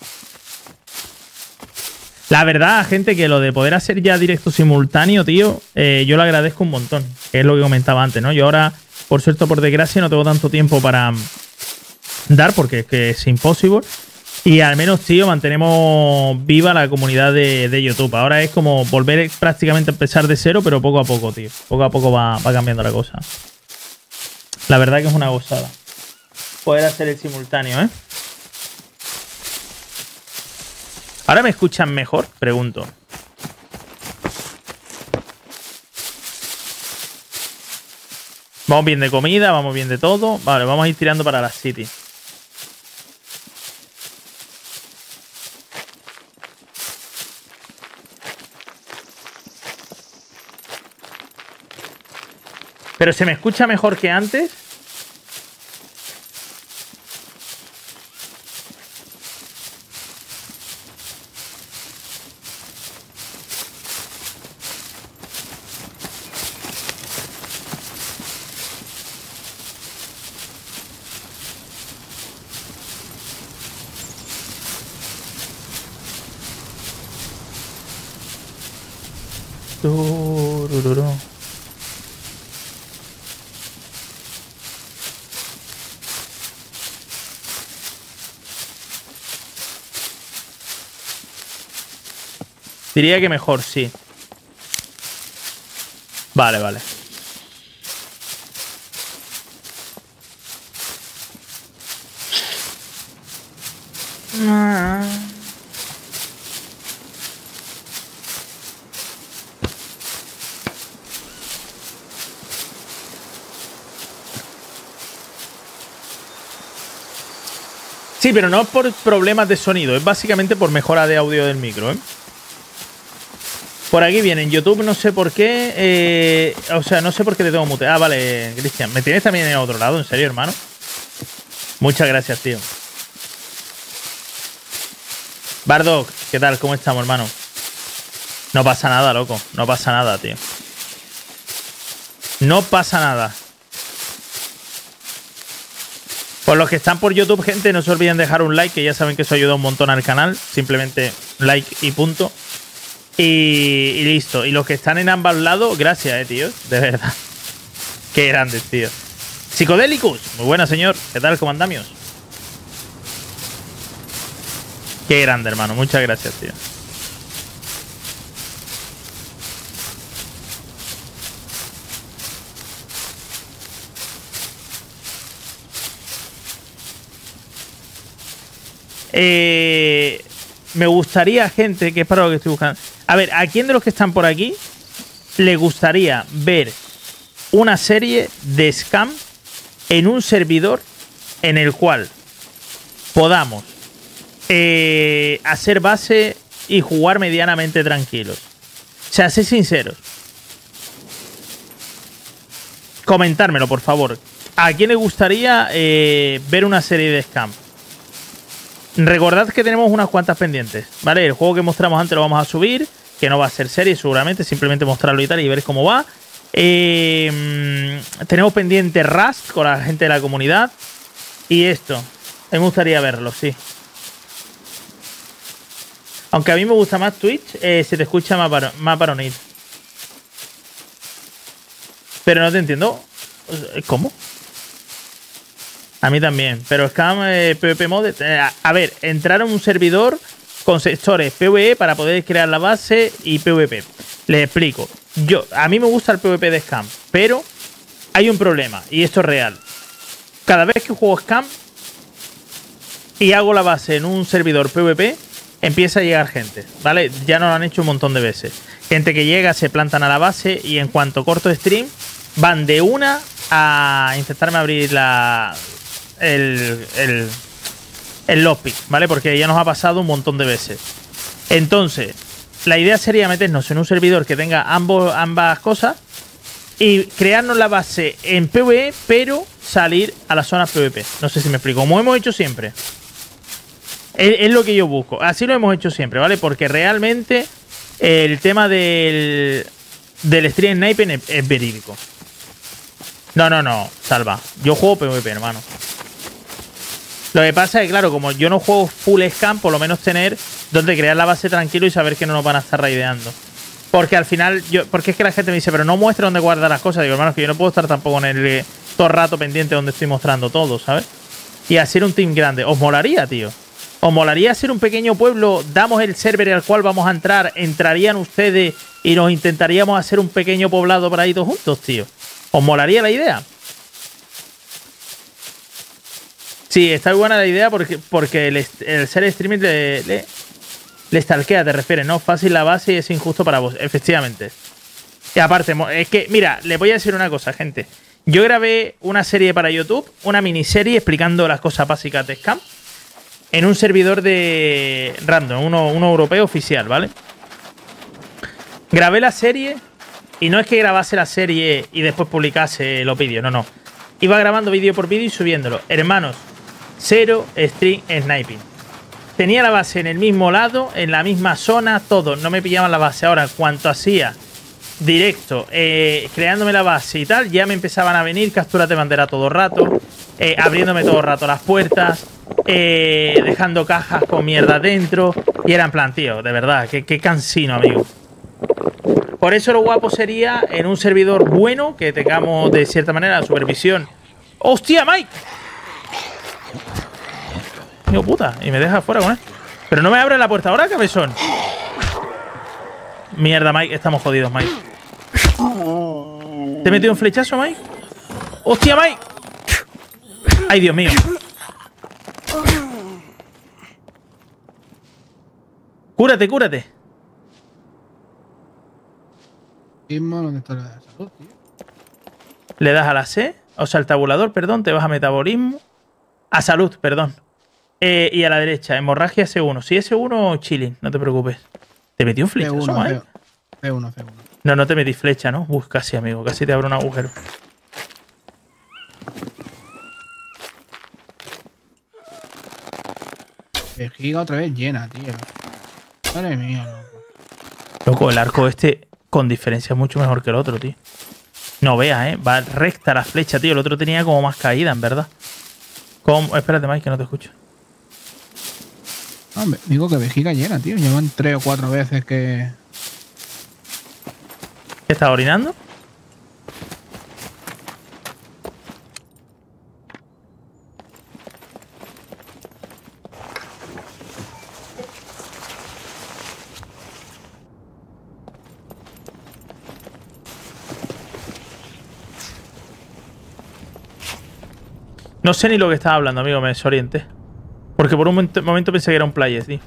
La verdad, gente, que lo de poder hacer ya directo simultáneo, tío, yo lo agradezco un montón. Que es lo que comentaba antes, ¿no? Yo ahora, por suerte o por desgracia, no tengo tanto tiempo para dar, porque es que es imposible. Y al menos, tío, mantenemos viva la comunidad de YouTube. Ahora es como volver prácticamente a empezar de cero, pero poco a poco, tío. Poco a poco va cambiando la cosa. La verdad que es una gozada poder hacer el simultáneo, ¿eh? ¿Ahora me escuchan mejor? Pregunto. Vamos bien de comida, vamos bien de todo. Vale, vamos a ir tirando para la City. ¿Pero se me escucha mejor que antes? Turururu. Diría que mejor, sí. Vale, vale. Sí, pero no por problemas de sonido, es básicamente por mejora de audio del micro, ¿eh? Por aquí viene en YouTube, no sé por qué. O sea, no sé por qué te tengo mute. Ah, vale, Cristian. ¿Me tienes también en otro lado? ¿En serio, hermano? Muchas gracias, tío. Bardock, ¿qué tal? ¿Cómo estamos, hermano? No pasa nada, loco. No pasa nada, tío. No pasa nada. Por los que están por YouTube, gente, no se olviden dejar un like, que ya saben que eso ayuda un montón al canal. Simplemente like y punto. Y listo. Y los que están en ambos lados, gracias, tío. De verdad. Qué grandes, tío. Psicodelicus. Muy buena, señor. ¿Qué tal? ¿Cómo andamios? Qué grande, hermano. Muchas gracias, tío. Me gustaría, gente, que es para lo que estoy buscando. A ver, ¿a quién de los que están por aquí le gustaría ver una serie de scam en un servidor en el cual podamos hacer base y jugar medianamente tranquilos? O sea, sé sinceros. Comentármelo, por favor. ¿A quién le gustaría ver una serie de scam? Recordad que tenemos unas cuantas pendientes, ¿vale? El juego que mostramos antes lo vamos a subir, que no va a ser serie seguramente, simplemente mostrarlo y tal y ver cómo va. Tenemos pendiente Rust con la gente de la comunidad. Y esto, me gustaría verlo, sí. Aunque a mí me gusta más Twitch, se te escucha más varonil. Pero no te entiendo. ¿Cómo? A mí también, pero Scam PvP Mode. A ver, entrar en un servidor con sectores PvE para poder crear la base y PvP. Les explico. A mí me gusta el PvP de Scam, pero hay un problema, y esto es real. Cada vez que juego Scam y hago la base en un servidor PvP, empieza a llegar gente, ¿vale? Ya nos lo han hecho un montón de veces. Gente que llega, se plantan a la base y en cuanto corto stream, van de una a intentarme abrir el lobby, ¿vale? Porque ya nos ha pasado un montón de veces. Entonces, la idea sería meternos en un servidor que tenga ambas cosas y crearnos la base en PvE, pero salir a las zonas PvP. No sé si me explico. Como hemos hecho siempre. Es lo que yo busco. Así lo hemos hecho siempre, ¿vale? Porque realmente el tema del stream sniper es verídico. No, Salva. Yo juego PvP, hermano. Lo que pasa es que, claro, como yo no juego full scam, por lo menos tener donde crear la base tranquilo y saber que no nos van a estar raideando. Porque al final, porque es que la gente me dice, pero no muestra dónde guarda las cosas. Digo, hermano, que yo no puedo estar tampoco en el todo el rato pendiente donde estoy mostrando todo, ¿sabes? Y hacer un team grande. ¿Os molaría, tío? ¿Os molaría ser un pequeño pueblo? Damos el server al cual vamos a entrar, entrarían ustedes y nos intentaríamos hacer un pequeño poblado para ahí todos juntos, tío. ¿Os molaría la idea? Sí, está muy buena la idea porque el ser streaming le stalkea, te refieres, ¿no? Fácil la base y es injusto para vos, efectivamente. Y aparte, es que, mira, les voy a decir una cosa, gente. Yo grabé una serie para YouTube, una miniserie explicando las cosas básicas de Scam en un servidor de random, uno europeo oficial, ¿vale? Grabé la serie y no es que grabase la serie y después publicase los vídeos, no. Iba grabando vídeo por vídeo y subiéndolo. Hermanos, 0 stream sniping. Tenía la base en el mismo lado, en la misma zona, todo. No me pillaban la base. Ahora, en cuanto hacía directo, creándome la base y tal, ya me empezaban a venir capturas de bandera todo el rato, abriéndome todo el rato las puertas, dejando cajas con mierda dentro. Y era en plan, tío, de verdad, qué cansino, amigo. Por eso lo guapo sería en un servidor bueno que tengamos de cierta manera la supervisión. ¡Hostia, Mike! Hijo puta, y me deja fuera con él. Pero no me abre la puerta ahora, cabezón. Mierda, Mike, estamos jodidos, Mike. ¿Te he metido un flechazo, Mike? ¡Hostia, Mike! ¡Ay, Dios mío! Cúrate, cúrate. ¿Dónde está la salud, tío? Le das a la C, o sea, al tabulador, perdón, te vas a metabolismo. A salud, perdón. Y a la derecha, hemorragia C1. Si es C1, chilling, no te preocupes. ¿Te metí un flechazo, Mike? C1. No, no te metí flecha, ¿no? Casi, amigo, casi te abro un agujero. Vejiga otra vez llena, tío. Madre mía, loco. Loco, el arco este con diferencia es mucho mejor que el otro, tío. No veas, va recta la flecha, tío. El otro tenía como más caída, en verdad. ¿Cómo? Espérate, Mike, que no te escucho. Hombre, digo que vejiga llena, tío. Llevan 3 o 4 veces que... ¿Qué estás orinando? No sé ni lo que estaba hablando, amigo, me desorienté. Porque por un momento pensé que era un player, tío.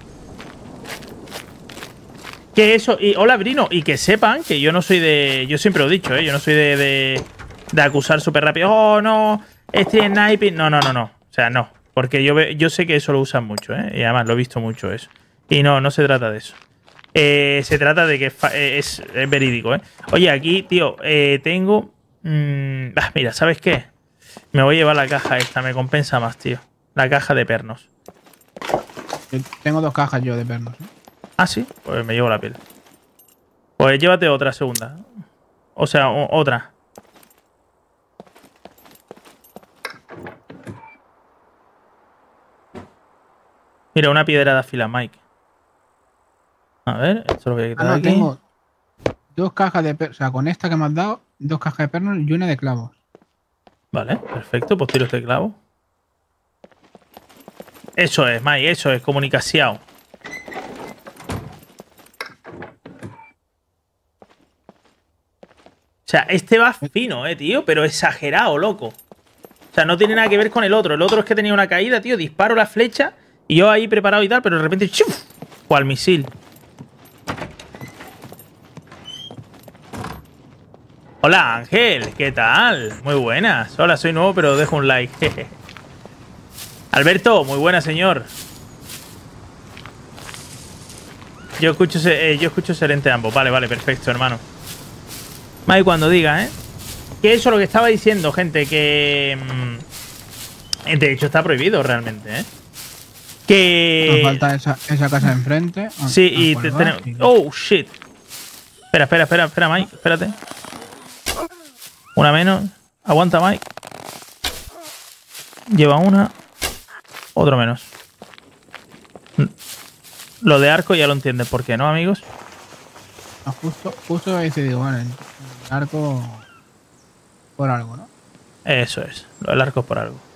Que eso, y hola Brino, y que sepan que yo no soy de... Yo siempre lo he dicho, yo no soy de acusar súper rápido. Oh, no, estoy en sniping. No. O sea, no. Porque yo sé que eso lo usan mucho, y además lo he visto mucho eso. Y no se trata de eso. Se trata de que es verídico, Oye, aquí, tío, tengo... mira, ¿sabes qué? Me voy a llevar la caja esta, me compensa más, tío. La caja de pernos. Tengo 2 cajas yo de pernos, Ah, sí, pues me llevo la piel. Pues llévate otra segunda. O sea, otra. Mira, una piedra de afila, Mike. A ver, esto lo voy a quitar aquí. Tengo 2 cajas de pernos. O sea, con esta que me has dado, 2 cajas de pernos y una de clavos. Vale, perfecto. Pues tiro este clavo. Eso es, Mike, eso es comunicación. O sea, este va fino, tío, pero exagerado, loco. O sea, no tiene nada que ver con el otro. El otro es que tenía una caída, tío. Disparo la flecha y yo ahí preparado y tal, pero de repente ¡chuf! Cual misil. Hola, Ángel. ¿Qué tal? Muy buenas. Hola, soy nuevo, pero dejo un like. Alberto, muy buena, señor. Yo escucho excelente ambos. Vale, perfecto, hermano. Mike, cuando diga, Que eso es lo que estaba diciendo, gente, que... de hecho, está prohibido realmente, Que... Nos falta esa casa de enfrente. Sí, y tenemos... Oh, shit. Espera, Mike. Espérate. Una menos. Aguanta, Mike. Lleva una. Otro menos. Lo de arco ya lo entienden. ¿Por qué no, amigos? Justo ahí se digo, vale. El arco por algo, ¿no? Eso es. Lo del arco es por algo.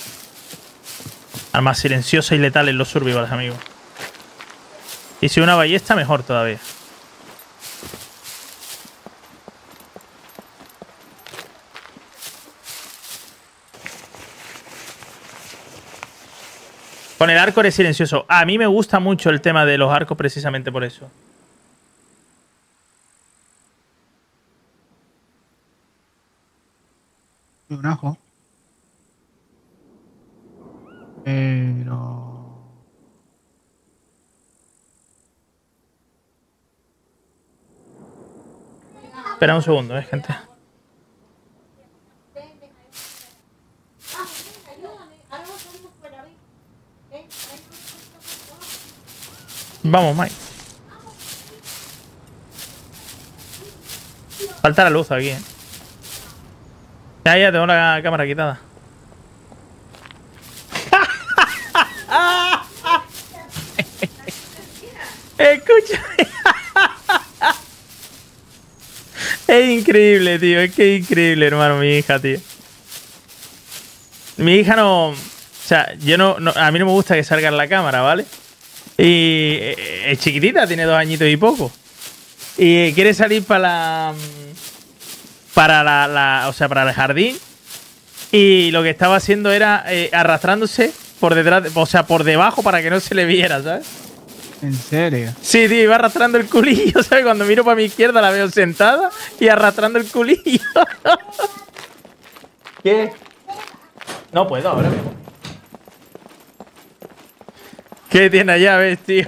Armas silenciosas y letales los survivals, amigos. Y si una ballesta, mejor todavía. Con el arco eres silencioso. A mí me gusta mucho el tema de los arcos precisamente por eso. Un ajo. Pero... Espera un segundo, gente. Vamos, Mike. Falta la luz aquí, Ya, tengo la cámara quitada. Escúchame. increíble, tío. Es que es increíble, hermano, mi hija, tío. Mi hija no... O sea, yo a mí no me gusta que salga en la cámara, ¿vale? Y es chiquitita, tiene 2 añitos y poco. Y quiere salir para o sea, para el jardín. Y lo que estaba haciendo era arrastrándose por detrás, o sea, por debajo para que no se le viera, ¿sabes? ¿En serio? Sí, tío, iba arrastrando el culillo, ¿sabes? Cuando miro para mi izquierda la veo sentada y arrastrando el culillo. ¿Qué? No puedo ahora mismo. ¿Qué tiene allá, ves, tío?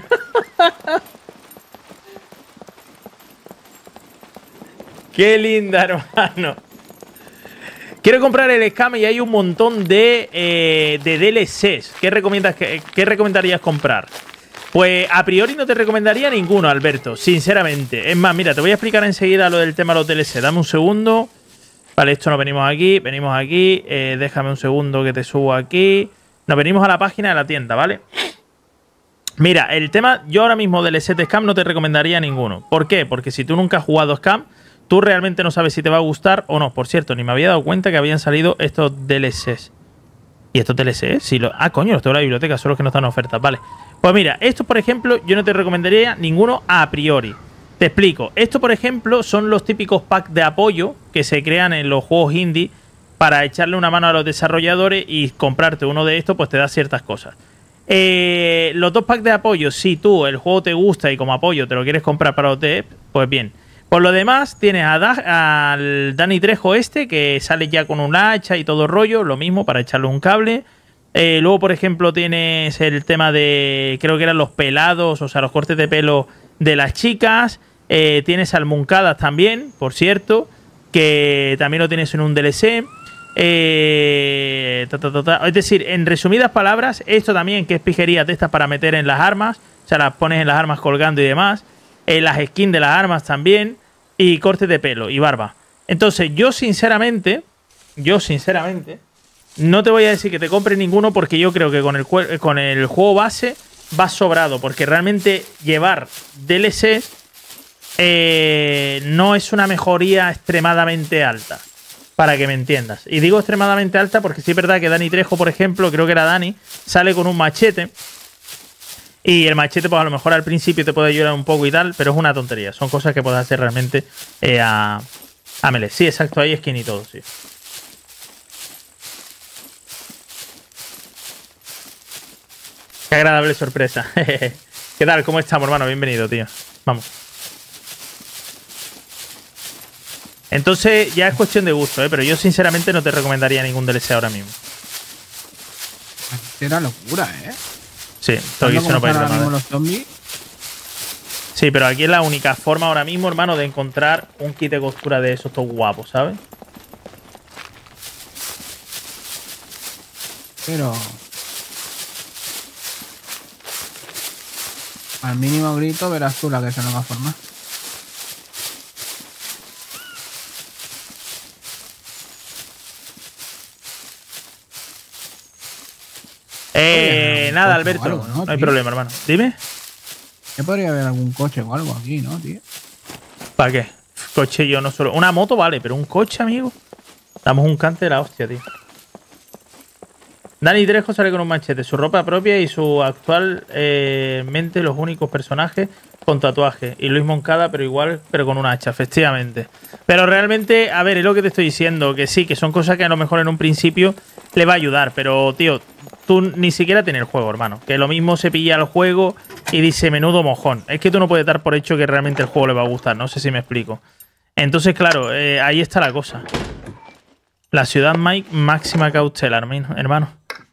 Qué linda, hermano. Quiero comprar el Scam y hay un montón de DLCs. ¿Qué recomendarías comprar? Pues a priori no te recomendaría ninguno, Alberto, sinceramente. Es más, mira, te voy a explicar enseguida lo del tema de los DLC. Dame un segundo. Vale, esto nos venimos aquí. Déjame un segundo que te subo aquí. Nos venimos a la página de la tienda, ¿vale? Mira, el tema, yo ahora mismo DLC de Scam no te recomendaría ninguno. ¿Por qué? Porque si tú nunca has jugado Scam, tú realmente no sabes si te va a gustar o no. Por cierto, ni me había dado cuenta que habían salido estos DLCs. ¿Y estos DLCs? Sí, coño, los tengo en la biblioteca, son los que no están en ofertas. Vale. Pues mira, estos, por ejemplo, yo no te recomendaría ninguno a priori. Te explico. Estos, por ejemplo, son los típicos packs de apoyo que se crean en los juegos indie para echarle una mano a los desarrolladores y comprarte uno de estos, pues te da ciertas cosas. Los 2 packs de apoyo, si tú el juego te gusta y como apoyo te lo quieres comprar para OTEP, pues bien. Por lo demás, tienes al Dani Trejo que sale ya con un hacha y todo el rollo, lo mismo para echarle un cable. Luego, por ejemplo, tienes el tema de, creo que eran los pelados, o sea, los cortes de pelo de las chicas. Tienes al Muncadas también, por cierto, que también lo tienes en un DLC. Es decir, en resumidas palabras, esto también que es pijerías de estas para meter en las armas, o sea, las pones en las armas colgando y demás. Las skins de las armas también. Y cortes de pelo y barba. Entonces, yo sinceramente, no te voy a decir que te compres ninguno porque yo creo que con el juego base vas sobrado. Porque realmente llevar DLCs no es una mejoría extremadamente alta. Para que me entiendas. Y digo extremadamente alta porque sí es verdad que Dani Trejo, por ejemplo, creo que era Dani, sale con un machete. Y el machete, pues a lo mejor al principio te puede ayudar un poco y tal, pero es una tontería. Son cosas que puedes hacer realmente a melee. Sí, exacto, hay skin y todo, sí. Qué agradable sorpresa. ¿Qué tal? ¿Cómo estamos, hermano? Bienvenido, tío. Vamos. Entonces, ya es cuestión de gusto, pero yo sinceramente no te recomendaría ningún DLC ahora mismo. Era locura, Sí, esto aquí se no puede ir de madre. Los zombies. Sí, pero aquí es la única forma ahora mismo, hermano, de encontrar un kit de costura de esos todos guapos, ¿sabes? Pero al mínimo grito verás tú la que se nos va a formar. Nada, Alberto, algo, ¿no hay problema, hermano. Dime. ¿Qué podría haber algún coche o algo aquí, no, tío? ¿Para qué? Coche yo no solo... Una moto vale, pero un coche, amigo. Damos un cante de la hostia, tío. Dani Trejo sale con un machete, su ropa propia y su actualmente los únicos personajes con tatuaje. Y Luis Moncada, pero igual, pero con un hacha, efectivamente. Pero realmente, a ver, es lo que te estoy diciendo, que sí, que son cosas que a lo mejor en un principio le va a ayudar. Pero, tío, tú ni siquiera tienes el juego, hermano. Que lo mismo se pilla el juego y dice, menudo mojón. Es que tú no puedes dar por hecho que realmente el juego le va a gustar. No sé si me explico. Entonces, claro, ahí está la cosa. La ciudad Mike, máxima cautela, hermano.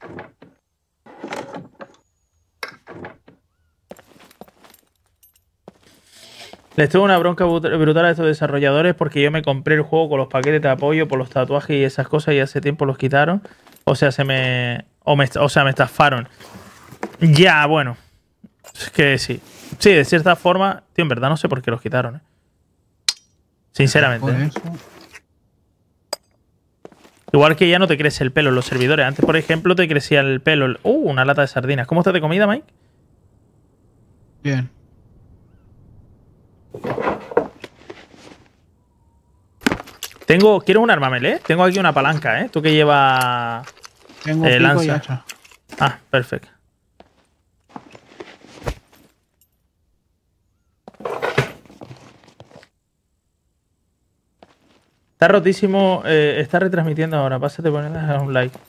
Les tengo una bronca brutal a estos desarrolladores porque yo me compré el juego con los paquetes de apoyo por los tatuajes y esas cosas y hace tiempo los quitaron. O sea, me estafaron. Ya, bueno. Es que sí. Sí, de cierta forma, tío, en verdad no sé por qué los quitaron, Sinceramente. Igual que ya no te crece el pelo en los servidores. Antes, por ejemplo, te crecía el pelo. Una lata de sardinas. ¿Cómo estás de comida, Mike? Bien. ¿Quieres un arma melee? Tengo aquí una palanca, ¿eh? Tú que llevas... Tengo pico lanza. y hacha. Ah, perfecto. Está rotísimo. Está retransmitiendo ahora. Pásate por él, a un like.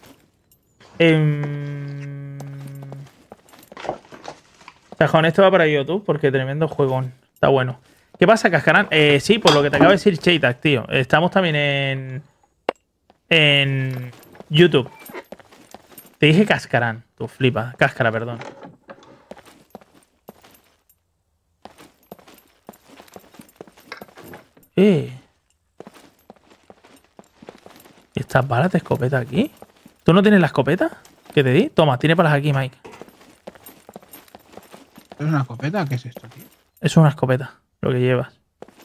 Cajón, esto va para YouTube porque tremendo juegón. Está bueno. ¿Qué pasa, Cascarán? Sí, por lo que te acaba de decir Cheytac, tío. Estamos también en YouTube. Te dije Cascarán. Tú flipas. Cáscara, perdón. ¿Estas balas de escopeta aquí? ¿Tú no tienes la escopeta que te di? Toma, tiene balas aquí, Mike. ¿Es una escopeta? ¿Qué es esto, tío? Es una escopeta, lo que llevas.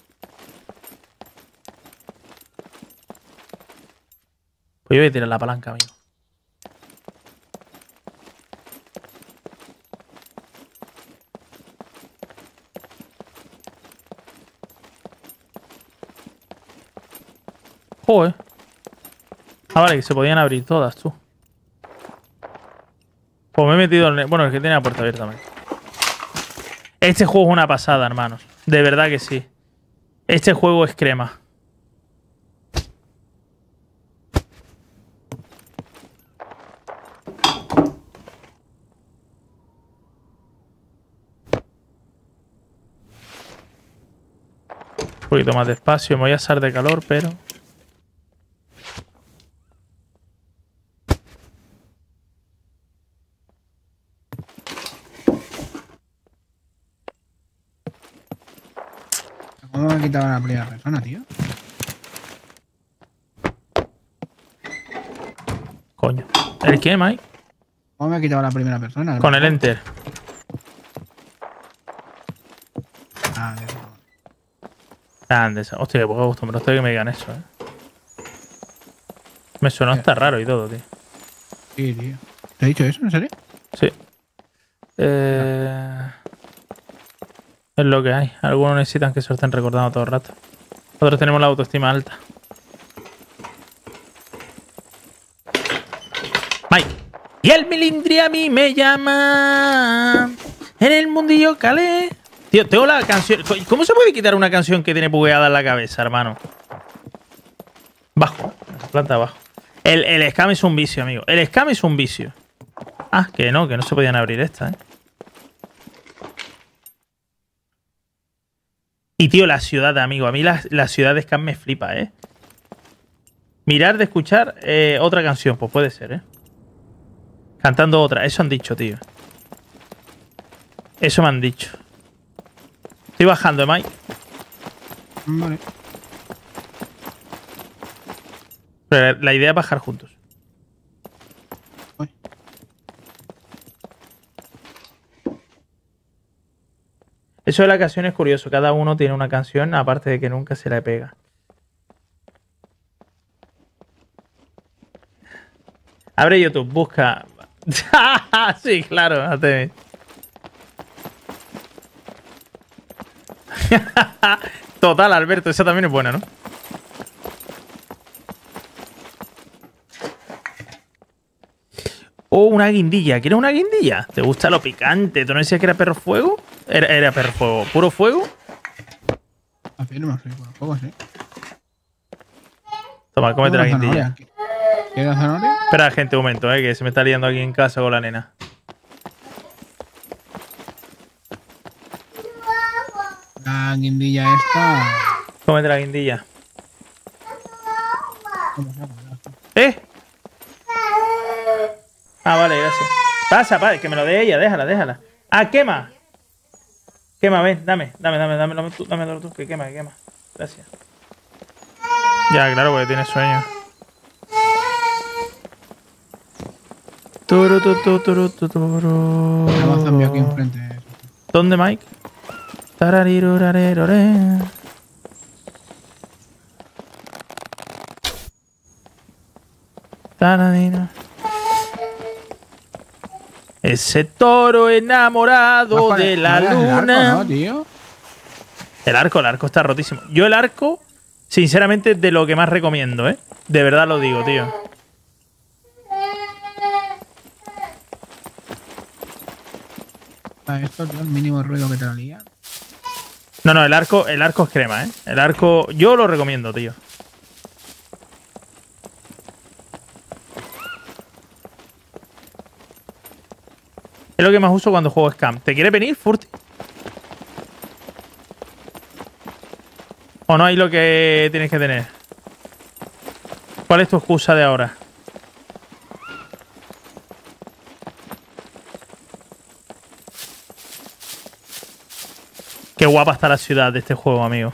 Pues yo voy a tirar la palanca, amigo. Joder. Ah, vale, que se podían abrir todas, tú. Pues me he metido en... Bueno, es que tiene la puerta abierta, Mike. Este juego es una pasada, hermanos. De verdad que sí. Este juego es crema. Un poquito más despacio. Me voy a asar de calor, pero... ¿Cómo me quitaban la primera persona, tío? Coño. ¿El qué, Mike? ¿Cómo me ha quitado la primera persona? Con el Enter. Ah, de eso. Andes. Hostia, qué poco acostumbrado estoy que me digan eso, Me suena hasta raro y todo, tío. Sí, tío. ¿Te he dicho eso? ¿En serio? Sí. Es lo que hay. Algunos necesitan que se lo estén recordando todo el rato. Otros tenemos la autoestima alta. Mike. Y el milindri a mí me llama. En el mundillo calé. Tío, tengo la canción. ¿Cómo se puede quitar una canción que tiene bugueada en la cabeza, hermano? Bajo. Planta abajo. El scam es un vicio, amigo. El scam es un vicio. Ah, que no se podían abrir estas, Y, tío, la ciudad, amigo. A mí la ciudad de scam me flipa, Mirar de escuchar otra canción. Pues puede ser, Cantando otra. Eso han dicho, tío. Eso me han dicho. Estoy bajando, Mike. Vale. Pero la idea es bajar juntos. Voy. Eso de la canción es curioso. Cada uno tiene una canción, aparte de que nunca se la pega. Abre YouTube, busca. Sí, claro. Total, Alberto, esa también es buena, ¿no? Oh, una guindilla. ¿Quieres una guindilla? ¿Te gusta lo picante? ¿Tú no decías que era perro fuego? Era perro fuego. ¿Puro fuego? Afirma, sí, por poco sí. Toma, cómete la guindilla. ¿Quieres zanahoria? Espera, gente, un momento, que se me está liando aquí en casa con la nena. La guindilla esta. Cómete la guindilla. Ah, vale, gracias. Pasa, que me lo dé ella, déjala. Ah, quema. Quema, ven, dámelo tú, que quema. Gracias. Ya, claro, porque tienes sueño. Tenemos zombie aquí enfrente. ¿Dónde, Mike? Tararirurarerore. Taradino. Ese toro enamorado de la luna. ¿No, tío? El arco está rotísimo. Yo el arco Sinceramente, de lo que más recomiendo, ¿eh? De verdad lo digo, tío. Esto es el mínimo ruido que te haría. No, el arco es crema, ¿eh? El arco, yo lo recomiendo, tío. Es lo que más uso cuando juego Scam. ¿Te quieres venir, Furti? ¿O no hay lo que tienes que tener? ¿Cuál es tu excusa de ahora? Qué guapa está la ciudad de este juego, amigo.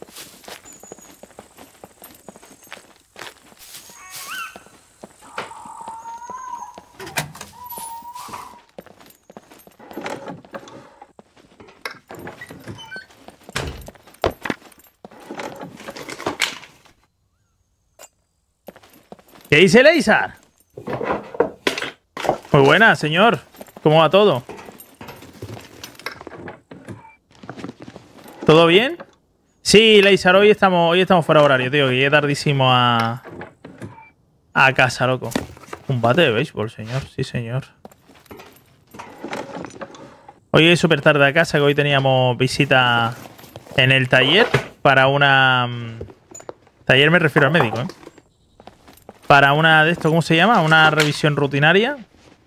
¿Qué dice Leizar? Muy buena, señor. ¿Cómo va todo? ¿Todo bien? Sí, Leizar, hoy estamos fuera de horario, tío. Que llegué tardísimo a casa, loco. Un bate de béisbol, señor. Sí, señor. Hoy llegué súper tarde a casa, que hoy teníamos visita en el taller para una... Taller me refiero al médico, ¿eh? Para una de esto, ¿cómo se llama? Una revisión rutinaria.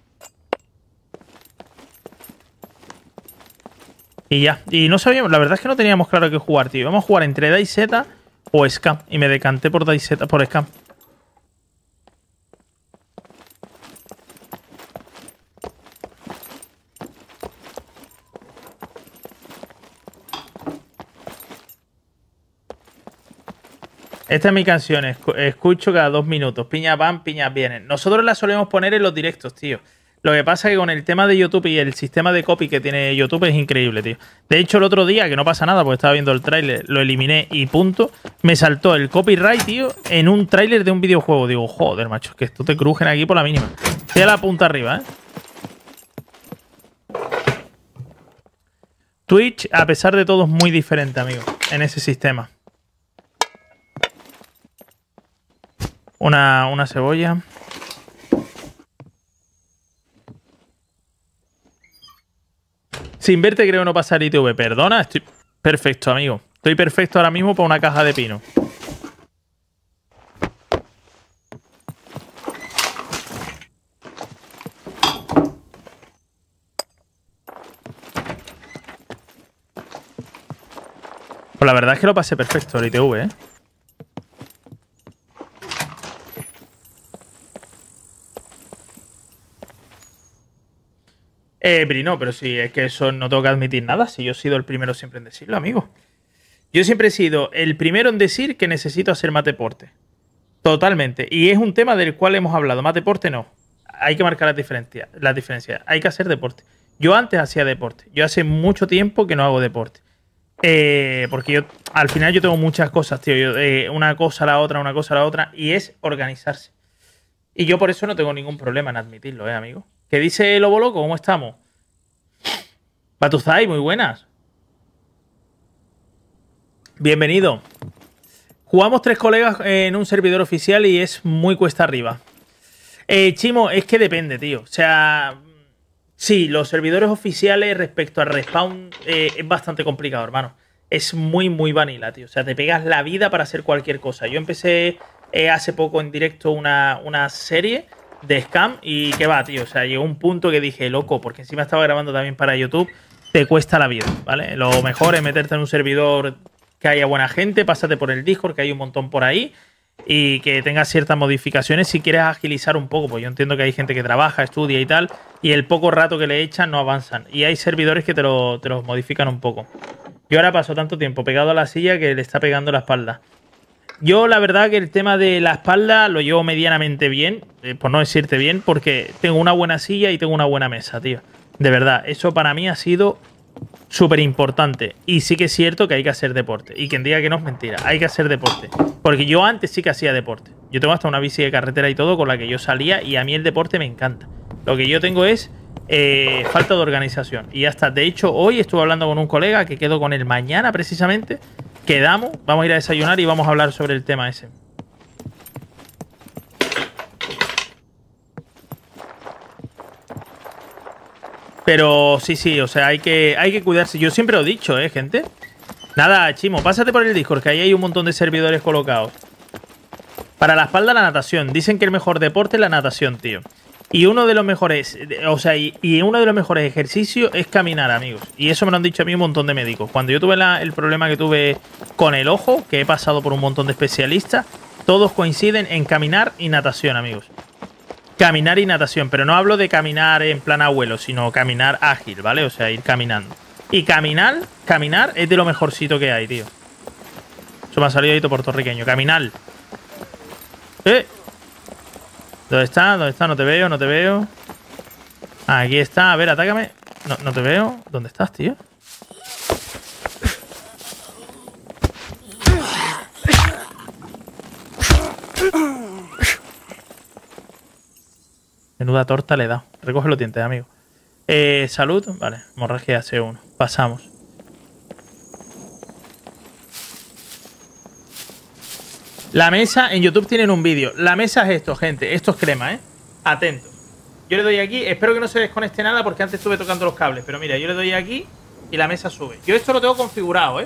Y ya. Y no sabíamos, la verdad es que no teníamos claro qué jugar, tío. Íbamos a jugar entre DayZ o Scam. Y me decanté por DayZ, por Scam. Esta es mi canción, escucho cada 2 minutos. Piñas van, piñas vienen. Nosotros la solemos poner en los directos, tío. Lo que pasa es que con el tema de YouTube y el sistema de copy que tiene YouTube es increíble, tío. De hecho, el otro día, que no pasa nada porque estaba viendo el tráiler, lo eliminé y punto. Me saltó el copyright, tío, en un tráiler de un videojuego. Digo, joder, macho, es que esto te crujen aquí por la mínima. Estoy a la punta arriba, ¿eh? Twitch, a pesar de todo, es muy diferente, amigo, en ese sistema. Una cebolla. Sin verte creo no pasar ITV. Perdona, estoy perfecto, amigo. Estoy perfecto ahora mismo para una caja de pino. Pues la verdad es que lo pasé perfecto el ITV, ¿eh? No, pero sí, es que eso no tengo que admitir nada. Si yo he sido el primero siempre en decirlo, amigo. Yo siempre he sido el primero en decir que necesito hacer más deporte. Totalmente. Y es un tema del cual hemos hablado. Más deporte no. Hay que marcar las diferencias. Hay que hacer deporte. Yo antes hacía deporte. Yo hace mucho tiempo que no hago deporte. Porque yo, al final yo tengo muchas cosas, tío. Una cosa a la otra, una cosa a la otra. Y es organizarse. Y yo por eso no tengo ningún problema en admitirlo, amigo. ¿Qué dice Lobo Loco? ¿Cómo estamos? Batuzai, muy buenas. Bienvenido. Jugamos 3 colegas en un servidor oficial y es muy cuesta arriba. Chimo, es que depende, tío. O sea, sí, los servidores oficiales respecto al respawn es bastante complicado, hermano. Es muy, muy vanilla, tío. O sea, te pegas la vida para hacer cualquier cosa. Yo empecé hace poco en directo una serie de Scam y qué va, tío. O sea, llegó un punto que dije, loco, porque encima estaba grabando también para YouTube, te cuesta la vida, ¿vale? Lo mejor es meterte en un servidor que haya buena gente, pásate por el Discord, que hay un montón por ahí, y que tengas ciertas modificaciones si quieres agilizar un poco, pues yo entiendo que hay gente que trabaja, estudia y tal, y el poco rato que le echan no avanzan. Y hay servidores que te los modifican un poco. Yo ahora paso tanto tiempo pegado a la silla que le está pegando la espalda. Yo la verdad que el tema de la espalda lo llevo medianamente bien, por no decirte bien, porque tengo una buena silla y tengo una buena mesa, tío. De verdad, eso para mí ha sido súper importante. Y sí que es cierto que hay que hacer deporte. Y quien diga que no es mentira, hay que hacer deporte. Porque yo antes sí que hacía deporte. Yo tengo hasta una bici de carretera y todo con la que yo salía y a mí el deporte me encanta. Lo que yo tengo es falta de organización. Y hasta, de hecho, hoy estuve hablando con un colega que quedo con él mañana precisamente quedamos, vamos a ir a desayunar y vamos a hablar sobre el tema ese. Pero sí, o sea, hay que cuidarse. Yo siempre lo he dicho, gente. Nada, Chimo, pásate por el Discord, que ahí hay un montón de servidores colocados. Para la espalda, la natación. Dicen que el mejor deporte es la natación, tío. Y uno de los mejores, o sea, y uno de los mejores ejercicios es caminar, amigos. Y eso me lo han dicho a mí un montón de médicos. Cuando yo tuve el problema que tuve con el ojo, que he pasado por un montón de especialistas, todos coinciden en caminar y natación, amigos. Caminar y natación, pero no hablo de caminar en plan abuelo, sino caminar ágil, ¿vale? O sea, ir caminando. Y caminar es de lo mejorcito que hay, tío. Eso me ha salido ahí todo puertorriqueño. Caminar. ¿Dónde está? ¿Dónde está? No te veo, no te veo. Aquí está. A ver, atácame. No te veo. ¿Dónde estás, tío? Menuda torta le he dado. Recoge los dientes, amigo. Salud. Vale. Hemorragia C1. Pasamos. La mesa, en YouTube tienen un vídeo. La mesa es esto, gente. Esto es crema, Atento. Yo le doy aquí. Espero que no se desconecte nada porque antes estuve tocando los cables. Pero mira, yo le doy aquí y la mesa sube. Yo esto lo tengo configurado,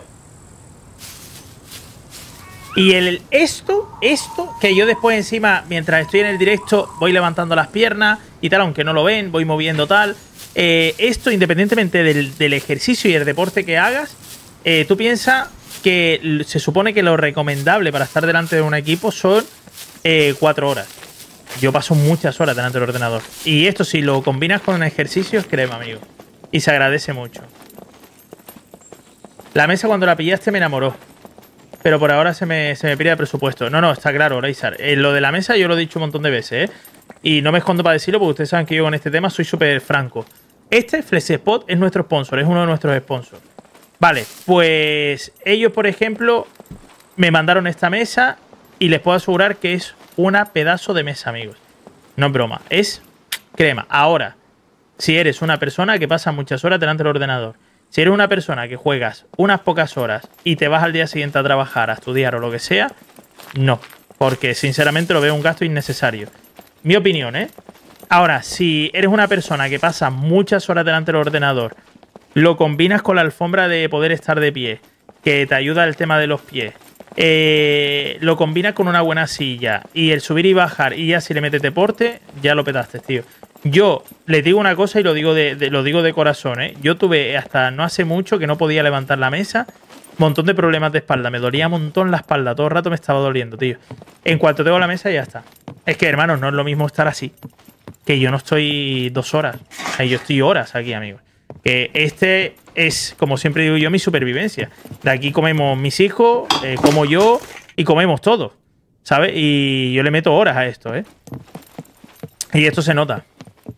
Y esto, que yo después encima, mientras estoy en el directo, voy levantando las piernas y tal, aunque no lo ven, voy moviendo tal. Esto, independientemente del ejercicio y el deporte que hagas, tú piensas que se supone que lo recomendable para estar delante de un equipo son 4 horas. Yo paso muchas horas delante del ordenador. Y esto, si lo combinas con ejercicios, créeme, amigo. Y se agradece mucho. La mesa, cuando la pillaste, me enamoró. Pero por ahora se me pide el presupuesto. No, está claro, Reizar. Lo de la mesa yo lo he dicho un montón de veces, Y no me escondo para decirlo porque ustedes saben que yo con este tema soy súper franco. Este FlexSpot es nuestro sponsor, es uno de nuestros sponsors. Vale, pues ellos, por ejemplo, me mandaron esta mesa y les puedo asegurar que es una pedazo de mesa, amigos. No es broma, es crema. Ahora, si eres una persona que pasa muchas horas delante del ordenador, si eres una persona que juegas unas pocas horas y te vas al día siguiente a trabajar, a estudiar o lo que sea, no. Porque sinceramente lo veo un gasto innecesario. Mi opinión, Ahora, si eres una persona que pasa muchas horas delante del ordenador, lo combinas con la alfombra de poder estar de pie, que te ayuda el tema de los pies, lo combinas con una buena silla y el subir y bajar y ya si le metes deporte, ya lo petaste, tío. Yo les digo una cosa y lo digo de corazón, Yo tuve hasta no hace mucho que no podía levantar la mesa. Montón de problemas de espalda. Me dolía un montón la espalda. Todo el rato me estaba doliendo, tío. En cuanto tengo la mesa, ya está. Es que, hermanos, no es lo mismo estar así. Que yo no estoy 2 horas. Yo estoy horas aquí, amigos. Que este es, como siempre digo yo, mi supervivencia. De aquí comemos mis hijos, como yo y comemos todos, ¿sabes? Y yo le meto horas a esto, Y esto se nota.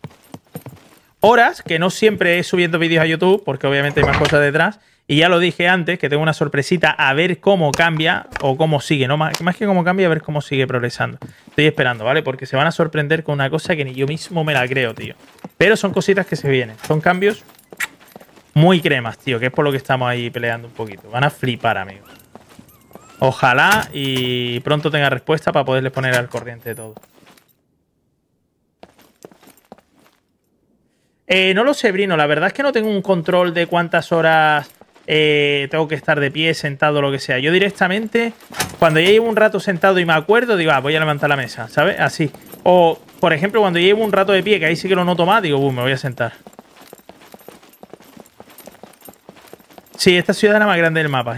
Horas que no siempre es subiendo vídeos a YouTube, porque obviamente hay más cosas detrás. Y ya lo dije antes, que tengo una sorpresita a ver cómo cambia o cómo sigue. No más que cómo cambia, a ver cómo sigue progresando. Estoy esperando, ¿vale? Porque se van a sorprender con una cosa que ni yo mismo me la creo, tío. Pero son cositas que se vienen. Son cambios muy cremas, tío, que es por lo que estamos ahí peleando un poquito. Van a flipar, amigos. Ojalá y pronto tenga respuesta para poderles poner al corriente de todo. No lo sé, Brino. La verdad es que no tengo un control de cuántas horas tengo que estar de pie, sentado, lo que sea. Yo directamente, cuando ya llevo un rato sentado y me acuerdo, digo, voy a levantar la mesa, ¿sabes? Así. O, por ejemplo, cuando llevo un rato de pie, que ahí sí que lo noto más, digo, me voy a sentar. Sí, esta ciudad es la más grande del mapa,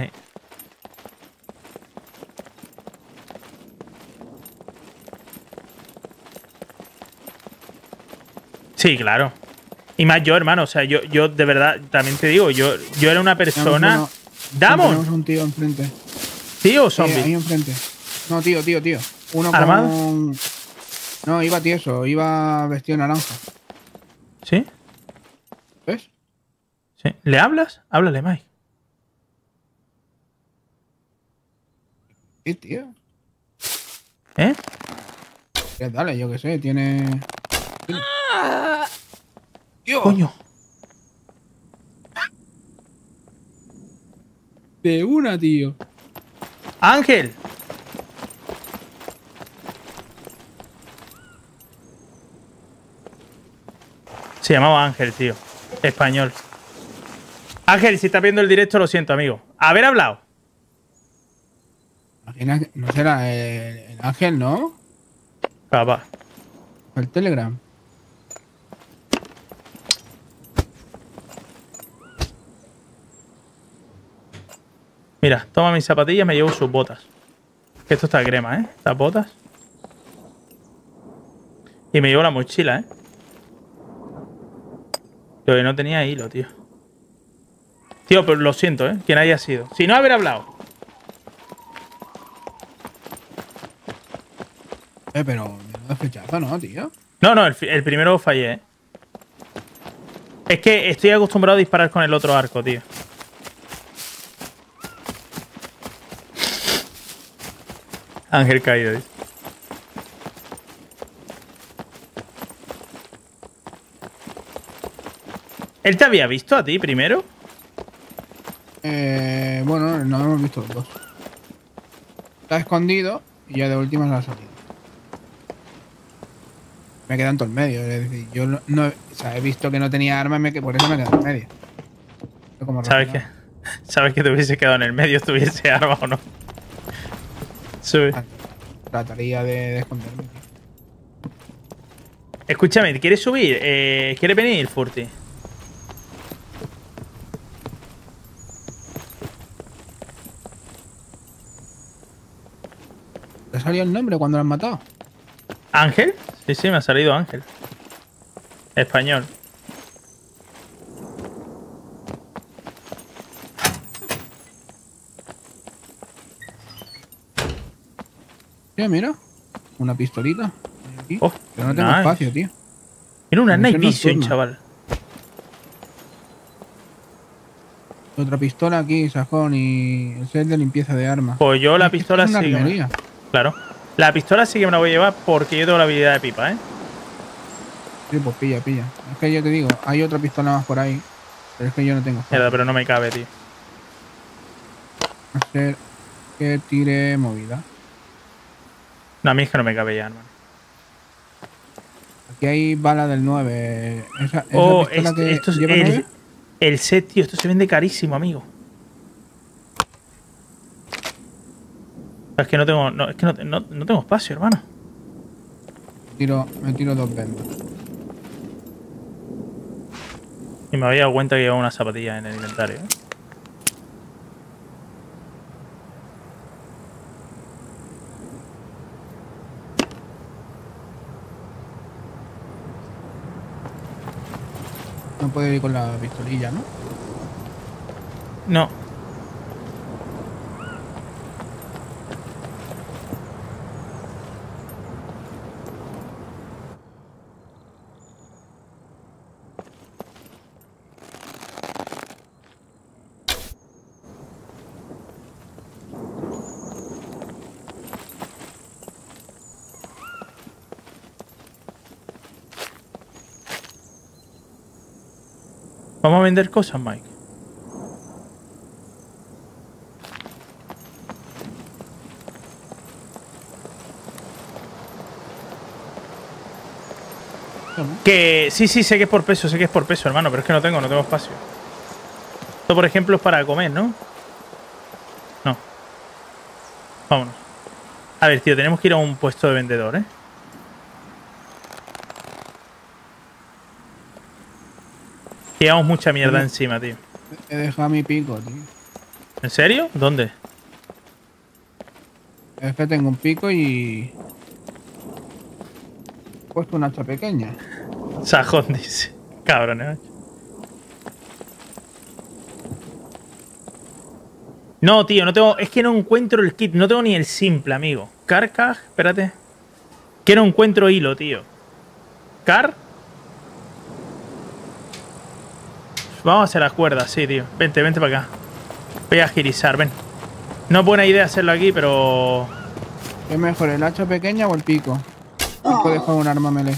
Sí, claro. Y más yo, hermano. O sea, yo de verdad, también te digo, yo era una persona... ¡Damon! Tenemos un tío enfrente. ¿Tío o zombie? Ahí enfrente. No, tío. Uno ¿Armado? con... No, iba tieso. Iba vestido naranja. ¿Sí? ¿Ves? ¿Sí? ¿Le hablas? Háblale, Mike. Sí, tío. Dale, yo qué sé. Tiene... Tío. Coño. De una, tío. ¡Ángel! Se llamaba Ángel, tío. Español. Ángel, si estás viendo el directo, lo siento, amigo. Haber hablado. No será el Ángel, ¿no? Capaz. El Telegram. Mira, toma mis zapatillas, me llevo sus botas. Que esto está crema, ¿eh? Estas botas. Y me llevo la mochila, ¿eh? Lo que no tenía hilo, tío. Tío, pero lo siento, ¿eh? Quien haya sido. Si no, haber hablado. Pero menudo flechazo, ¿no, tío? No, el primero fallé, ¿eh? Es que estoy acostumbrado a disparar con el otro arco, tío. Ángel caído, dice. ¿Él te había visto a ti primero? Bueno, no hemos visto los dos. Está escondido y ya de última se ha salido. Me quedan todo en medio. Es decir, yo no o sea, he visto que no tenía armas, por eso me quedo en medio. ¿Sabes que te hubiese quedado en el medio, estuviese arma o no? Sube. Trataría de esconderme. Escúchame, ¿quieres subir? ¿Quieres venir, Furti? ¿Te ha salido el nombre cuando lo han matado? ¿Ángel? Sí, me ha salido Ángel. Español. Mira. Una pistolita. Aquí. Oh, pero no tengo espacio, tío. Mira una Night Vision, chaval. Otra pistola aquí, sajón, y el set de limpieza de armas. Pues yo la pistola sí que claro. La pistola sí que me la voy a llevar porque yo tengo la habilidad de pipa, ¿eh? Sí, pues pilla. Es que yo te digo, hay otra pistola más por ahí. Pero es que yo no tengo espacio. Mierda, pero no me cabe, tío. Hacer que tire movida. No, a mí es que no me cabe ya, hermano. Aquí hay bala del 9. Esa pistola que esto es lleva 9. El set, tío. Esto se vende carísimo, amigo. Es que no tengo, no tengo espacio, hermano. Me tiro 2 vendas. Y me había dado cuenta que llevaba una zapatilla en el inventario, ¿eh? No puedo ir con la pistolilla, ¿no? No. Vamos a vender cosas, Mike. Que sí, sé que es por peso, hermano, pero es que no tengo espacio. Esto, por ejemplo, es para comer, ¿no? No. Vámonos. A ver, tío, tenemos que ir a un puesto de vendedor, ¿eh? Llevamos mucha mierda encima, tío. He dejado mi pico, tío. ¿En serio? ¿Dónde? Es que tengo un pico y... he puesto una hacha pequeña. Sajón, dice. Cabrón, ¿eh? No, tío, no tengo... Es que no encuentro el kit. No tengo ni el simple, amigo. Carcaj, espérate. Que no encuentro hilo, tío. Car... Vamos a hacer las cuerdas, sí, tío. Vente para acá. Voy a agilizar, ven. No es buena idea hacerlo aquí, pero... ¿Qué es mejor, el hacha pequeña o el pico? No puedo dejar un arma melee.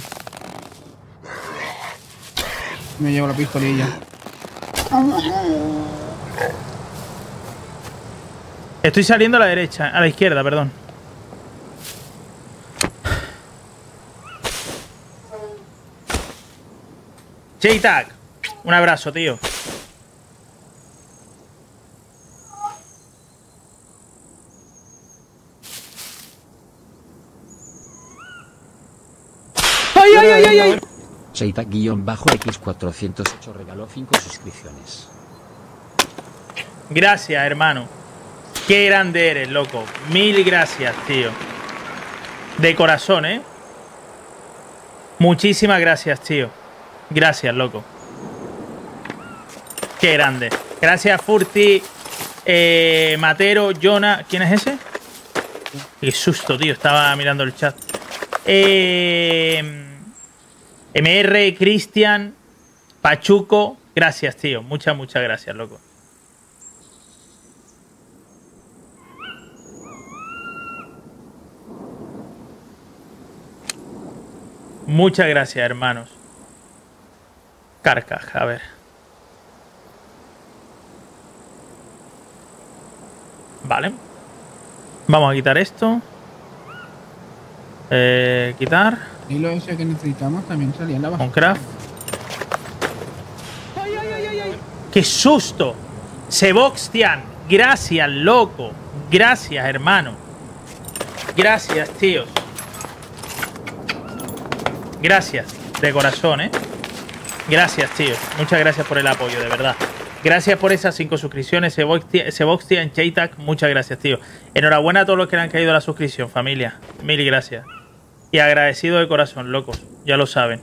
Me llevo la pistolilla. Estoy saliendo a la derecha, a la izquierda, perdón. J-Tag, un abrazo, tío. ¡Ay, ay, ay, ay, ay! Seita-X408 regaló 5 suscripciones. Gracias, hermano. Qué grande eres, loco. Mil gracias, tío. De corazón, ¿eh? Muchísimas gracias, tío. Gracias, loco. Qué grande. Gracias, Furti, Matero, Jonah. ¿Quién es ese? Qué susto, tío. Estaba mirando el chat. MR, Cristian, Pachuco. Gracias, tío. Muchas gracias, loco. Muchas gracias, hermanos. Carcaj, a ver. Vale. Vamos a quitar esto. Quitar. Y lo ese que necesitamos también salía en la baja. Un craft. ¡Qué susto! Sebastián, gracias, loco. Gracias, hermano. Gracias, tíos. Gracias, de corazón, ¿eh? Gracias, tíos. Muchas gracias por el apoyo, de verdad. Gracias por esas 5 suscripciones, Sebastián, J-Tag. Muchas gracias, tío. Enhorabuena a todos los que le han caído a la suscripción, familia. Mil gracias. Y agradecido de corazón, locos. Ya lo saben.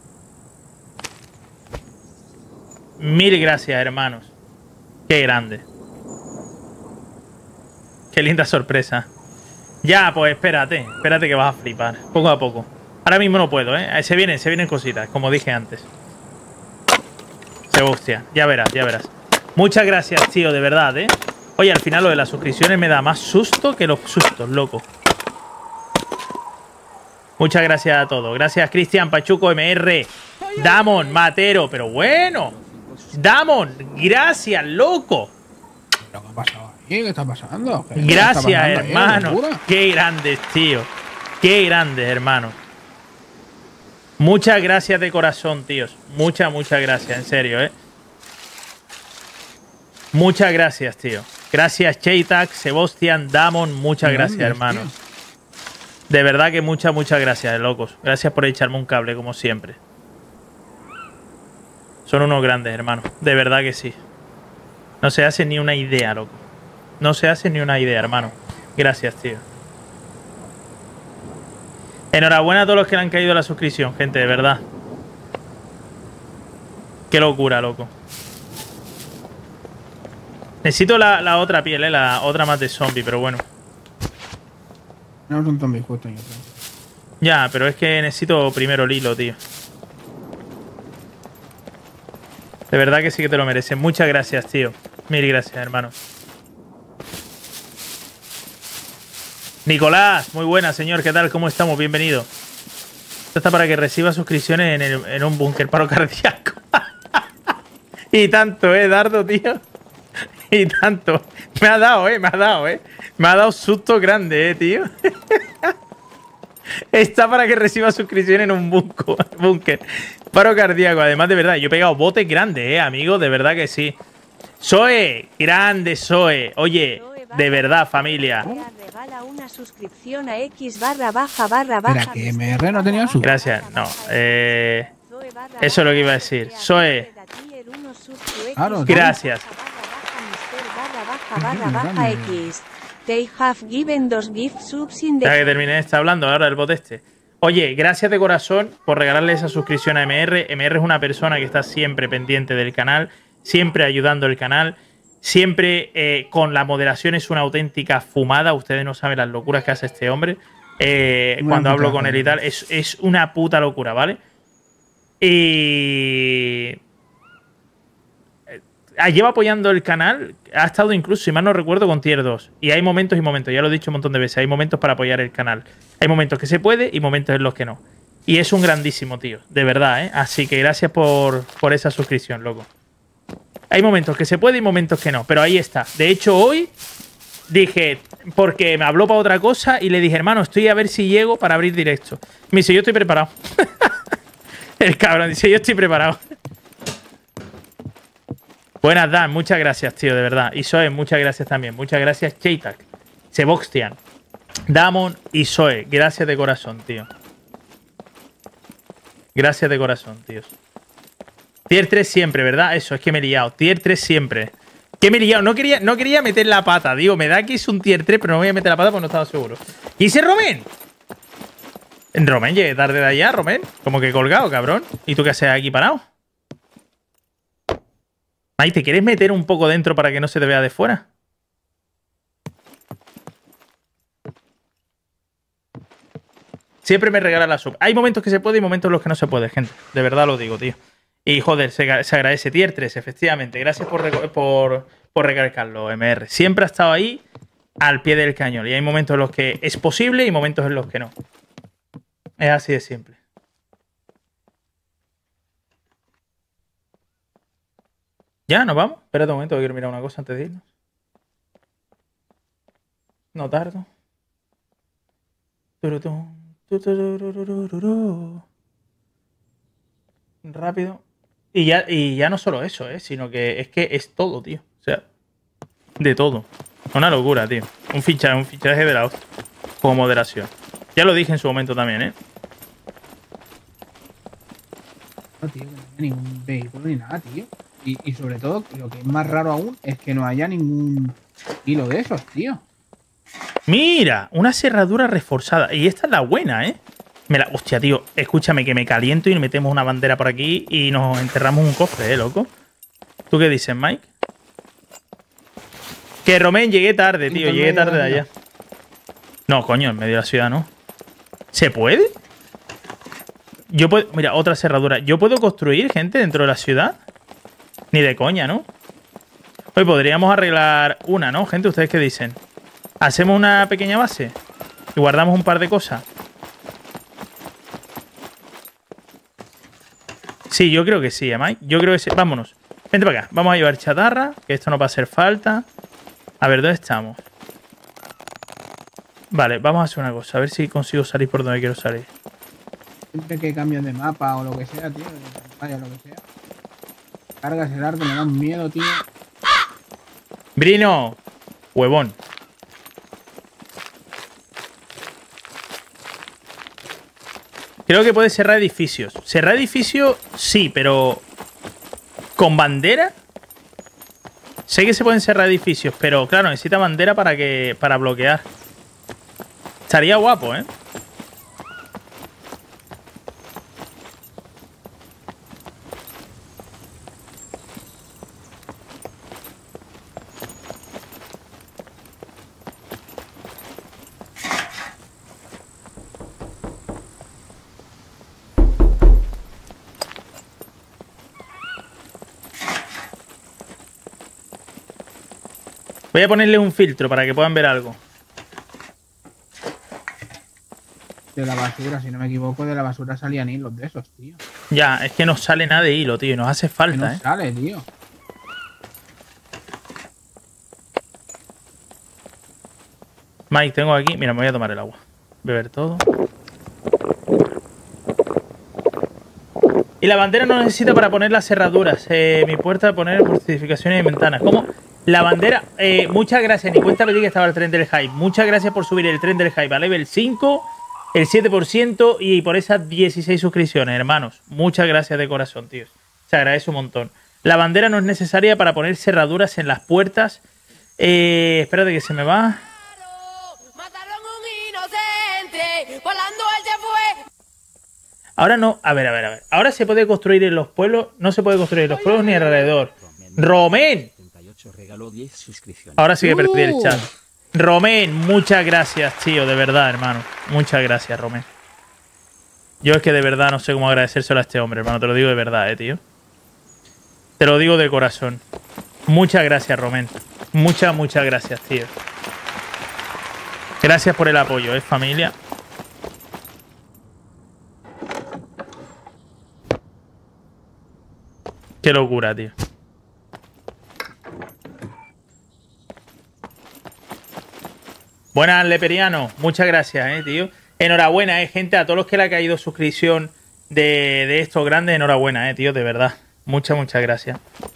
Mil gracias, hermanos. Qué grande. Qué linda sorpresa. Ya, pues espérate. Espérate que vas a flipar. Poco a poco. Ahora mismo no puedo, ¿eh? Se vienen cositas, como dije antes. Sebastián, ya verás, ya verás. Muchas gracias, tío, de verdad, ¿eh? Oye, al final lo de las suscripciones me da más susto que los sustos, loco. Muchas gracias a todos. Gracias, Cristian, Pachuco, MR, Damon, Matero. Pero bueno. Damon, gracias, loco. ¿Pero qué ha pasado ahí? ¿Qué está pasando? Gracias, hermano. Qué grandes, tío. Qué grandes, hermano. Muchas gracias de corazón, tíos. Muchas gracias, en serio, ¿eh? Muchas gracias, tío. Gracias, J-Tag, Sebastián, Damon. Muchas gracias, hermano. De verdad que muchas gracias, locos. Gracias por echarme un cable, como siempre. Son unos grandes, hermano. De verdad que sí. No se hace ni una idea, loco. No se hace ni una idea, hermano. Gracias, tío. Enhorabuena a todos los que le han caído a la suscripción, gente, de verdad. Qué locura, loco. Necesito la otra piel, la otra más de zombie, pero bueno. No es un zombie justo en otro. Ya, pero es que necesito primero el hilo, tío. De verdad que sí que te lo mereces. Muchas gracias, tío. Mil gracias, hermano. Nicolás, muy buena, señor. ¿Qué tal? ¿Cómo estamos? Bienvenido. Esto está para que reciba suscripciones en un búnker paro cardíaco. Y tanto, Dardo, tío. Y tanto. Me ha dado, me ha dado, Me ha dado susto grande, tío. Está para que reciba suscripciones en un búnker paro cardíaco. Además, de verdad, yo he pegado botes grandes, amigo. De verdad que sí. Zoe, grande Zoe. Oye, de verdad, familia. Regala una suscripción a X//. Espera, que MR no tenía su. Gracias, no. Eso es lo que iba a decir. Zoe. Claro, gracias. X. They have given 2 gift subs in the... Ya que terminé, está hablando ahora el bot este. Oye, gracias de corazón por regalarle esa suscripción a MR. MR es una persona que está siempre pendiente del canal, siempre ayudando el canal, siempre con la moderación. Es una auténtica fumada. Ustedes no saben las locuras que hace este hombre. Cuando hablo con él y tal, es una puta locura, ¿vale? Y... lleva apoyando el canal, ha estado incluso, si mal no recuerdo, con Tier 2. Y hay momentos y momentos, ya lo he dicho un montón de veces, hay momentos para apoyar el canal. Hay momentos que se puede y momentos en los que no. Y es un grandísimo tío, de verdad, ¿eh? Así que gracias por esa suscripción, loco. Hay momentos que se puede y momentos que no, pero ahí está. De hecho, hoy dije, porque me habló para otra cosa y le dije, hermano, estoy a ver si llego para abrir directo. Me dice, yo estoy preparado. El cabrón dice, yo estoy preparado. Buenas, Dan, muchas gracias, tío, de verdad. Y Zoe, muchas gracias también. Muchas gracias, Cheitak, Sebastian, Damon y Zoe. Gracias de corazón, tío. Gracias de corazón, tíos. Tier 3 siempre, ¿verdad? Eso, es que me he liado. Tier 3 siempre. ¿Qué me he liado? No quería meter la pata, digo. Me da que es un tier 3, pero no voy a meter la pata porque no estaba seguro. ¿Qué dice Romen? Romen, llegué tarde de allá, Romen. Como que colgado, cabrón. ¿Y tú qué haces aquí parado? Ay, ¿te quieres meter un poco dentro para que no se te vea de fuera? Siempre me regala la sub. Hay momentos que se puede y momentos en los que no se puede, gente. De verdad lo digo, tío. Y joder, se agradece. Tier 3, efectivamente. Gracias por recalcarlo, MR. Siempre ha estado ahí al pie del cañón. Y hay momentos en los que es posible y momentos en los que no. Es así de simple. ¿Ya? ¿Nos vamos? Espérate un momento, que quiero mirar una cosa antes de irnos. No tardo. Rápido. Y ya no solo eso, sino que es todo, tío. O sea, de todo. Una locura, tío. Un fichaje de la hostia. Como moderación. Ya lo dije en su momento también, ¿eh? No, tío, que no haya ningún vehículo ni nada, tío. Y sobre todo, lo que es más raro aún es que no haya ningún hilo de esos, tío. Mira, una cerradura reforzada. Y esta es la buena, ¿eh? Hostia, tío, escúchame que me caliento y metemos una bandera por aquí y nos enterramos un cofre, loco. ¿Tú qué dices, Mike? Que Romain, llegué tarde, tío. Llegué tarde de allá. No, coño, en medio de la ciudad, ¿no? ¿Se puede? Yo puedo... Mira, otra cerradura. ¿Yo puedo construir, gente, dentro de la ciudad? Ni de coña, ¿no? Hoy podríamos arreglar una, ¿no, gente? ¿Ustedes qué dicen? ¿Hacemos una pequeña base? Y guardamos un par de cosas. Sí, yo creo que sí, Mike. Yo creo que sí. Vámonos. Vente para acá. Vamos a llevar chatarra, que esto no va a hacer falta. A ver, ¿dónde estamos? Vale, vamos a hacer una cosa. A ver si consigo salir por donde quiero salir. Siempre que cambian de mapa o lo que sea, tío, de pantalla o lo que sea. Cargas el arco, me da un miedo, tío. Brino, huevón. Creo que puede cerrar edificios. Cerrar edificios, sí, pero... ¿con bandera? Sé que se pueden cerrar edificios, pero claro, necesita bandera para bloquear. Estaría guapo, ¿eh? Voy a ponerle un filtro para que puedan ver algo. De la basura, si no me equivoco, de la basura salían hilos de esos, tío. Ya, es que no sale nada de hilo, tío. Nos hace falta, no sale, tío. Mike, tengo aquí... Mira, me voy a tomar el agua. Beber todo. Y la bandera no necesita para poner las cerraduras. Mi puerta poner fortificaciones y ventanas. ¿Cómo? La bandera... muchas gracias. Ni cuenta me di que estaba el tren del hype. Muchas gracias por subir el tren del hype a level 5, el 7% y por esas 16 suscripciones, hermanos. Muchas gracias de corazón, tíos. Se agradece un montón. La bandera no es necesaria para poner cerraduras en las puertas. Espérate que se me va. Ahora no, a ver. Ahora se puede construir en los pueblos. No se puede construir en los pueblos ni alrededor. ¡Romen! Ahora sí que perdí el chat. Romen, muchas gracias, tío. De verdad, hermano. Muchas gracias, Romen. Yo es que de verdad no sé cómo agradecérselo a este hombre, hermano. Te lo digo de verdad, tío. Te lo digo de corazón. Muchas gracias, Romen. Muchas gracias, tío. Gracias por el apoyo, familia. Qué locura, tío. Buenas, Leperiano. Muchas gracias, tío. Enhorabuena, gente. A todos los que le ha caído suscripción de estos grandes, enhorabuena, tío. De verdad. Muchas gracias.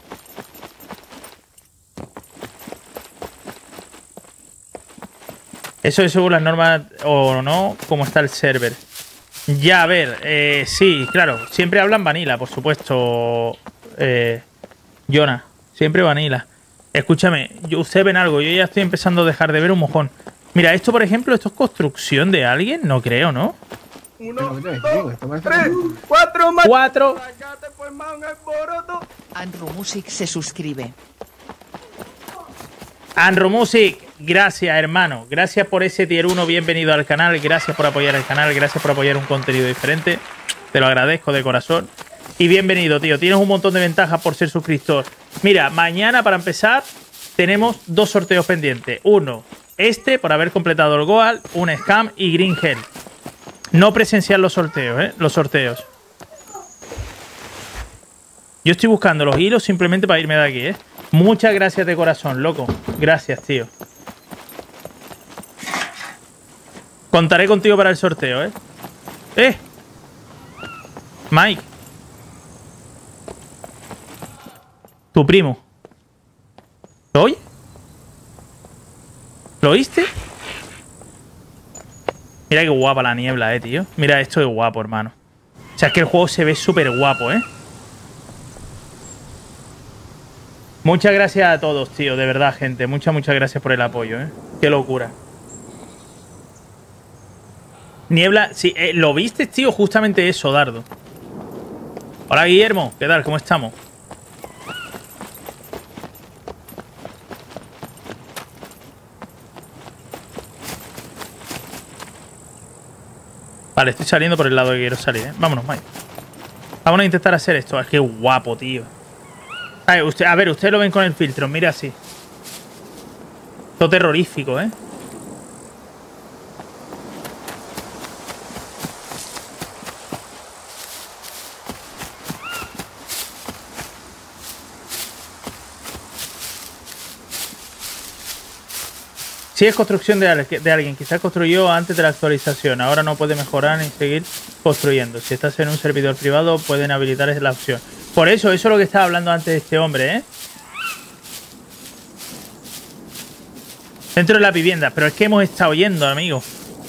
Eso es según las normas o no, cómo está el server. Ya, a ver, sí, claro. Siempre hablan vanilla, por supuesto. Jonah, siempre vanilla. Escúchame, ustedes ven algo. Yo ya estoy empezando a dejar de ver un mojón. Mira, esto, por ejemplo, ¿esto es construcción de alguien? No creo, ¿no? 1, 2, 3, 4 más. 4. Andrew Music se suscribe. Andrew Music, gracias, hermano. Gracias por ese tier 1. Bienvenido al canal. Gracias por apoyar el canal. Gracias por apoyar un contenido diferente. Te lo agradezco de corazón. Y bienvenido, tío. Tienes un montón de ventajas por ser suscriptor. Mira, mañana, para empezar, tenemos 2 sorteos pendientes. Uno, por haber completado el Goal, un Scam y Green Hell. No presenciar los sorteos, los sorteos. Yo estoy buscando los hilos simplemente para irme de aquí, Muchas gracias de corazón, loco. Gracias, tío. Contaré contigo para el sorteo, Mike. Tu primo. ¿Lo oye? ¿Lo oíste? Mira qué guapa la niebla, tío. Mira, esto es guapo, hermano. O sea, es que el juego se ve súper guapo, Muchas gracias a todos, tío. De verdad, gente. Muchas gracias por el apoyo, Qué locura. Niebla... Sí, ¿lo viste, tío? Justamente eso, Dardo. Hola, Guillermo. ¿Qué tal? ¿Cómo estamos? Vale, estoy saliendo por el lado que quiero salir, Vámonos, Mike. Vamos a intentar hacer esto. Es que guapo, tío. A ver, ustedes lo ven con el filtro. Mira así. Todo terrorífico, Sí, es construcción de alguien. Quizás construyó antes de la actualización. Ahora no puede mejorar ni seguir construyendo. Si estás en un servidor privado, pueden habilitar la opción. Por eso es lo que estaba hablando antes este hombre, Dentro de la vivienda. Pero es que hemos estado yendo, amigo.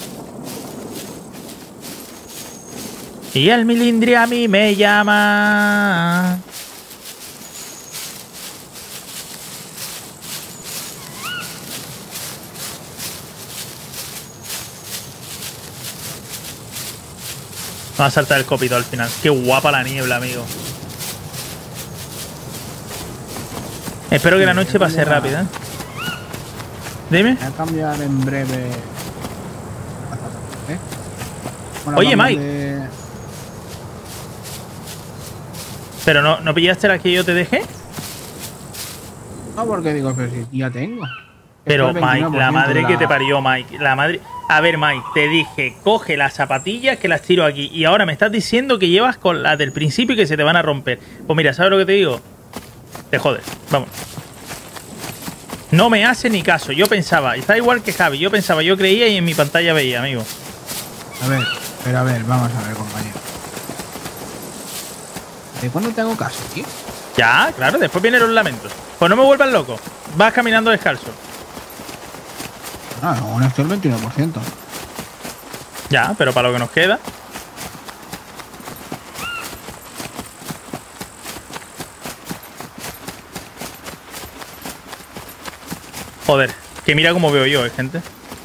Y el milindri a mí me llama. Va a saltar el copito al final. Qué guapa la niebla, amigo. Espero que la noche pase rápida. Dime. Voy a cambiar en breve. Bueno, oye, Mike. ¿Pero no pillaste la que yo te dejé? No, porque digo, pero si ya tengo. Pero, Mike, la madre que te parió, Mike. La madre... A ver, Mike, te dije, coge las zapatillas que las tiro aquí. Y ahora me estás diciendo que llevas con las del principio y que se te van a romper. Pues mira, ¿sabes lo que te digo? Te jodes, vamos. No me hace ni caso. Yo pensaba, está igual que Javi. Yo pensaba, yo creía y en mi pantalla veía, amigo. A ver, vamos a ver, compañero. ¿De cuándo te hago caso, tío? Ya, claro, después vienen los lamentos. Pues no me vuelvas loco. Vas caminando descalzo. Ah, aún estoy el 29%. Ya, pero para lo que nos queda. Joder, que mira cómo veo yo, gente.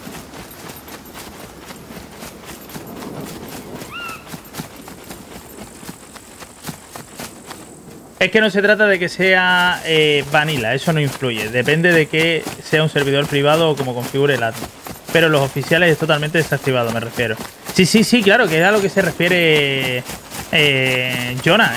Es que no se trata de que sea vanilla, eso no influye. Depende de que sea un servidor privado o como configure el admin. Pero los oficiales es totalmente desactivado, me refiero. Sí, claro, que es a lo que se refiere Jonah,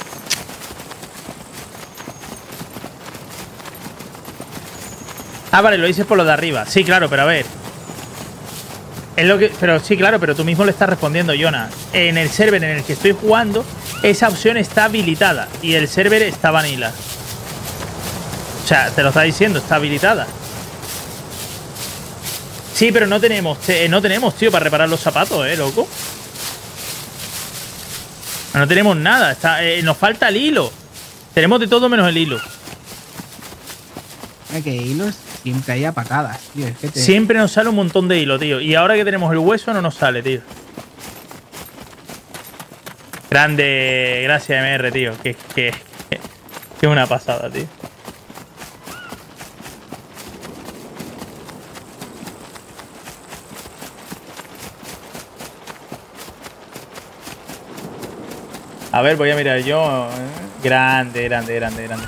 Ah, vale, lo dices por lo de arriba. Sí, claro, pero a ver. Es lo que, pero sí, claro, pero tú mismo le estás respondiendo, Jonah. En el server en el que estoy jugando, esa opción está habilitada y el server está vanilla. O sea, te lo está diciendo, está habilitada. Sí, pero no tenemos, tío, para reparar los zapatos, loco. No tenemos nada. Nos falta el hilo. Tenemos de todo menos el hilo. Que hilos siempre hay a patadas, tío. Es que Siempre nos sale un montón de hilo, tío. Y ahora que tenemos el hueso no nos sale, tío. Grande, gracias MR, tío. Que una pasada, tío. A ver, voy a mirar yo. Grande, grande, grande, grande.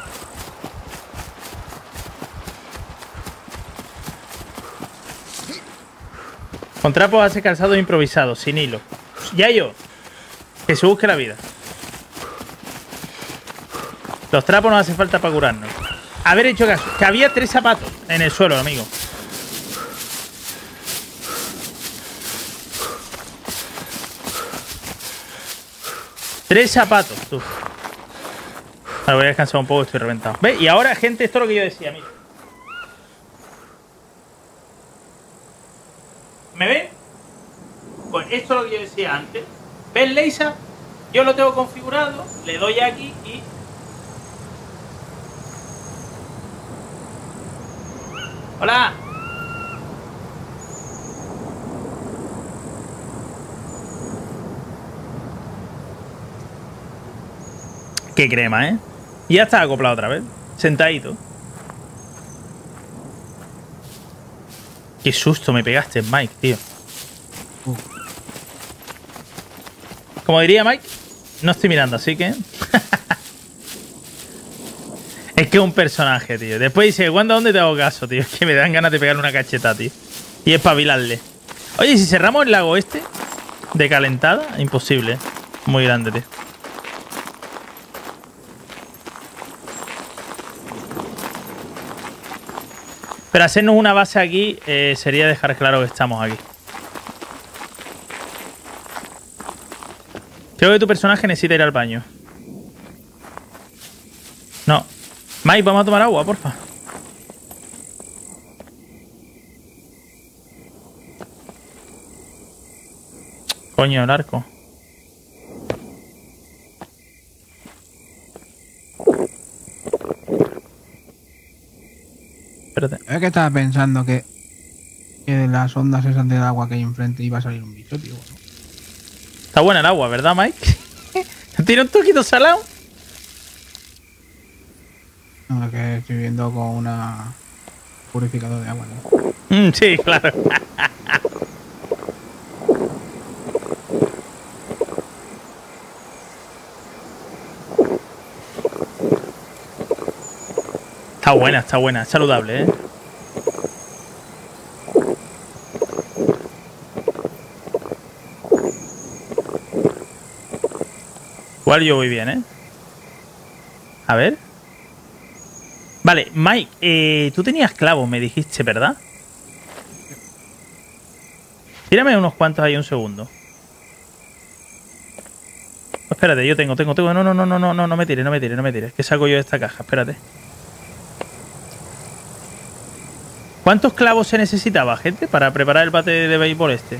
Con trapos hace calzado improvisado, sin hilo. Yayo, que se busque la vida. Los trapos nos hace falta para curarnos. Haber hecho caso, que había 3 zapatos en el suelo, amigo. Tres zapatos, tú. Ahora voy a descansar un poco, estoy reventado. ¿Ves? Y ahora, gente, esto es lo que yo decía, mira. ¿Me ven? Pues esto es lo que yo decía antes. ¿Ves, Leisa? Yo lo tengo configurado, le doy aquí y... ¡Hola! Qué crema, ¿eh? Y ya está acoplado otra vez. Sentadito. Qué susto me pegaste, Mike, tío. Como diría Mike, no estoy mirando, así que... Es que es un personaje, tío. Después dice, ¿cuándo, dónde te hago caso, tío? Es que me dan ganas de pegarle una cacheta, tío. Y espabilarle. Oye, si cerramos el lago este de calentada, imposible, ¿eh? Muy grande, tío. Pero hacernos una base aquí sería dejar claro que estamos aquí. Creo que tu personaje necesita ir al baño. No. Mike, vamos a tomar agua, porfa. Coño, el arco. Espérate. Es que estaba pensando que de las ondas esas del agua que hay enfrente iba a salir un bicho, tío. Está buena el agua, ¿verdad, Mike? ¿Tiene un toquito salado? No, es que estoy viendo con una purificador de agua, ¿no? Sí, claro. Está buena, es saludable, ¿eh? Igual yo voy bien, ¿eh? A ver. Vale, Mike, tú tenías clavos, me dijiste, ¿verdad? Tírame unos cuantos ahí un segundo. Espérate, yo tengo. No me tires. ¿Qué saco yo de esta caja? Espérate. ¿Cuántos clavos se necesitaba, gente, para preparar el bate de béisbol este?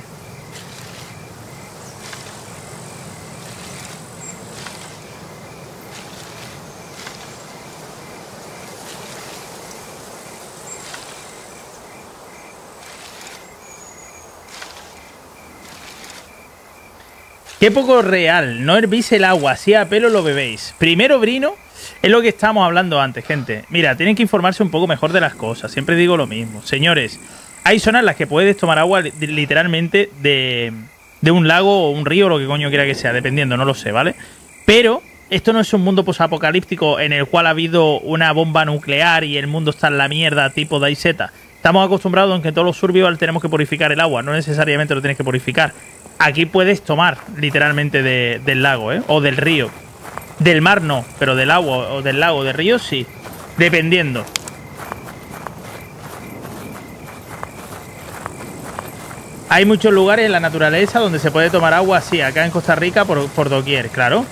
Qué poco real. No hervís el agua, así a pelo lo bebéis. Primero brino. Es lo que estábamos hablando antes, gente. Mira, tienen que informarse un poco mejor de las cosas. Siempre digo lo mismo. Señores, hay zonas en las que puedes tomar agua literalmente de un lago o un río o lo que coño quiera que sea, dependiendo, no lo sé, ¿vale? Pero esto no es un mundo posapocalíptico en el cual ha habido una bomba nuclear y el mundo está en la mierda tipo DayZ. Estamos acostumbrados en que en todos los survival tenemos que purificar el agua. No necesariamente lo tienes que purificar. Aquí puedes tomar literalmente del lago, ¿eh? O del río. Del mar no, pero del agua o del lago, del río sí. Dependiendo. Hay muchos lugares en la naturaleza donde se puede tomar agua así. Acá en Costa Rica por doquier, claro.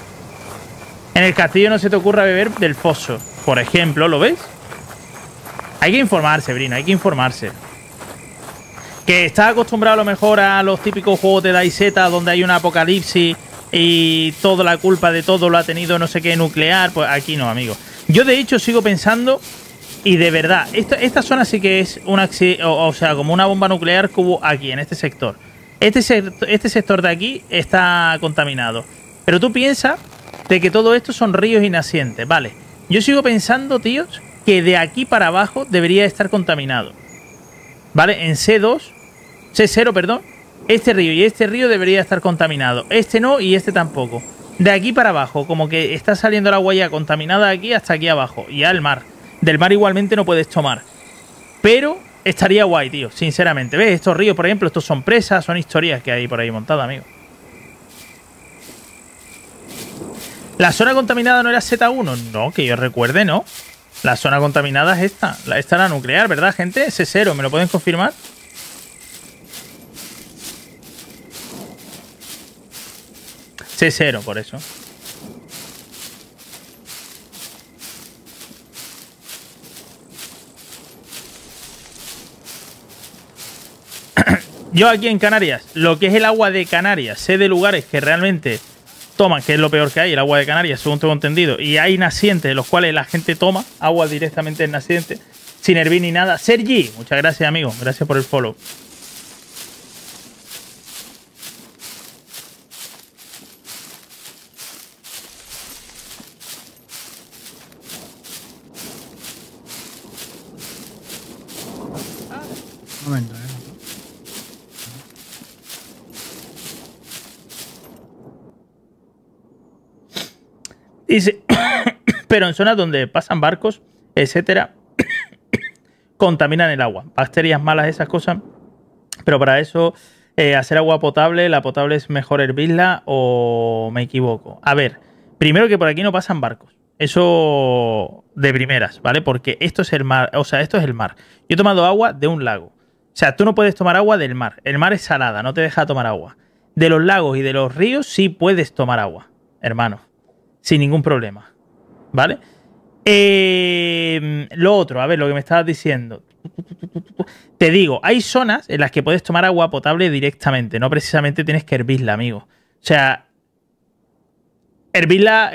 En el castillo no se te ocurra beber del foso, por ejemplo, ¿lo ves? Hay que informarse, Brino, hay que informarse. Que estás acostumbrado a lo mejor a los típicos juegos de DayZ donde hay un apocalipsis y toda la culpa de todo lo ha tenido no sé qué nuclear. Pues aquí no, amigo. Yo de hecho sigo pensando, y de verdad, esta zona sí que es una, o sea, como una bomba nuclear que hubo aquí, en este sector. Este sector de aquí está contaminado. Pero tú piensas de que todo esto son ríos y nacientes, vale. Yo sigo pensando, tíos, que de aquí para abajo debería estar contaminado. ¿Vale? En C0, perdón. Este río y este río debería estar contaminado. Este no y este tampoco. De aquí para abajo, como que está saliendo la agua ya contaminada de aquí hasta aquí abajo. Y al mar. Del mar igualmente no puedes tomar. Pero estaría guay, tío, sinceramente. ¿Ves? Estos ríos, por ejemplo, estos son presas, son historias que hay por ahí montadas, amigo. ¿La zona contaminada no era Z1? No, que yo recuerde, no. La zona contaminada es esta. Esta era nuclear, ¿verdad, gente? C0, ¿me lo pueden confirmar? C0, por eso. Yo aquí en Canarias, lo que es el agua de Canarias, sé de lugares que realmente toman, que es lo peor que hay, el agua de Canarias, según tengo entendido, y hay nacientes de los cuales la gente toma agua directamente del naciente, sin hervir ni nada. Sergi, muchas gracias, amigo, gracias por el follow. Un momento, Dice, pero en zonas donde pasan barcos, etcétera, contaminan el agua. Bacterias malas, esas cosas. Pero para eso, hacer agua potable, la potable es mejor hervirla o me equivoco. A ver, primero que por aquí no pasan barcos. Eso de primeras, ¿vale? Porque esto es el mar, o sea, esto es el mar. Yo he tomado agua de un lago. O sea, tú no puedes tomar agua del mar. El mar es salada, no te deja tomar agua. De los lagos y de los ríos sí puedes tomar agua, hermano. Sin ningún problema, ¿vale? Lo otro, a ver, lo que me estabas diciendo. Te digo, hay zonas en las que puedes tomar agua potable directamente. No precisamente tienes que hervirla, amigo. O sea, hervirla...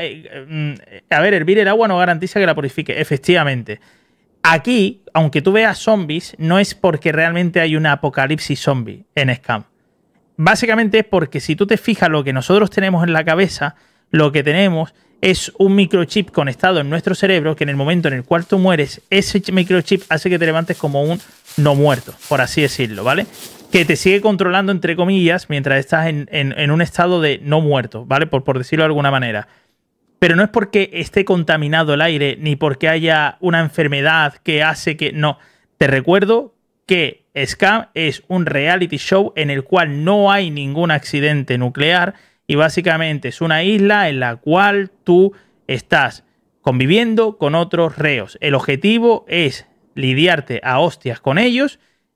a ver, hervir el agua no garantiza que la purifique, efectivamente. Aquí, aunque tú veas zombies, no es porque realmente hay una apocalipsis zombie en Scam. Básicamente es porque si tú te fijas lo que nosotros tenemos en la cabeza... Lo que tenemos es un microchip conectado en nuestro cerebro que en el momento en el cual tú mueres, ese microchip hace que te levantes como un no muerto, por así decirlo, ¿vale? Que te sigue controlando, entre comillas, mientras estás en un estado de no muerto, ¿vale? Por decirlo de alguna manera. Pero no es porque esté contaminado el aire, ni porque haya una enfermedad que hace que... No, te recuerdo que Scam es un reality show en el cual no hay ningún accidente nuclear. Y básicamente es una isla en la cual tú estás conviviendo con otros reos. El objetivo es lidiarte a hostias con ellos,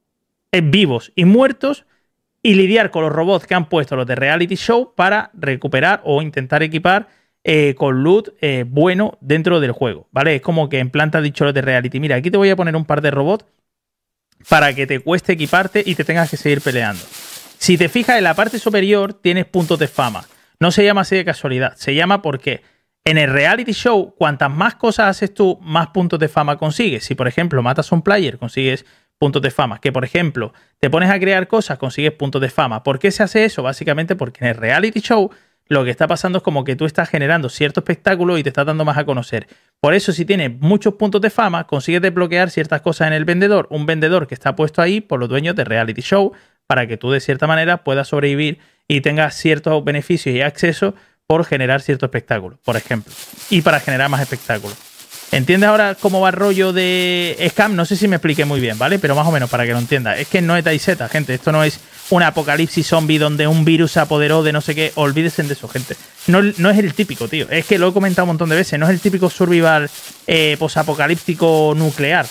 vivos y muertos, y lidiar con los robots que han puesto los de reality show para recuperar o intentar equipar con loot bueno dentro del juego, ¿vale? Es como que en plan te ha dicho los de reality, mira, aquí te voy a poner un par de robots para que te cueste equiparte y te tengas que seguir peleando. Si te fijas, en la parte superior tienes puntos de fama. No se llama así de casualidad. Se llama porque en el reality show, cuantas más cosas haces tú, más puntos de fama consigues. Si, por ejemplo, matas a un player, consigues puntos de fama. Que, por ejemplo, te pones a crear cosas, consigues puntos de fama. ¿Por qué se hace eso? Básicamente porque en el reality show lo que está pasando es como que tú estás generando cierto espectáculo y te estás dando más a conocer. Por eso, si tienes muchos puntos de fama, consigues desbloquear ciertas cosas en el vendedor. Un vendedor que está puesto ahí por los dueños de reality show, para que tú de cierta manera puedas sobrevivir y tengas ciertos beneficios y acceso por generar cierto espectáculo, por ejemplo, y para generar más espectáculos. ¿Entiendes ahora cómo va el rollo de Scam? No sé si me expliqué muy bien, ¿vale? Pero más o menos para que lo entiendas. Es que no es DayZ, gente. Esto no es un apocalipsis zombie donde un virus se apoderó de no sé qué. Olvídense de eso, gente. No es el típico, tío. Es que lo he comentado un montón de veces. No es el típico survival posapocalíptico nuclear.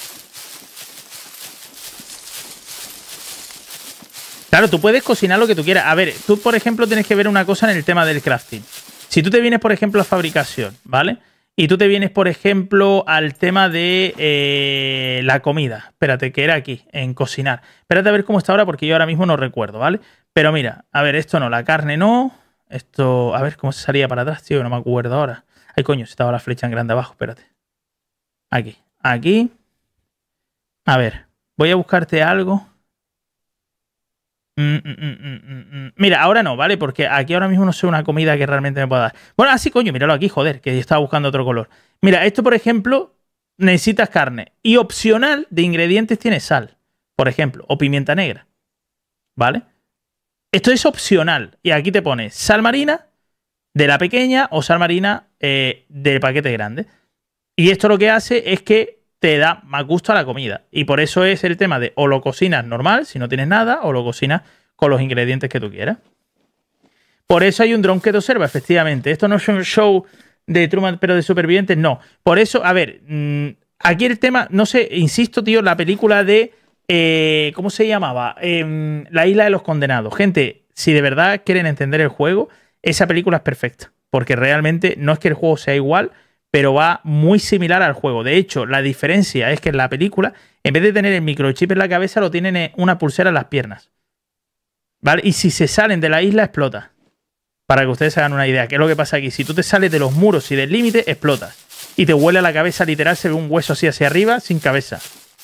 Claro, tú puedes cocinar lo que tú quieras. A ver, tú, por ejemplo, tienes que ver una cosa en el tema del crafting. Si tú te vienes, por ejemplo, a fabricación, ¿vale? y tú te vienes, por ejemplo, al tema de la comida. Espérate, que era aquí, en cocinar. Espérate a ver cómo está ahora, porque yo ahora mismo no recuerdo, ¿vale? Pero mira, a ver, esto no, la carne no. Esto, a ver cómo se salía para atrás, tío, no me acuerdo ahora. Ay, coño, estaba la flecha en grande abajo, espérate. Aquí, aquí. A ver, voy a buscarte algo. Mira, ahora no, ¿vale? Porque aquí ahora mismo no sé una comida que realmente me pueda dar. Bueno, así, coño, míralo aquí, joder, que yo estaba buscando otro color. Mira, esto, por ejemplo, necesitas carne. Y opcional de ingredientes tiene sal, por ejemplo, o pimienta negra. ¿Vale? Esto es opcional. Y aquí te pone sal marina de la pequeña o sal marina del paquete grande. Y esto lo que hace es que te da más gusto a la comida. Y por eso es el tema de o lo cocinas normal, si no tienes nada, o lo cocinas con los ingredientes que tú quieras. Por eso hay un dron que te observa, efectivamente. Esto no es un show de Truman, pero de supervivientes, no. Por eso, a ver, aquí el tema, no sé, insisto, tío, la película de... ¿cómo se llamaba? La isla de los condenados. Gente, si de verdad quieren entender el juego, esa película es perfecta. Porque realmente no es que el juego sea igual, pero va muy similar al juego. De hecho, la diferencia es que en la película, en vez de tener el microchip en la cabeza, lo tienen en una pulsera en las piernas. ¿Vale? Y si se salen de la isla, explota. Para que ustedes se hagan una idea. ¿Qué es lo que pasa aquí? Si tú te sales de los muros y del límite, explotas. Y te huele a la cabeza, literal, se ve un hueso así hacia arriba, sin cabeza.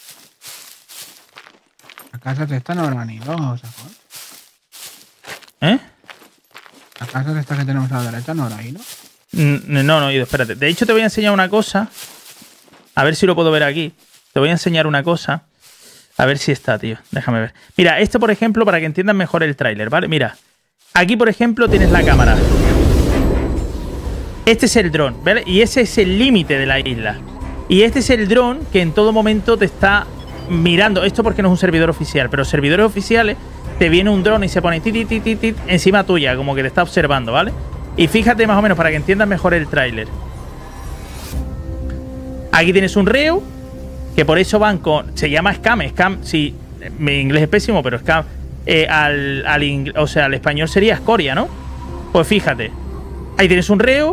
Las casas estas no habrán ido, Sajón. ¿Eh? Las casas estas que tenemos a la derecha no habrán ido. No he ido, espérate. De hecho, te voy a enseñar una cosa. A ver si lo puedo ver aquí. Te voy a enseñar una cosa. A ver si está, tío. Déjame ver. Mira, esto, por ejemplo, para que entiendan mejor el tráiler, ¿vale? Mira. Aquí, por ejemplo, tienes la cámara. Este es el dron, ¿vale? Y ese es el límite de la isla. Y este es el dron que en todo momento te está mirando. Esto porque no es un servidor oficial, pero servidores oficiales te viene un dron y se pone tit encima tuya, como que te está observando, ¿vale? Y fíjate más o menos para que entiendas mejor el tráiler. Aquí tienes un reo, que por eso van con... Se llama scam. Scam, sí, mi inglés es pésimo, pero scam o sea, al español sería escoria, ¿no? Pues fíjate. Ahí tienes un reo.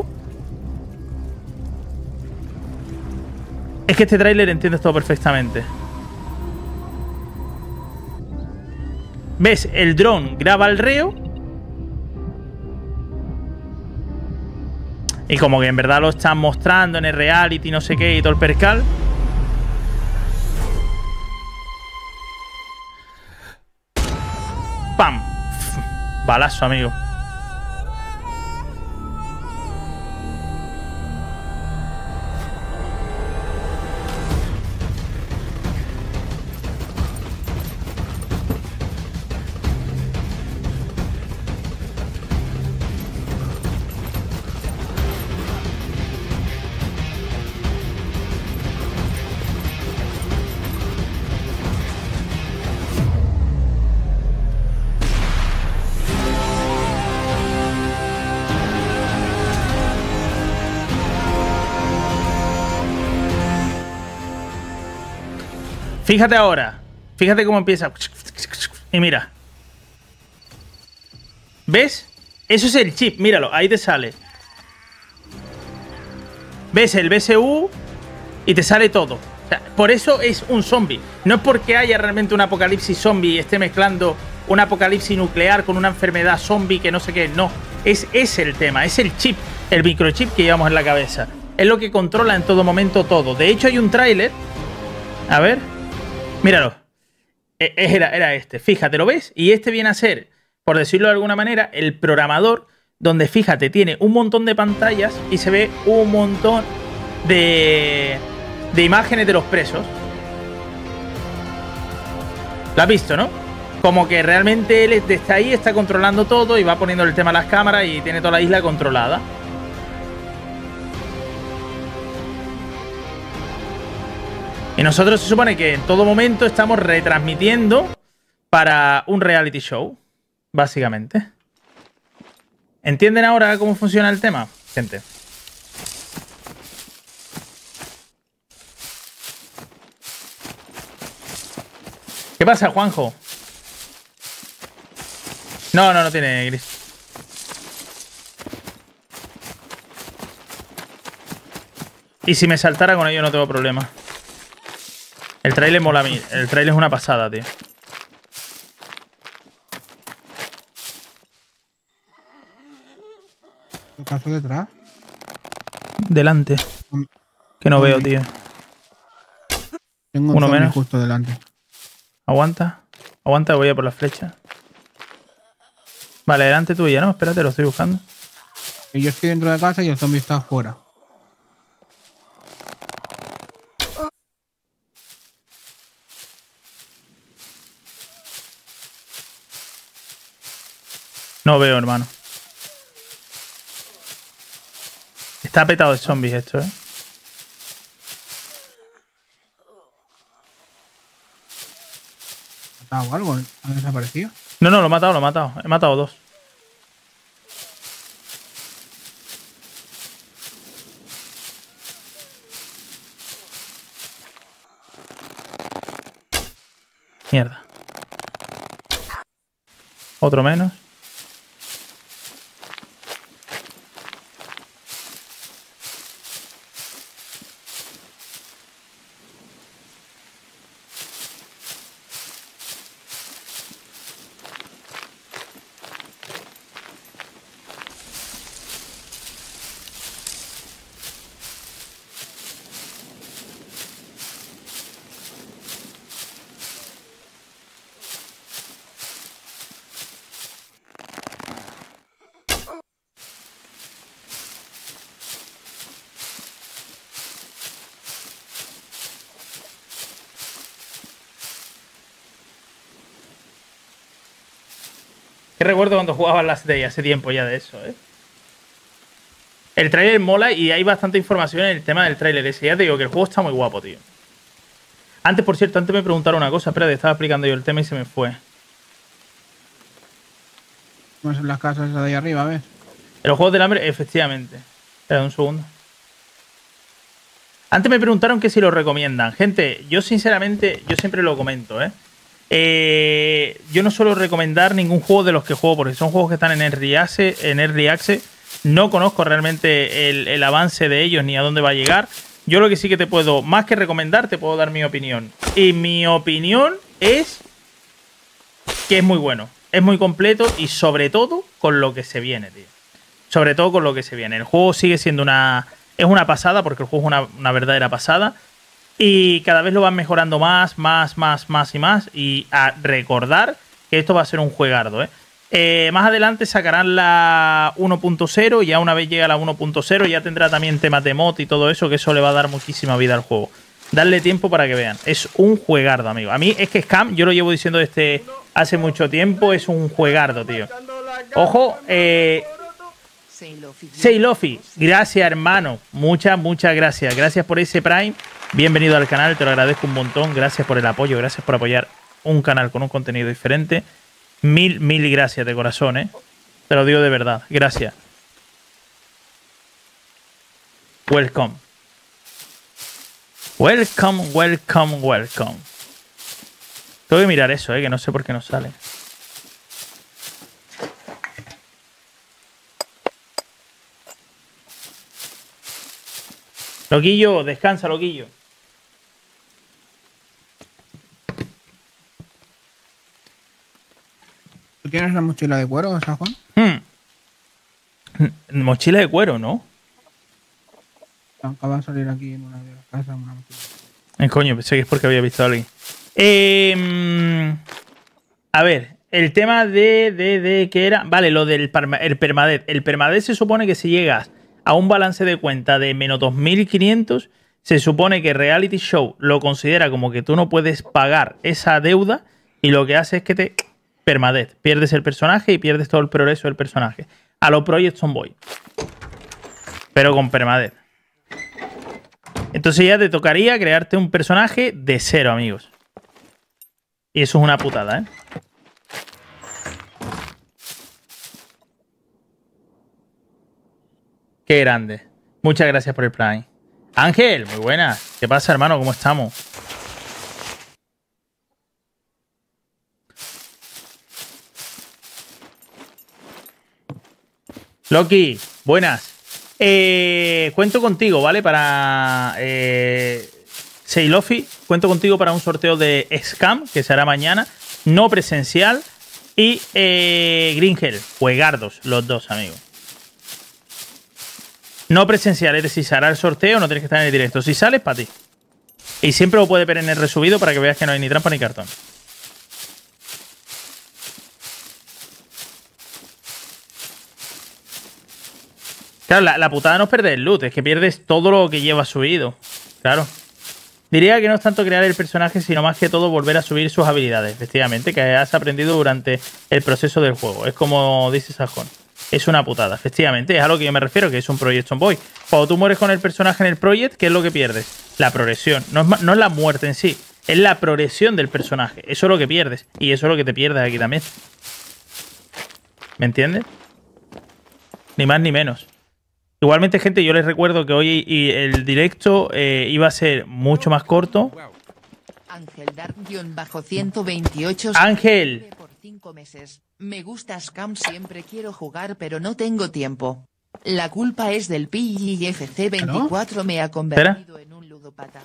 Es que este tráiler entiendes todo perfectamente. ¿Ves? El dron graba al reo. Y como que en verdad lo están mostrando en el reality, no sé qué, y todo el percal. ¡Pam! Balazo, amigo. Fíjate ahora. Fíjate cómo empieza. Y mira. ¿Ves? Eso es el chip. Míralo. Ahí te sale. ¿Ves el BSU? Y te sale todo. O sea, por eso es un zombie. No es porque haya realmente un apocalipsis zombie y esté mezclando un apocalipsis nuclear con una enfermedad zombie que no sé qué. No. Es el tema. Es el chip. El microchip que llevamos en la cabeza. Es lo que controla en todo momento todo. De hecho, hay un tráiler. A ver. Míralo. Era este. Fíjate, ¿lo ves? Y este viene a ser, por decirlo de alguna manera, el programador, donde, fíjate, tiene un montón de pantallas y se ve un montón de imágenes de los presos. ¿Lo has visto, no? Como que realmente él desde ahí está controlando todo y va poniendo el tema a las cámaras y tiene toda la isla controlada. Y nosotros se supone que en todo momento estamos retransmitiendo para un reality show, básicamente. ¿Entienden ahora cómo funciona el tema, gente? ¿Qué pasa, Juanjo? No tiene, Gris. Y si me saltara con ello no tengo problema. El trailer mola a mí. El trailer es una pasada, tío. ¿Qué pasó detrás? Delante. Que no veo, tío. Tengo un Uno zombie menos. justo delante. Aguanta. Aguanta, voy a por la flecha. Vale, delante tuya, ¿no? Espérate, lo estoy buscando. Y yo estoy dentro de casa y el zombie está afuera. No veo, hermano. Está petado de zombies esto, ¿eh? ¿Ha matado algo? ¿Ha desaparecido? No, lo he matado, lo he matado. He matado 2. Mierda. Otro menos. Qué recuerdo cuando jugaba Last Day, hace tiempo ya de eso, ¿eh? El tráiler mola y hay bastante información en el tema del tráiler ese. Ya te digo que el juego está muy guapo, tío. Antes, por cierto, antes me preguntaron una cosa. Espérate, estaba explicando yo el tema y se me fue. Vamos en las casas de ahí arriba, ¿ves? En los Juegos del Hambre, efectivamente. Espera un segundo. Antes me preguntaron que si lo recomiendan. Gente, yo sinceramente, yo siempre lo comento, ¿eh? Yo no suelo recomendar ningún juego de los que juego porque son juegos que están en Early Access. No conozco realmente el avance de ellos ni a dónde va a llegar. Yo lo que sí que te puedo, más que recomendar, te puedo dar mi opinión. Y mi opinión es que es muy bueno. Es muy completo y sobre todo con lo que se viene, tío. Sobre todo con lo que se viene. El juego sigue siendo es una pasada porque el juego es una verdadera pasada. Y cada vez lo van mejorando más y más. Y a recordar que esto va a ser un juegardo, ¿eh? Más adelante sacarán la 1.0. Ya una vez llega la 1.0 ya tendrá también temas de mod y todo eso, que eso le va a dar muchísima vida al juego. Darle tiempo para que vean. Es un juegardo, amigo. A mí es que Scam, yo lo llevo diciendo desde hace mucho tiempo, es un juegardo, tío. Ojo, Seilofi, gracias, hermano. Muchas gracias. Gracias por ese Prime. Bienvenido al canal, te lo agradezco un montón. Gracias por el apoyo, gracias por apoyar un canal con un contenido diferente. Mil gracias de corazón, ¿eh? Te lo digo de verdad. Gracias. Welcome. Welcome. Tengo que mirar eso, que no sé por qué no sale. Loquillo, descansa, loquillo. ¿Tú tienes la mochila de cuero, San Juan? Mochila de cuero, ¿no? Acaba de salir aquí en una de las casas una mochila. Coño, pensé que es porque había visto a alguien. A ver, el tema de ¿qué era? Vale, lo del permadeath. El permadeath se supone que si llegas a un balance de cuenta de menos 2.500, se supone que Reality Show lo considera como que tú no puedes pagar esa deuda y lo que hace es que te permadeath. Pierdes el personaje y pierdes todo el progreso del personaje. A lo Project Zomboid. Pero con permadeath. Entonces ya te tocaría crearte un personaje de cero, amigos. Y eso es una putada, ¿eh? Qué grande. Muchas gracias por el Prime. Ángel, muy buenas. ¿Qué pasa, hermano? ¿Cómo estamos? Loki, buenas. Cuento contigo, ¿vale? Para Seilofi, cuento contigo para un sorteo de Scam, que será mañana, no presencial. Y Gringel, juegardos, los dos, amigos. No presencial, es decir, se hará el sorteo, no tienes que estar en el directo. Si sales, para ti. Y siempre lo puedes ver en el resubido para que veas que no hay ni trampa ni cartón. Claro, la putada no es perder el loot, es que pierdes todo lo que llevas subido. Claro. Diría que no es tanto crear el personaje, sino más que todo volver a subir sus habilidades, efectivamente, que has aprendido durante el proceso del juego. Es como dice Sajón. Es una putada, efectivamente. Es a lo que yo me refiero, que es un Project Zomboid. Cuando tú mueres con el personaje en el Project, ¿qué es lo que pierdes? La progresión. No es la muerte en sí, es la progresión del personaje. Eso es lo que pierdes. Y eso es lo que te pierdes aquí también. ¿Me entiendes? Ni más ni menos. Igualmente, gente, yo les recuerdo que hoy el directo iba a ser mucho más corto. Ángel Dark-128. Ángel. Por 5 meses. Me gusta Scam, siempre quiero jugar, pero no tengo tiempo. La culpa es del PIFC24, me ha convertido en un ludópata.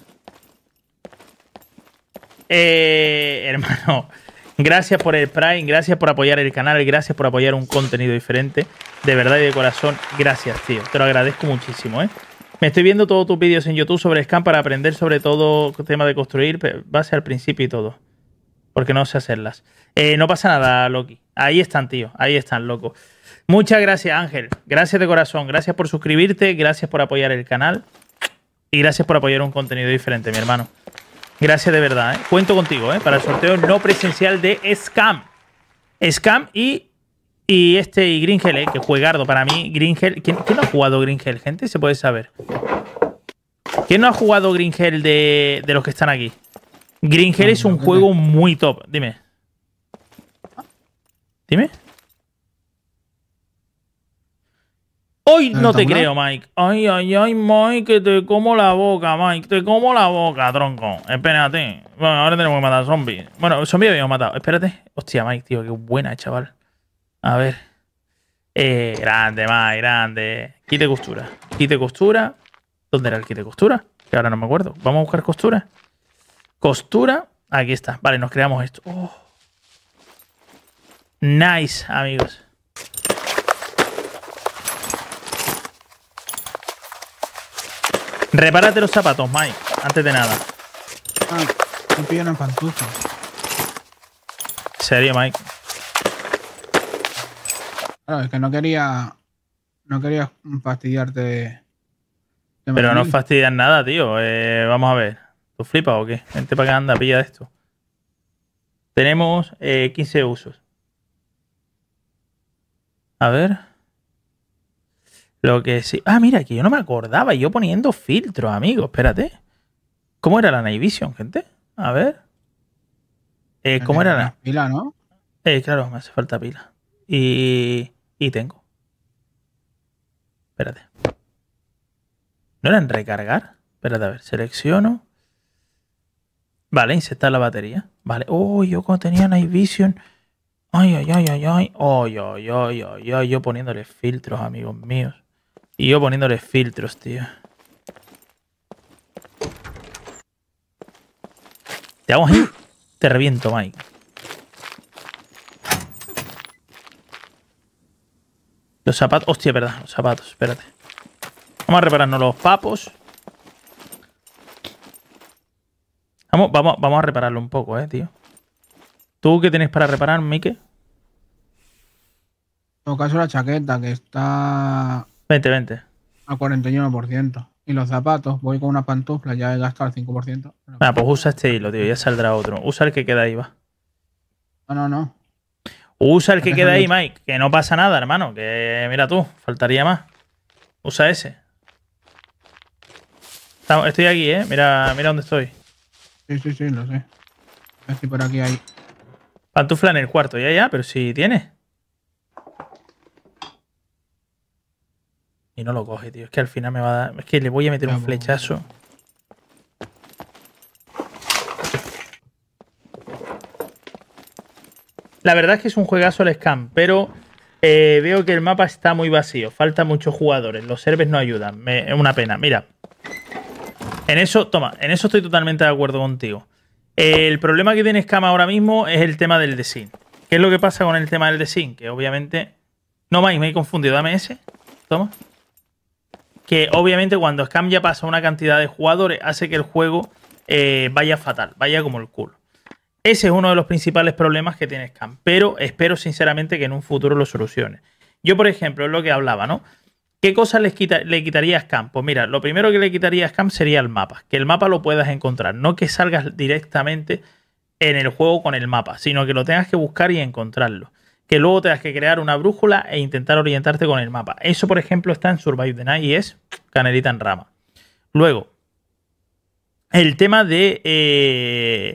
Hermano, gracias por el Prime, gracias por apoyar el canal, gracias por apoyar un contenido diferente. De verdad y de corazón, gracias, tío. Te lo agradezco muchísimo, ¿eh? Me estoy viendo todos tus vídeos en YouTube sobre Scam para aprender sobre todo tema de construir, base al principio y todo. Porque no sé hacerlas. No pasa nada, Loki. Ahí están, tío. Ahí están, loco. Muchas gracias, Ángel. Gracias de corazón. Gracias por suscribirte. Gracias por apoyar el canal. Y gracias por apoyar un contenido diferente, mi hermano. Gracias de verdad, ¿eh? Cuento contigo, ¿eh? Para el sorteo no presencial de Scam. Scam y Gringel, ¿eh? Que juegardo. Para mí, Gringel... ¿Quién no ha jugado Gringel, gente? Se puede saber. ¿Quién no ha jugado Gringel de los que están aquí? Gringel es un juego muy top. Dime. Dime. Hoy no te creo, Mike. Ay, ay, ay, Mike, que te como la boca, Mike. Te como la boca, tronco. Espérate. Bueno, ahora tenemos que matar zombies. Bueno, zombies habíamos matado. Espérate. Hostia, Mike, tío, qué buena, chaval. A ver. Grande, Mike, grande. Quite costura. Quite costura. ¿Dónde era el quite costura? Que ahora no me acuerdo. Vamos a buscar costura. Costura. Aquí está. Vale, nos creamos esto. Oh. Nice, amigos. Repárate los zapatos, Mike. Antes de nada. Ah, me pillan en pantuflas. ¿En serio, Mike? Claro, es que no quería fastidiarte. Pero no fastidias nada, tío. Vamos a ver. ¿Tú flipas o qué? Vente para acá, anda, pilla esto. Tenemos 15 usos. A ver. Lo que sí. Ah, mira, que yo no me acordaba. Yo poniendo filtros, amigo. Espérate. ¿Cómo era la Night Vision, gente? A ver. ¿Cómo era la pila, no? Claro, me hace falta pila. Y tengo. Espérate. ¿No era en recargar? Espérate, a ver. Selecciono. Vale, insertar la batería. Vale. Oh, yo cuando tenía Night Vision. Ay, ay, ay, ay, ay. Ay, ay, ay, ay, ay. Yo poniéndole filtros, amigos míos. Y yo poniéndole filtros, tío. Te hago ahí. Te reviento, Mike. Los zapatos. Hostia, verdad. Los zapatos. Espérate. Vamos a repararnos los papos. Vamos a repararlo un poco, tío. ¿Tú qué tienes para reparar, Mike? En todo caso, la chaqueta, que está... 20. A 41%. Y los zapatos, voy con una pantufla, ya he gastado el 5%. Ah, pues usa este hilo, tío. Ya saldrá otro. Usa el que queda ahí, va. No. Usa el que queda ahí, Mike. Que no pasa nada, hermano. Que mira tú, faltaría más. Usa ese. Estoy aquí, Mira dónde estoy. Sí, lo sé. A ver si por aquí hay... Pantufla en el cuarto, ya, pero si tiene. Y no lo coge, tío. Es que al final me va a dar... Es que le voy a meter un flechazo. La verdad es que es un juegazo el Scam, pero Veo que el mapa está muy vacío. Falta muchos jugadores. Los servers no ayudan. Es una pena. Mira. En eso estoy totalmente de acuerdo contigo. El problema que tiene Scam ahora mismo es el tema del desync. ¿Qué es lo que pasa con el tema del desync? Que obviamente... No, me he confundido. Dame ese. Toma. Que obviamente cuando Scam ya pasa una cantidad de jugadores hace que el juego vaya fatal. Vaya como el culo. Ese es uno de los principales problemas que tiene Scam. Pero espero sinceramente que en un futuro lo solucione. Yo, por ejemplo, es lo que hablaba, ¿no? ¿Qué cosas le quitaría a Scam? Pues mira, lo primero que le quitaría a Scam sería el mapa. Que el mapa lo puedas encontrar. No que salgas directamente en el juego con el mapa, sino que lo tengas que buscar y encontrarlo. Que luego tengas que crear una brújula e intentar orientarte con el mapa. Eso, por ejemplo, está en Survive the Night y es canelita en rama. Luego, el tema de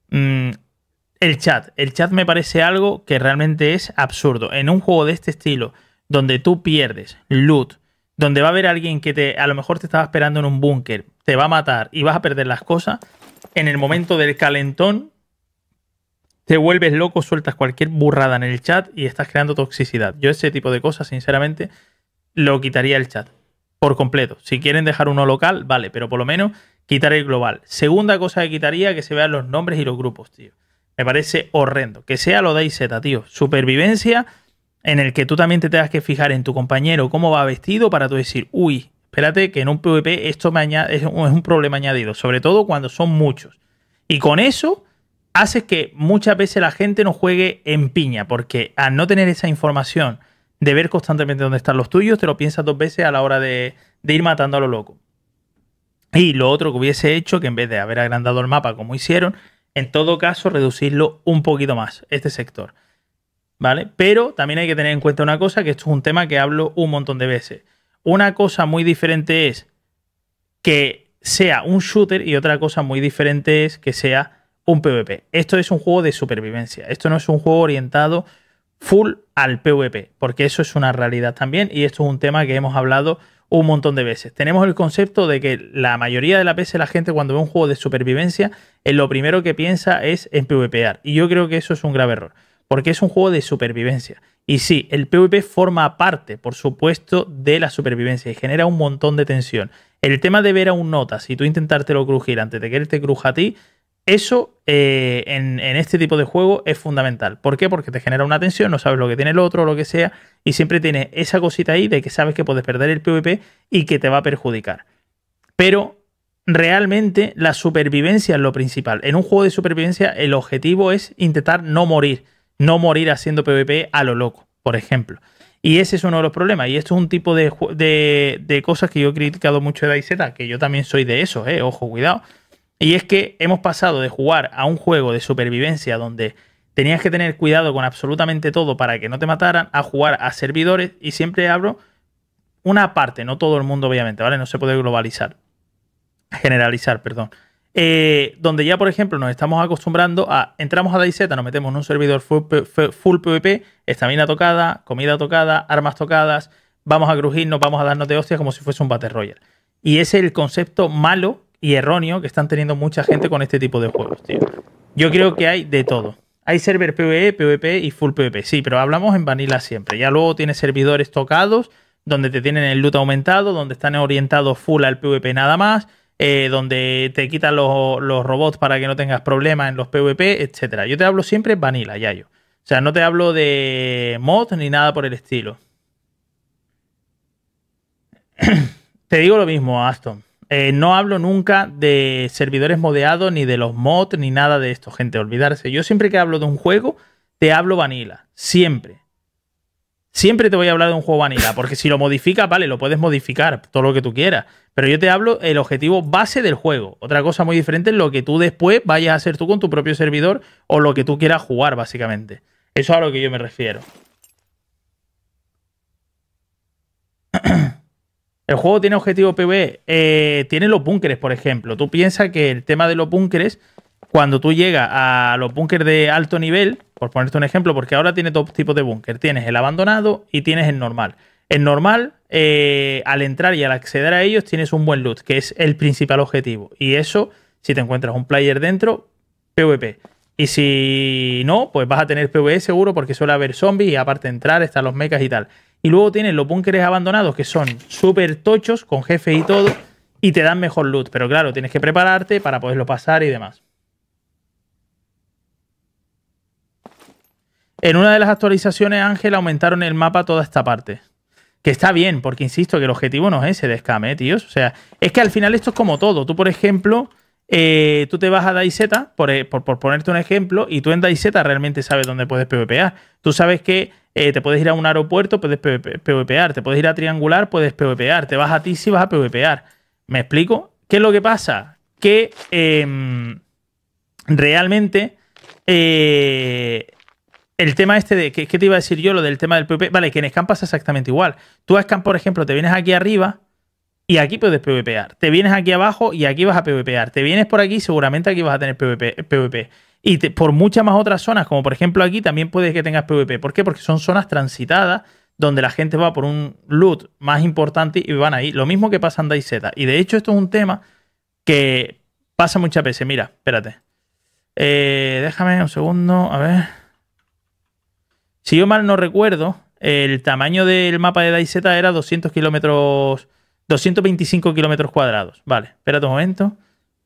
el chat. El chat me parece algo que realmente es absurdo. En un juego de este estilo, donde tú pierdes loot, donde va a haber alguien que a lo mejor te estaba esperando en un búnker, te va a matar y vas a perder las cosas, en el momento del calentón te vuelves loco, sueltas cualquier burrada en el chat y estás creando toxicidad. Yo ese tipo de cosas, sinceramente, lo quitaría el chat por completo. Si quieren dejar uno local, vale, pero por lo menos quitar el global. Segunda cosa que quitaría, que se vean los nombres y los grupos, tío. Me parece horrendo. Que sea lo de IZ, tío. Supervivencia en el que tú también te tengas que fijar en tu compañero cómo va vestido para tú decir, uy, espérate que en un PvP esto es un problema añadido. Sobre todo cuando son muchos. Y con eso hace que muchas veces la gente no juegue en piña, porque al no tener esa información de ver constantemente dónde están los tuyos, te lo piensas dos veces a la hora de ir matando a lo loco. Y lo otro que hubiese hecho, que en vez de haber agrandado el mapa como hicieron, en todo caso reducirlo un poquito más, este sector. ¿Vale? Pero también hay que tener en cuenta una cosa, que esto es un tema que hablo un montón de veces. Una cosa muy diferente es que sea un shooter y otra cosa muy diferente es que sea un PvP. Esto es un juego de supervivencia. Esto no es un juego orientado full al PvP, porque eso es una realidad también y esto es un tema que hemos hablado un montón de veces. Tenemos el concepto de que la mayoría de las veces la gente cuando ve un juego de supervivencia, lo primero que piensa es en PvPar. Y yo creo que eso es un grave error, porque es un juego de supervivencia. Y sí, el PvP forma parte, por supuesto, de la supervivencia y genera un montón de tensión. El tema de ver a un notas y tú intentártelo crujir antes de que él te cruja a ti, eso en este tipo de juego es fundamental. ¿Por qué? Porque te genera una tensión, no sabes lo que tiene el otro o lo que sea, y siempre tienes esa cosita ahí de que sabes que puedes perder el PvP y que te va a perjudicar. Pero realmente la supervivencia es lo principal. En un juego de supervivencia el objetivo es intentar no morir haciendo PvP a lo loco, por ejemplo. Y ese es uno de los problemas. Y esto es un tipo de cosas que yo he criticado mucho de DayZ, que yo también soy de eso, ojo, cuidado. Y es que hemos pasado de jugar a un juego de supervivencia donde tenías que tener cuidado con absolutamente todo para que no te mataran, a jugar a servidores, y siempre hablo una parte, no todo el mundo obviamente, ¿vale? No se puede generalizar, perdón. Donde ya, por ejemplo, nos estamos acostumbrando a... Entramos a DayZ, nos metemos en un servidor full PvP, estamina tocada, comida tocada, armas tocadas, vamos a crujirnos, vamos a darnos de hostias como si fuese un Battle Royale. Y ese es el concepto malo y erróneo que están teniendo mucha gente con este tipo de juegos, tío. Yo creo que hay de todo. Hay server PvE, PvP y full PvP. Sí, pero hablamos en vanilla siempre. Ya luego tienes servidores tocados, donde te tienen el loot aumentado, donde están orientados full al PvP nada más, donde te quitan los robots para que no tengas problemas en los PvP, etcétera. Yo te hablo siempre vanilla, yayo. O sea, no te hablo de mod ni nada por el estilo. Te digo lo mismo, Aston. No hablo nunca de servidores modeados, ni de los mods, ni nada de esto, gente, olvidarse. Yo siempre que hablo de un juego, te hablo vanilla. Siempre. Siempre te voy a hablar de un juego vanilla, porque si lo modificas, vale, lo puedes modificar, todo lo que tú quieras. Pero yo te hablo el objetivo base del juego. Otra cosa muy diferente es lo que tú después vayas a hacer tú con tu propio servidor o lo que tú quieras jugar, básicamente. Eso es a lo que yo me refiero. El juego tiene objetivo PvE. Tiene los búnkeres, por ejemplo. Tú piensas que el tema de los búnkeres, cuando tú llegas a los búnkeres de alto nivel, por ponerte un ejemplo, porque ahora tiene dos tipos de búnker. Tienes el abandonado y tienes el normal. El normal, al entrar y al acceder a ellos, tienes un buen loot, que es el principal objetivo. Y eso, si te encuentras un player dentro, PvP. Y si no, pues vas a tener PvE seguro porque suele haber zombies y aparte de entrar están los mechas y tal. Y luego tienes los búnkeres abandonados que son súper tochos, con jefes y todo, y te dan mejor loot. Pero claro, tienes que prepararte para poderlo pasar y demás. En una de las actualizaciones, Ángel, aumentaron el mapa toda esta parte. Que está bien, porque insisto que el objetivo no es ese de Scam, tíos. O sea, es que al final esto es como todo. Tú, por ejemplo, tú te vas a DayZ, por ponerte un ejemplo, y tú en DayZ realmente sabes dónde puedes PvPear. Tú sabes que te puedes ir a un aeropuerto, puedes PvPear. Te puedes ir a Triangular, puedes PvPear. Te vas a Tisi, vas a PvPear. ¿Me explico? ¿Qué es lo que pasa? Que realmente... el tema este de... ¿Qué te iba a decir yo? Lo del tema del PvP. Vale, que en Scam pasa exactamente igual. Tú a Scam, por ejemplo, te vienes aquí arriba y aquí puedes PvPear. Te vienes aquí abajo y aquí vas a PvPear. Te vienes por aquí, seguramente aquí vas a tener PvP. Y por muchas más otras zonas, como por ejemplo aquí, también puede que tengas PvP. ¿Por qué? Porque son zonas transitadas donde la gente va por un loot más importante y van ahí. Lo mismo que pasa en DayZ. Y de hecho esto es un tema que pasa muchas veces. Mira, espérate. Déjame un segundo, a ver... Si yo mal no recuerdo, el tamaño del mapa de DayZ era 200 kilómetros, 225 kilómetros cuadrados. Vale, espérate un momento.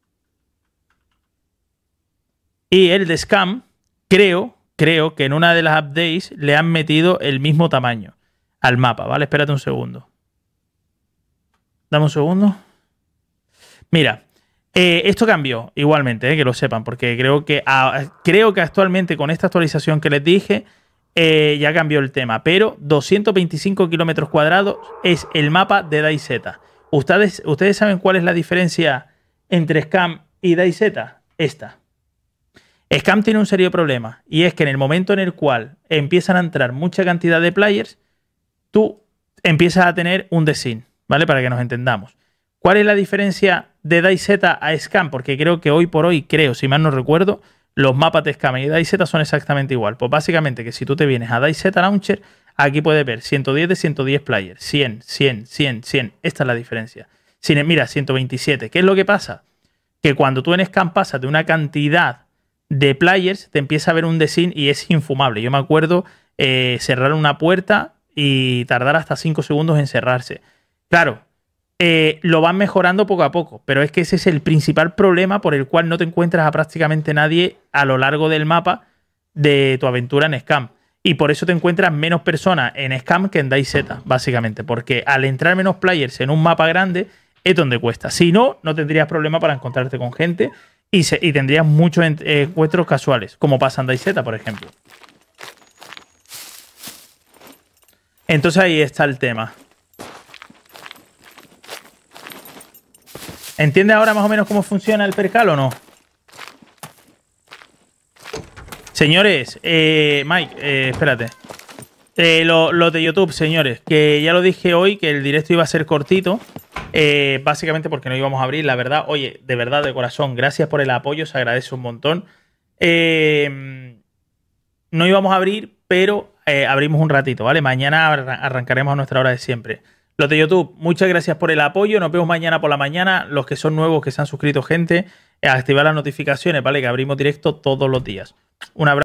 Y el de Scam, creo que en una de las updates le han metido el mismo tamaño al mapa, ¿vale? Espérate un segundo. Dame un segundo. Mira, esto cambió igualmente, que lo sepan, porque creo que actualmente con esta actualización que les dije... ya cambió el tema, pero 225 kilómetros cuadrados es el mapa de DayZ. ¿Ustedes saben cuál es la diferencia entre Scam y DayZ? Esta. Scam tiene un serio problema, y es que en el momento en el cual empiezan a entrar mucha cantidad de players, tú empiezas a tener un desyn, ¿vale? Para que nos entendamos. ¿Cuál es la diferencia de DayZ a Scam? Porque creo que hoy por hoy, si mal no recuerdo, los mapas de Scam y DayZ son exactamente igual. Pues básicamente que si tú te vienes a DayZ Launcher, aquí puedes ver 110 de 110 players, 100, 100, 100, 100. Esta es la diferencia. Mira, 127. ¿Qué es lo que pasa? Que cuando tú en Scam pasas de una cantidad de players, te empieza a ver un desyn y es infumable. Yo me acuerdo cerrar una puerta y tardar hasta 5 segundos en cerrarse. Claro, lo van mejorando poco a poco, pero es que ese es el principal problema por el cual no te encuentras a prácticamente nadie a lo largo del mapa de tu aventura en Scam. Y por eso te encuentras menos personas en Scam que en DayZ, básicamente, porque al entrar menos players en un mapa grande es donde cuesta. Si no, no tendrías problema para encontrarte con gente y tendrías muchos encuentros casuales, como pasa en DayZ, por ejemplo. Entonces ahí está el tema. ¿Entiendes ahora más o menos cómo funciona el percal o no? Señores, Mike, espérate. Lo de YouTube, señores, que ya lo dije hoy, que el directo iba a ser cortito. Básicamente porque no íbamos a abrir, la verdad. Oye, de verdad, de corazón, gracias por el apoyo, se agradece un montón. No íbamos a abrir, pero abrimos un ratito, ¿vale? Mañana arrancaremos a nuestra hora de siempre. Los de YouTube, muchas gracias por el apoyo. Nos vemos mañana por la mañana. Los que son nuevos, que se han suscrito, gente, activar las notificaciones, ¿vale? Que abrimos directo todos los días. Un abrazo.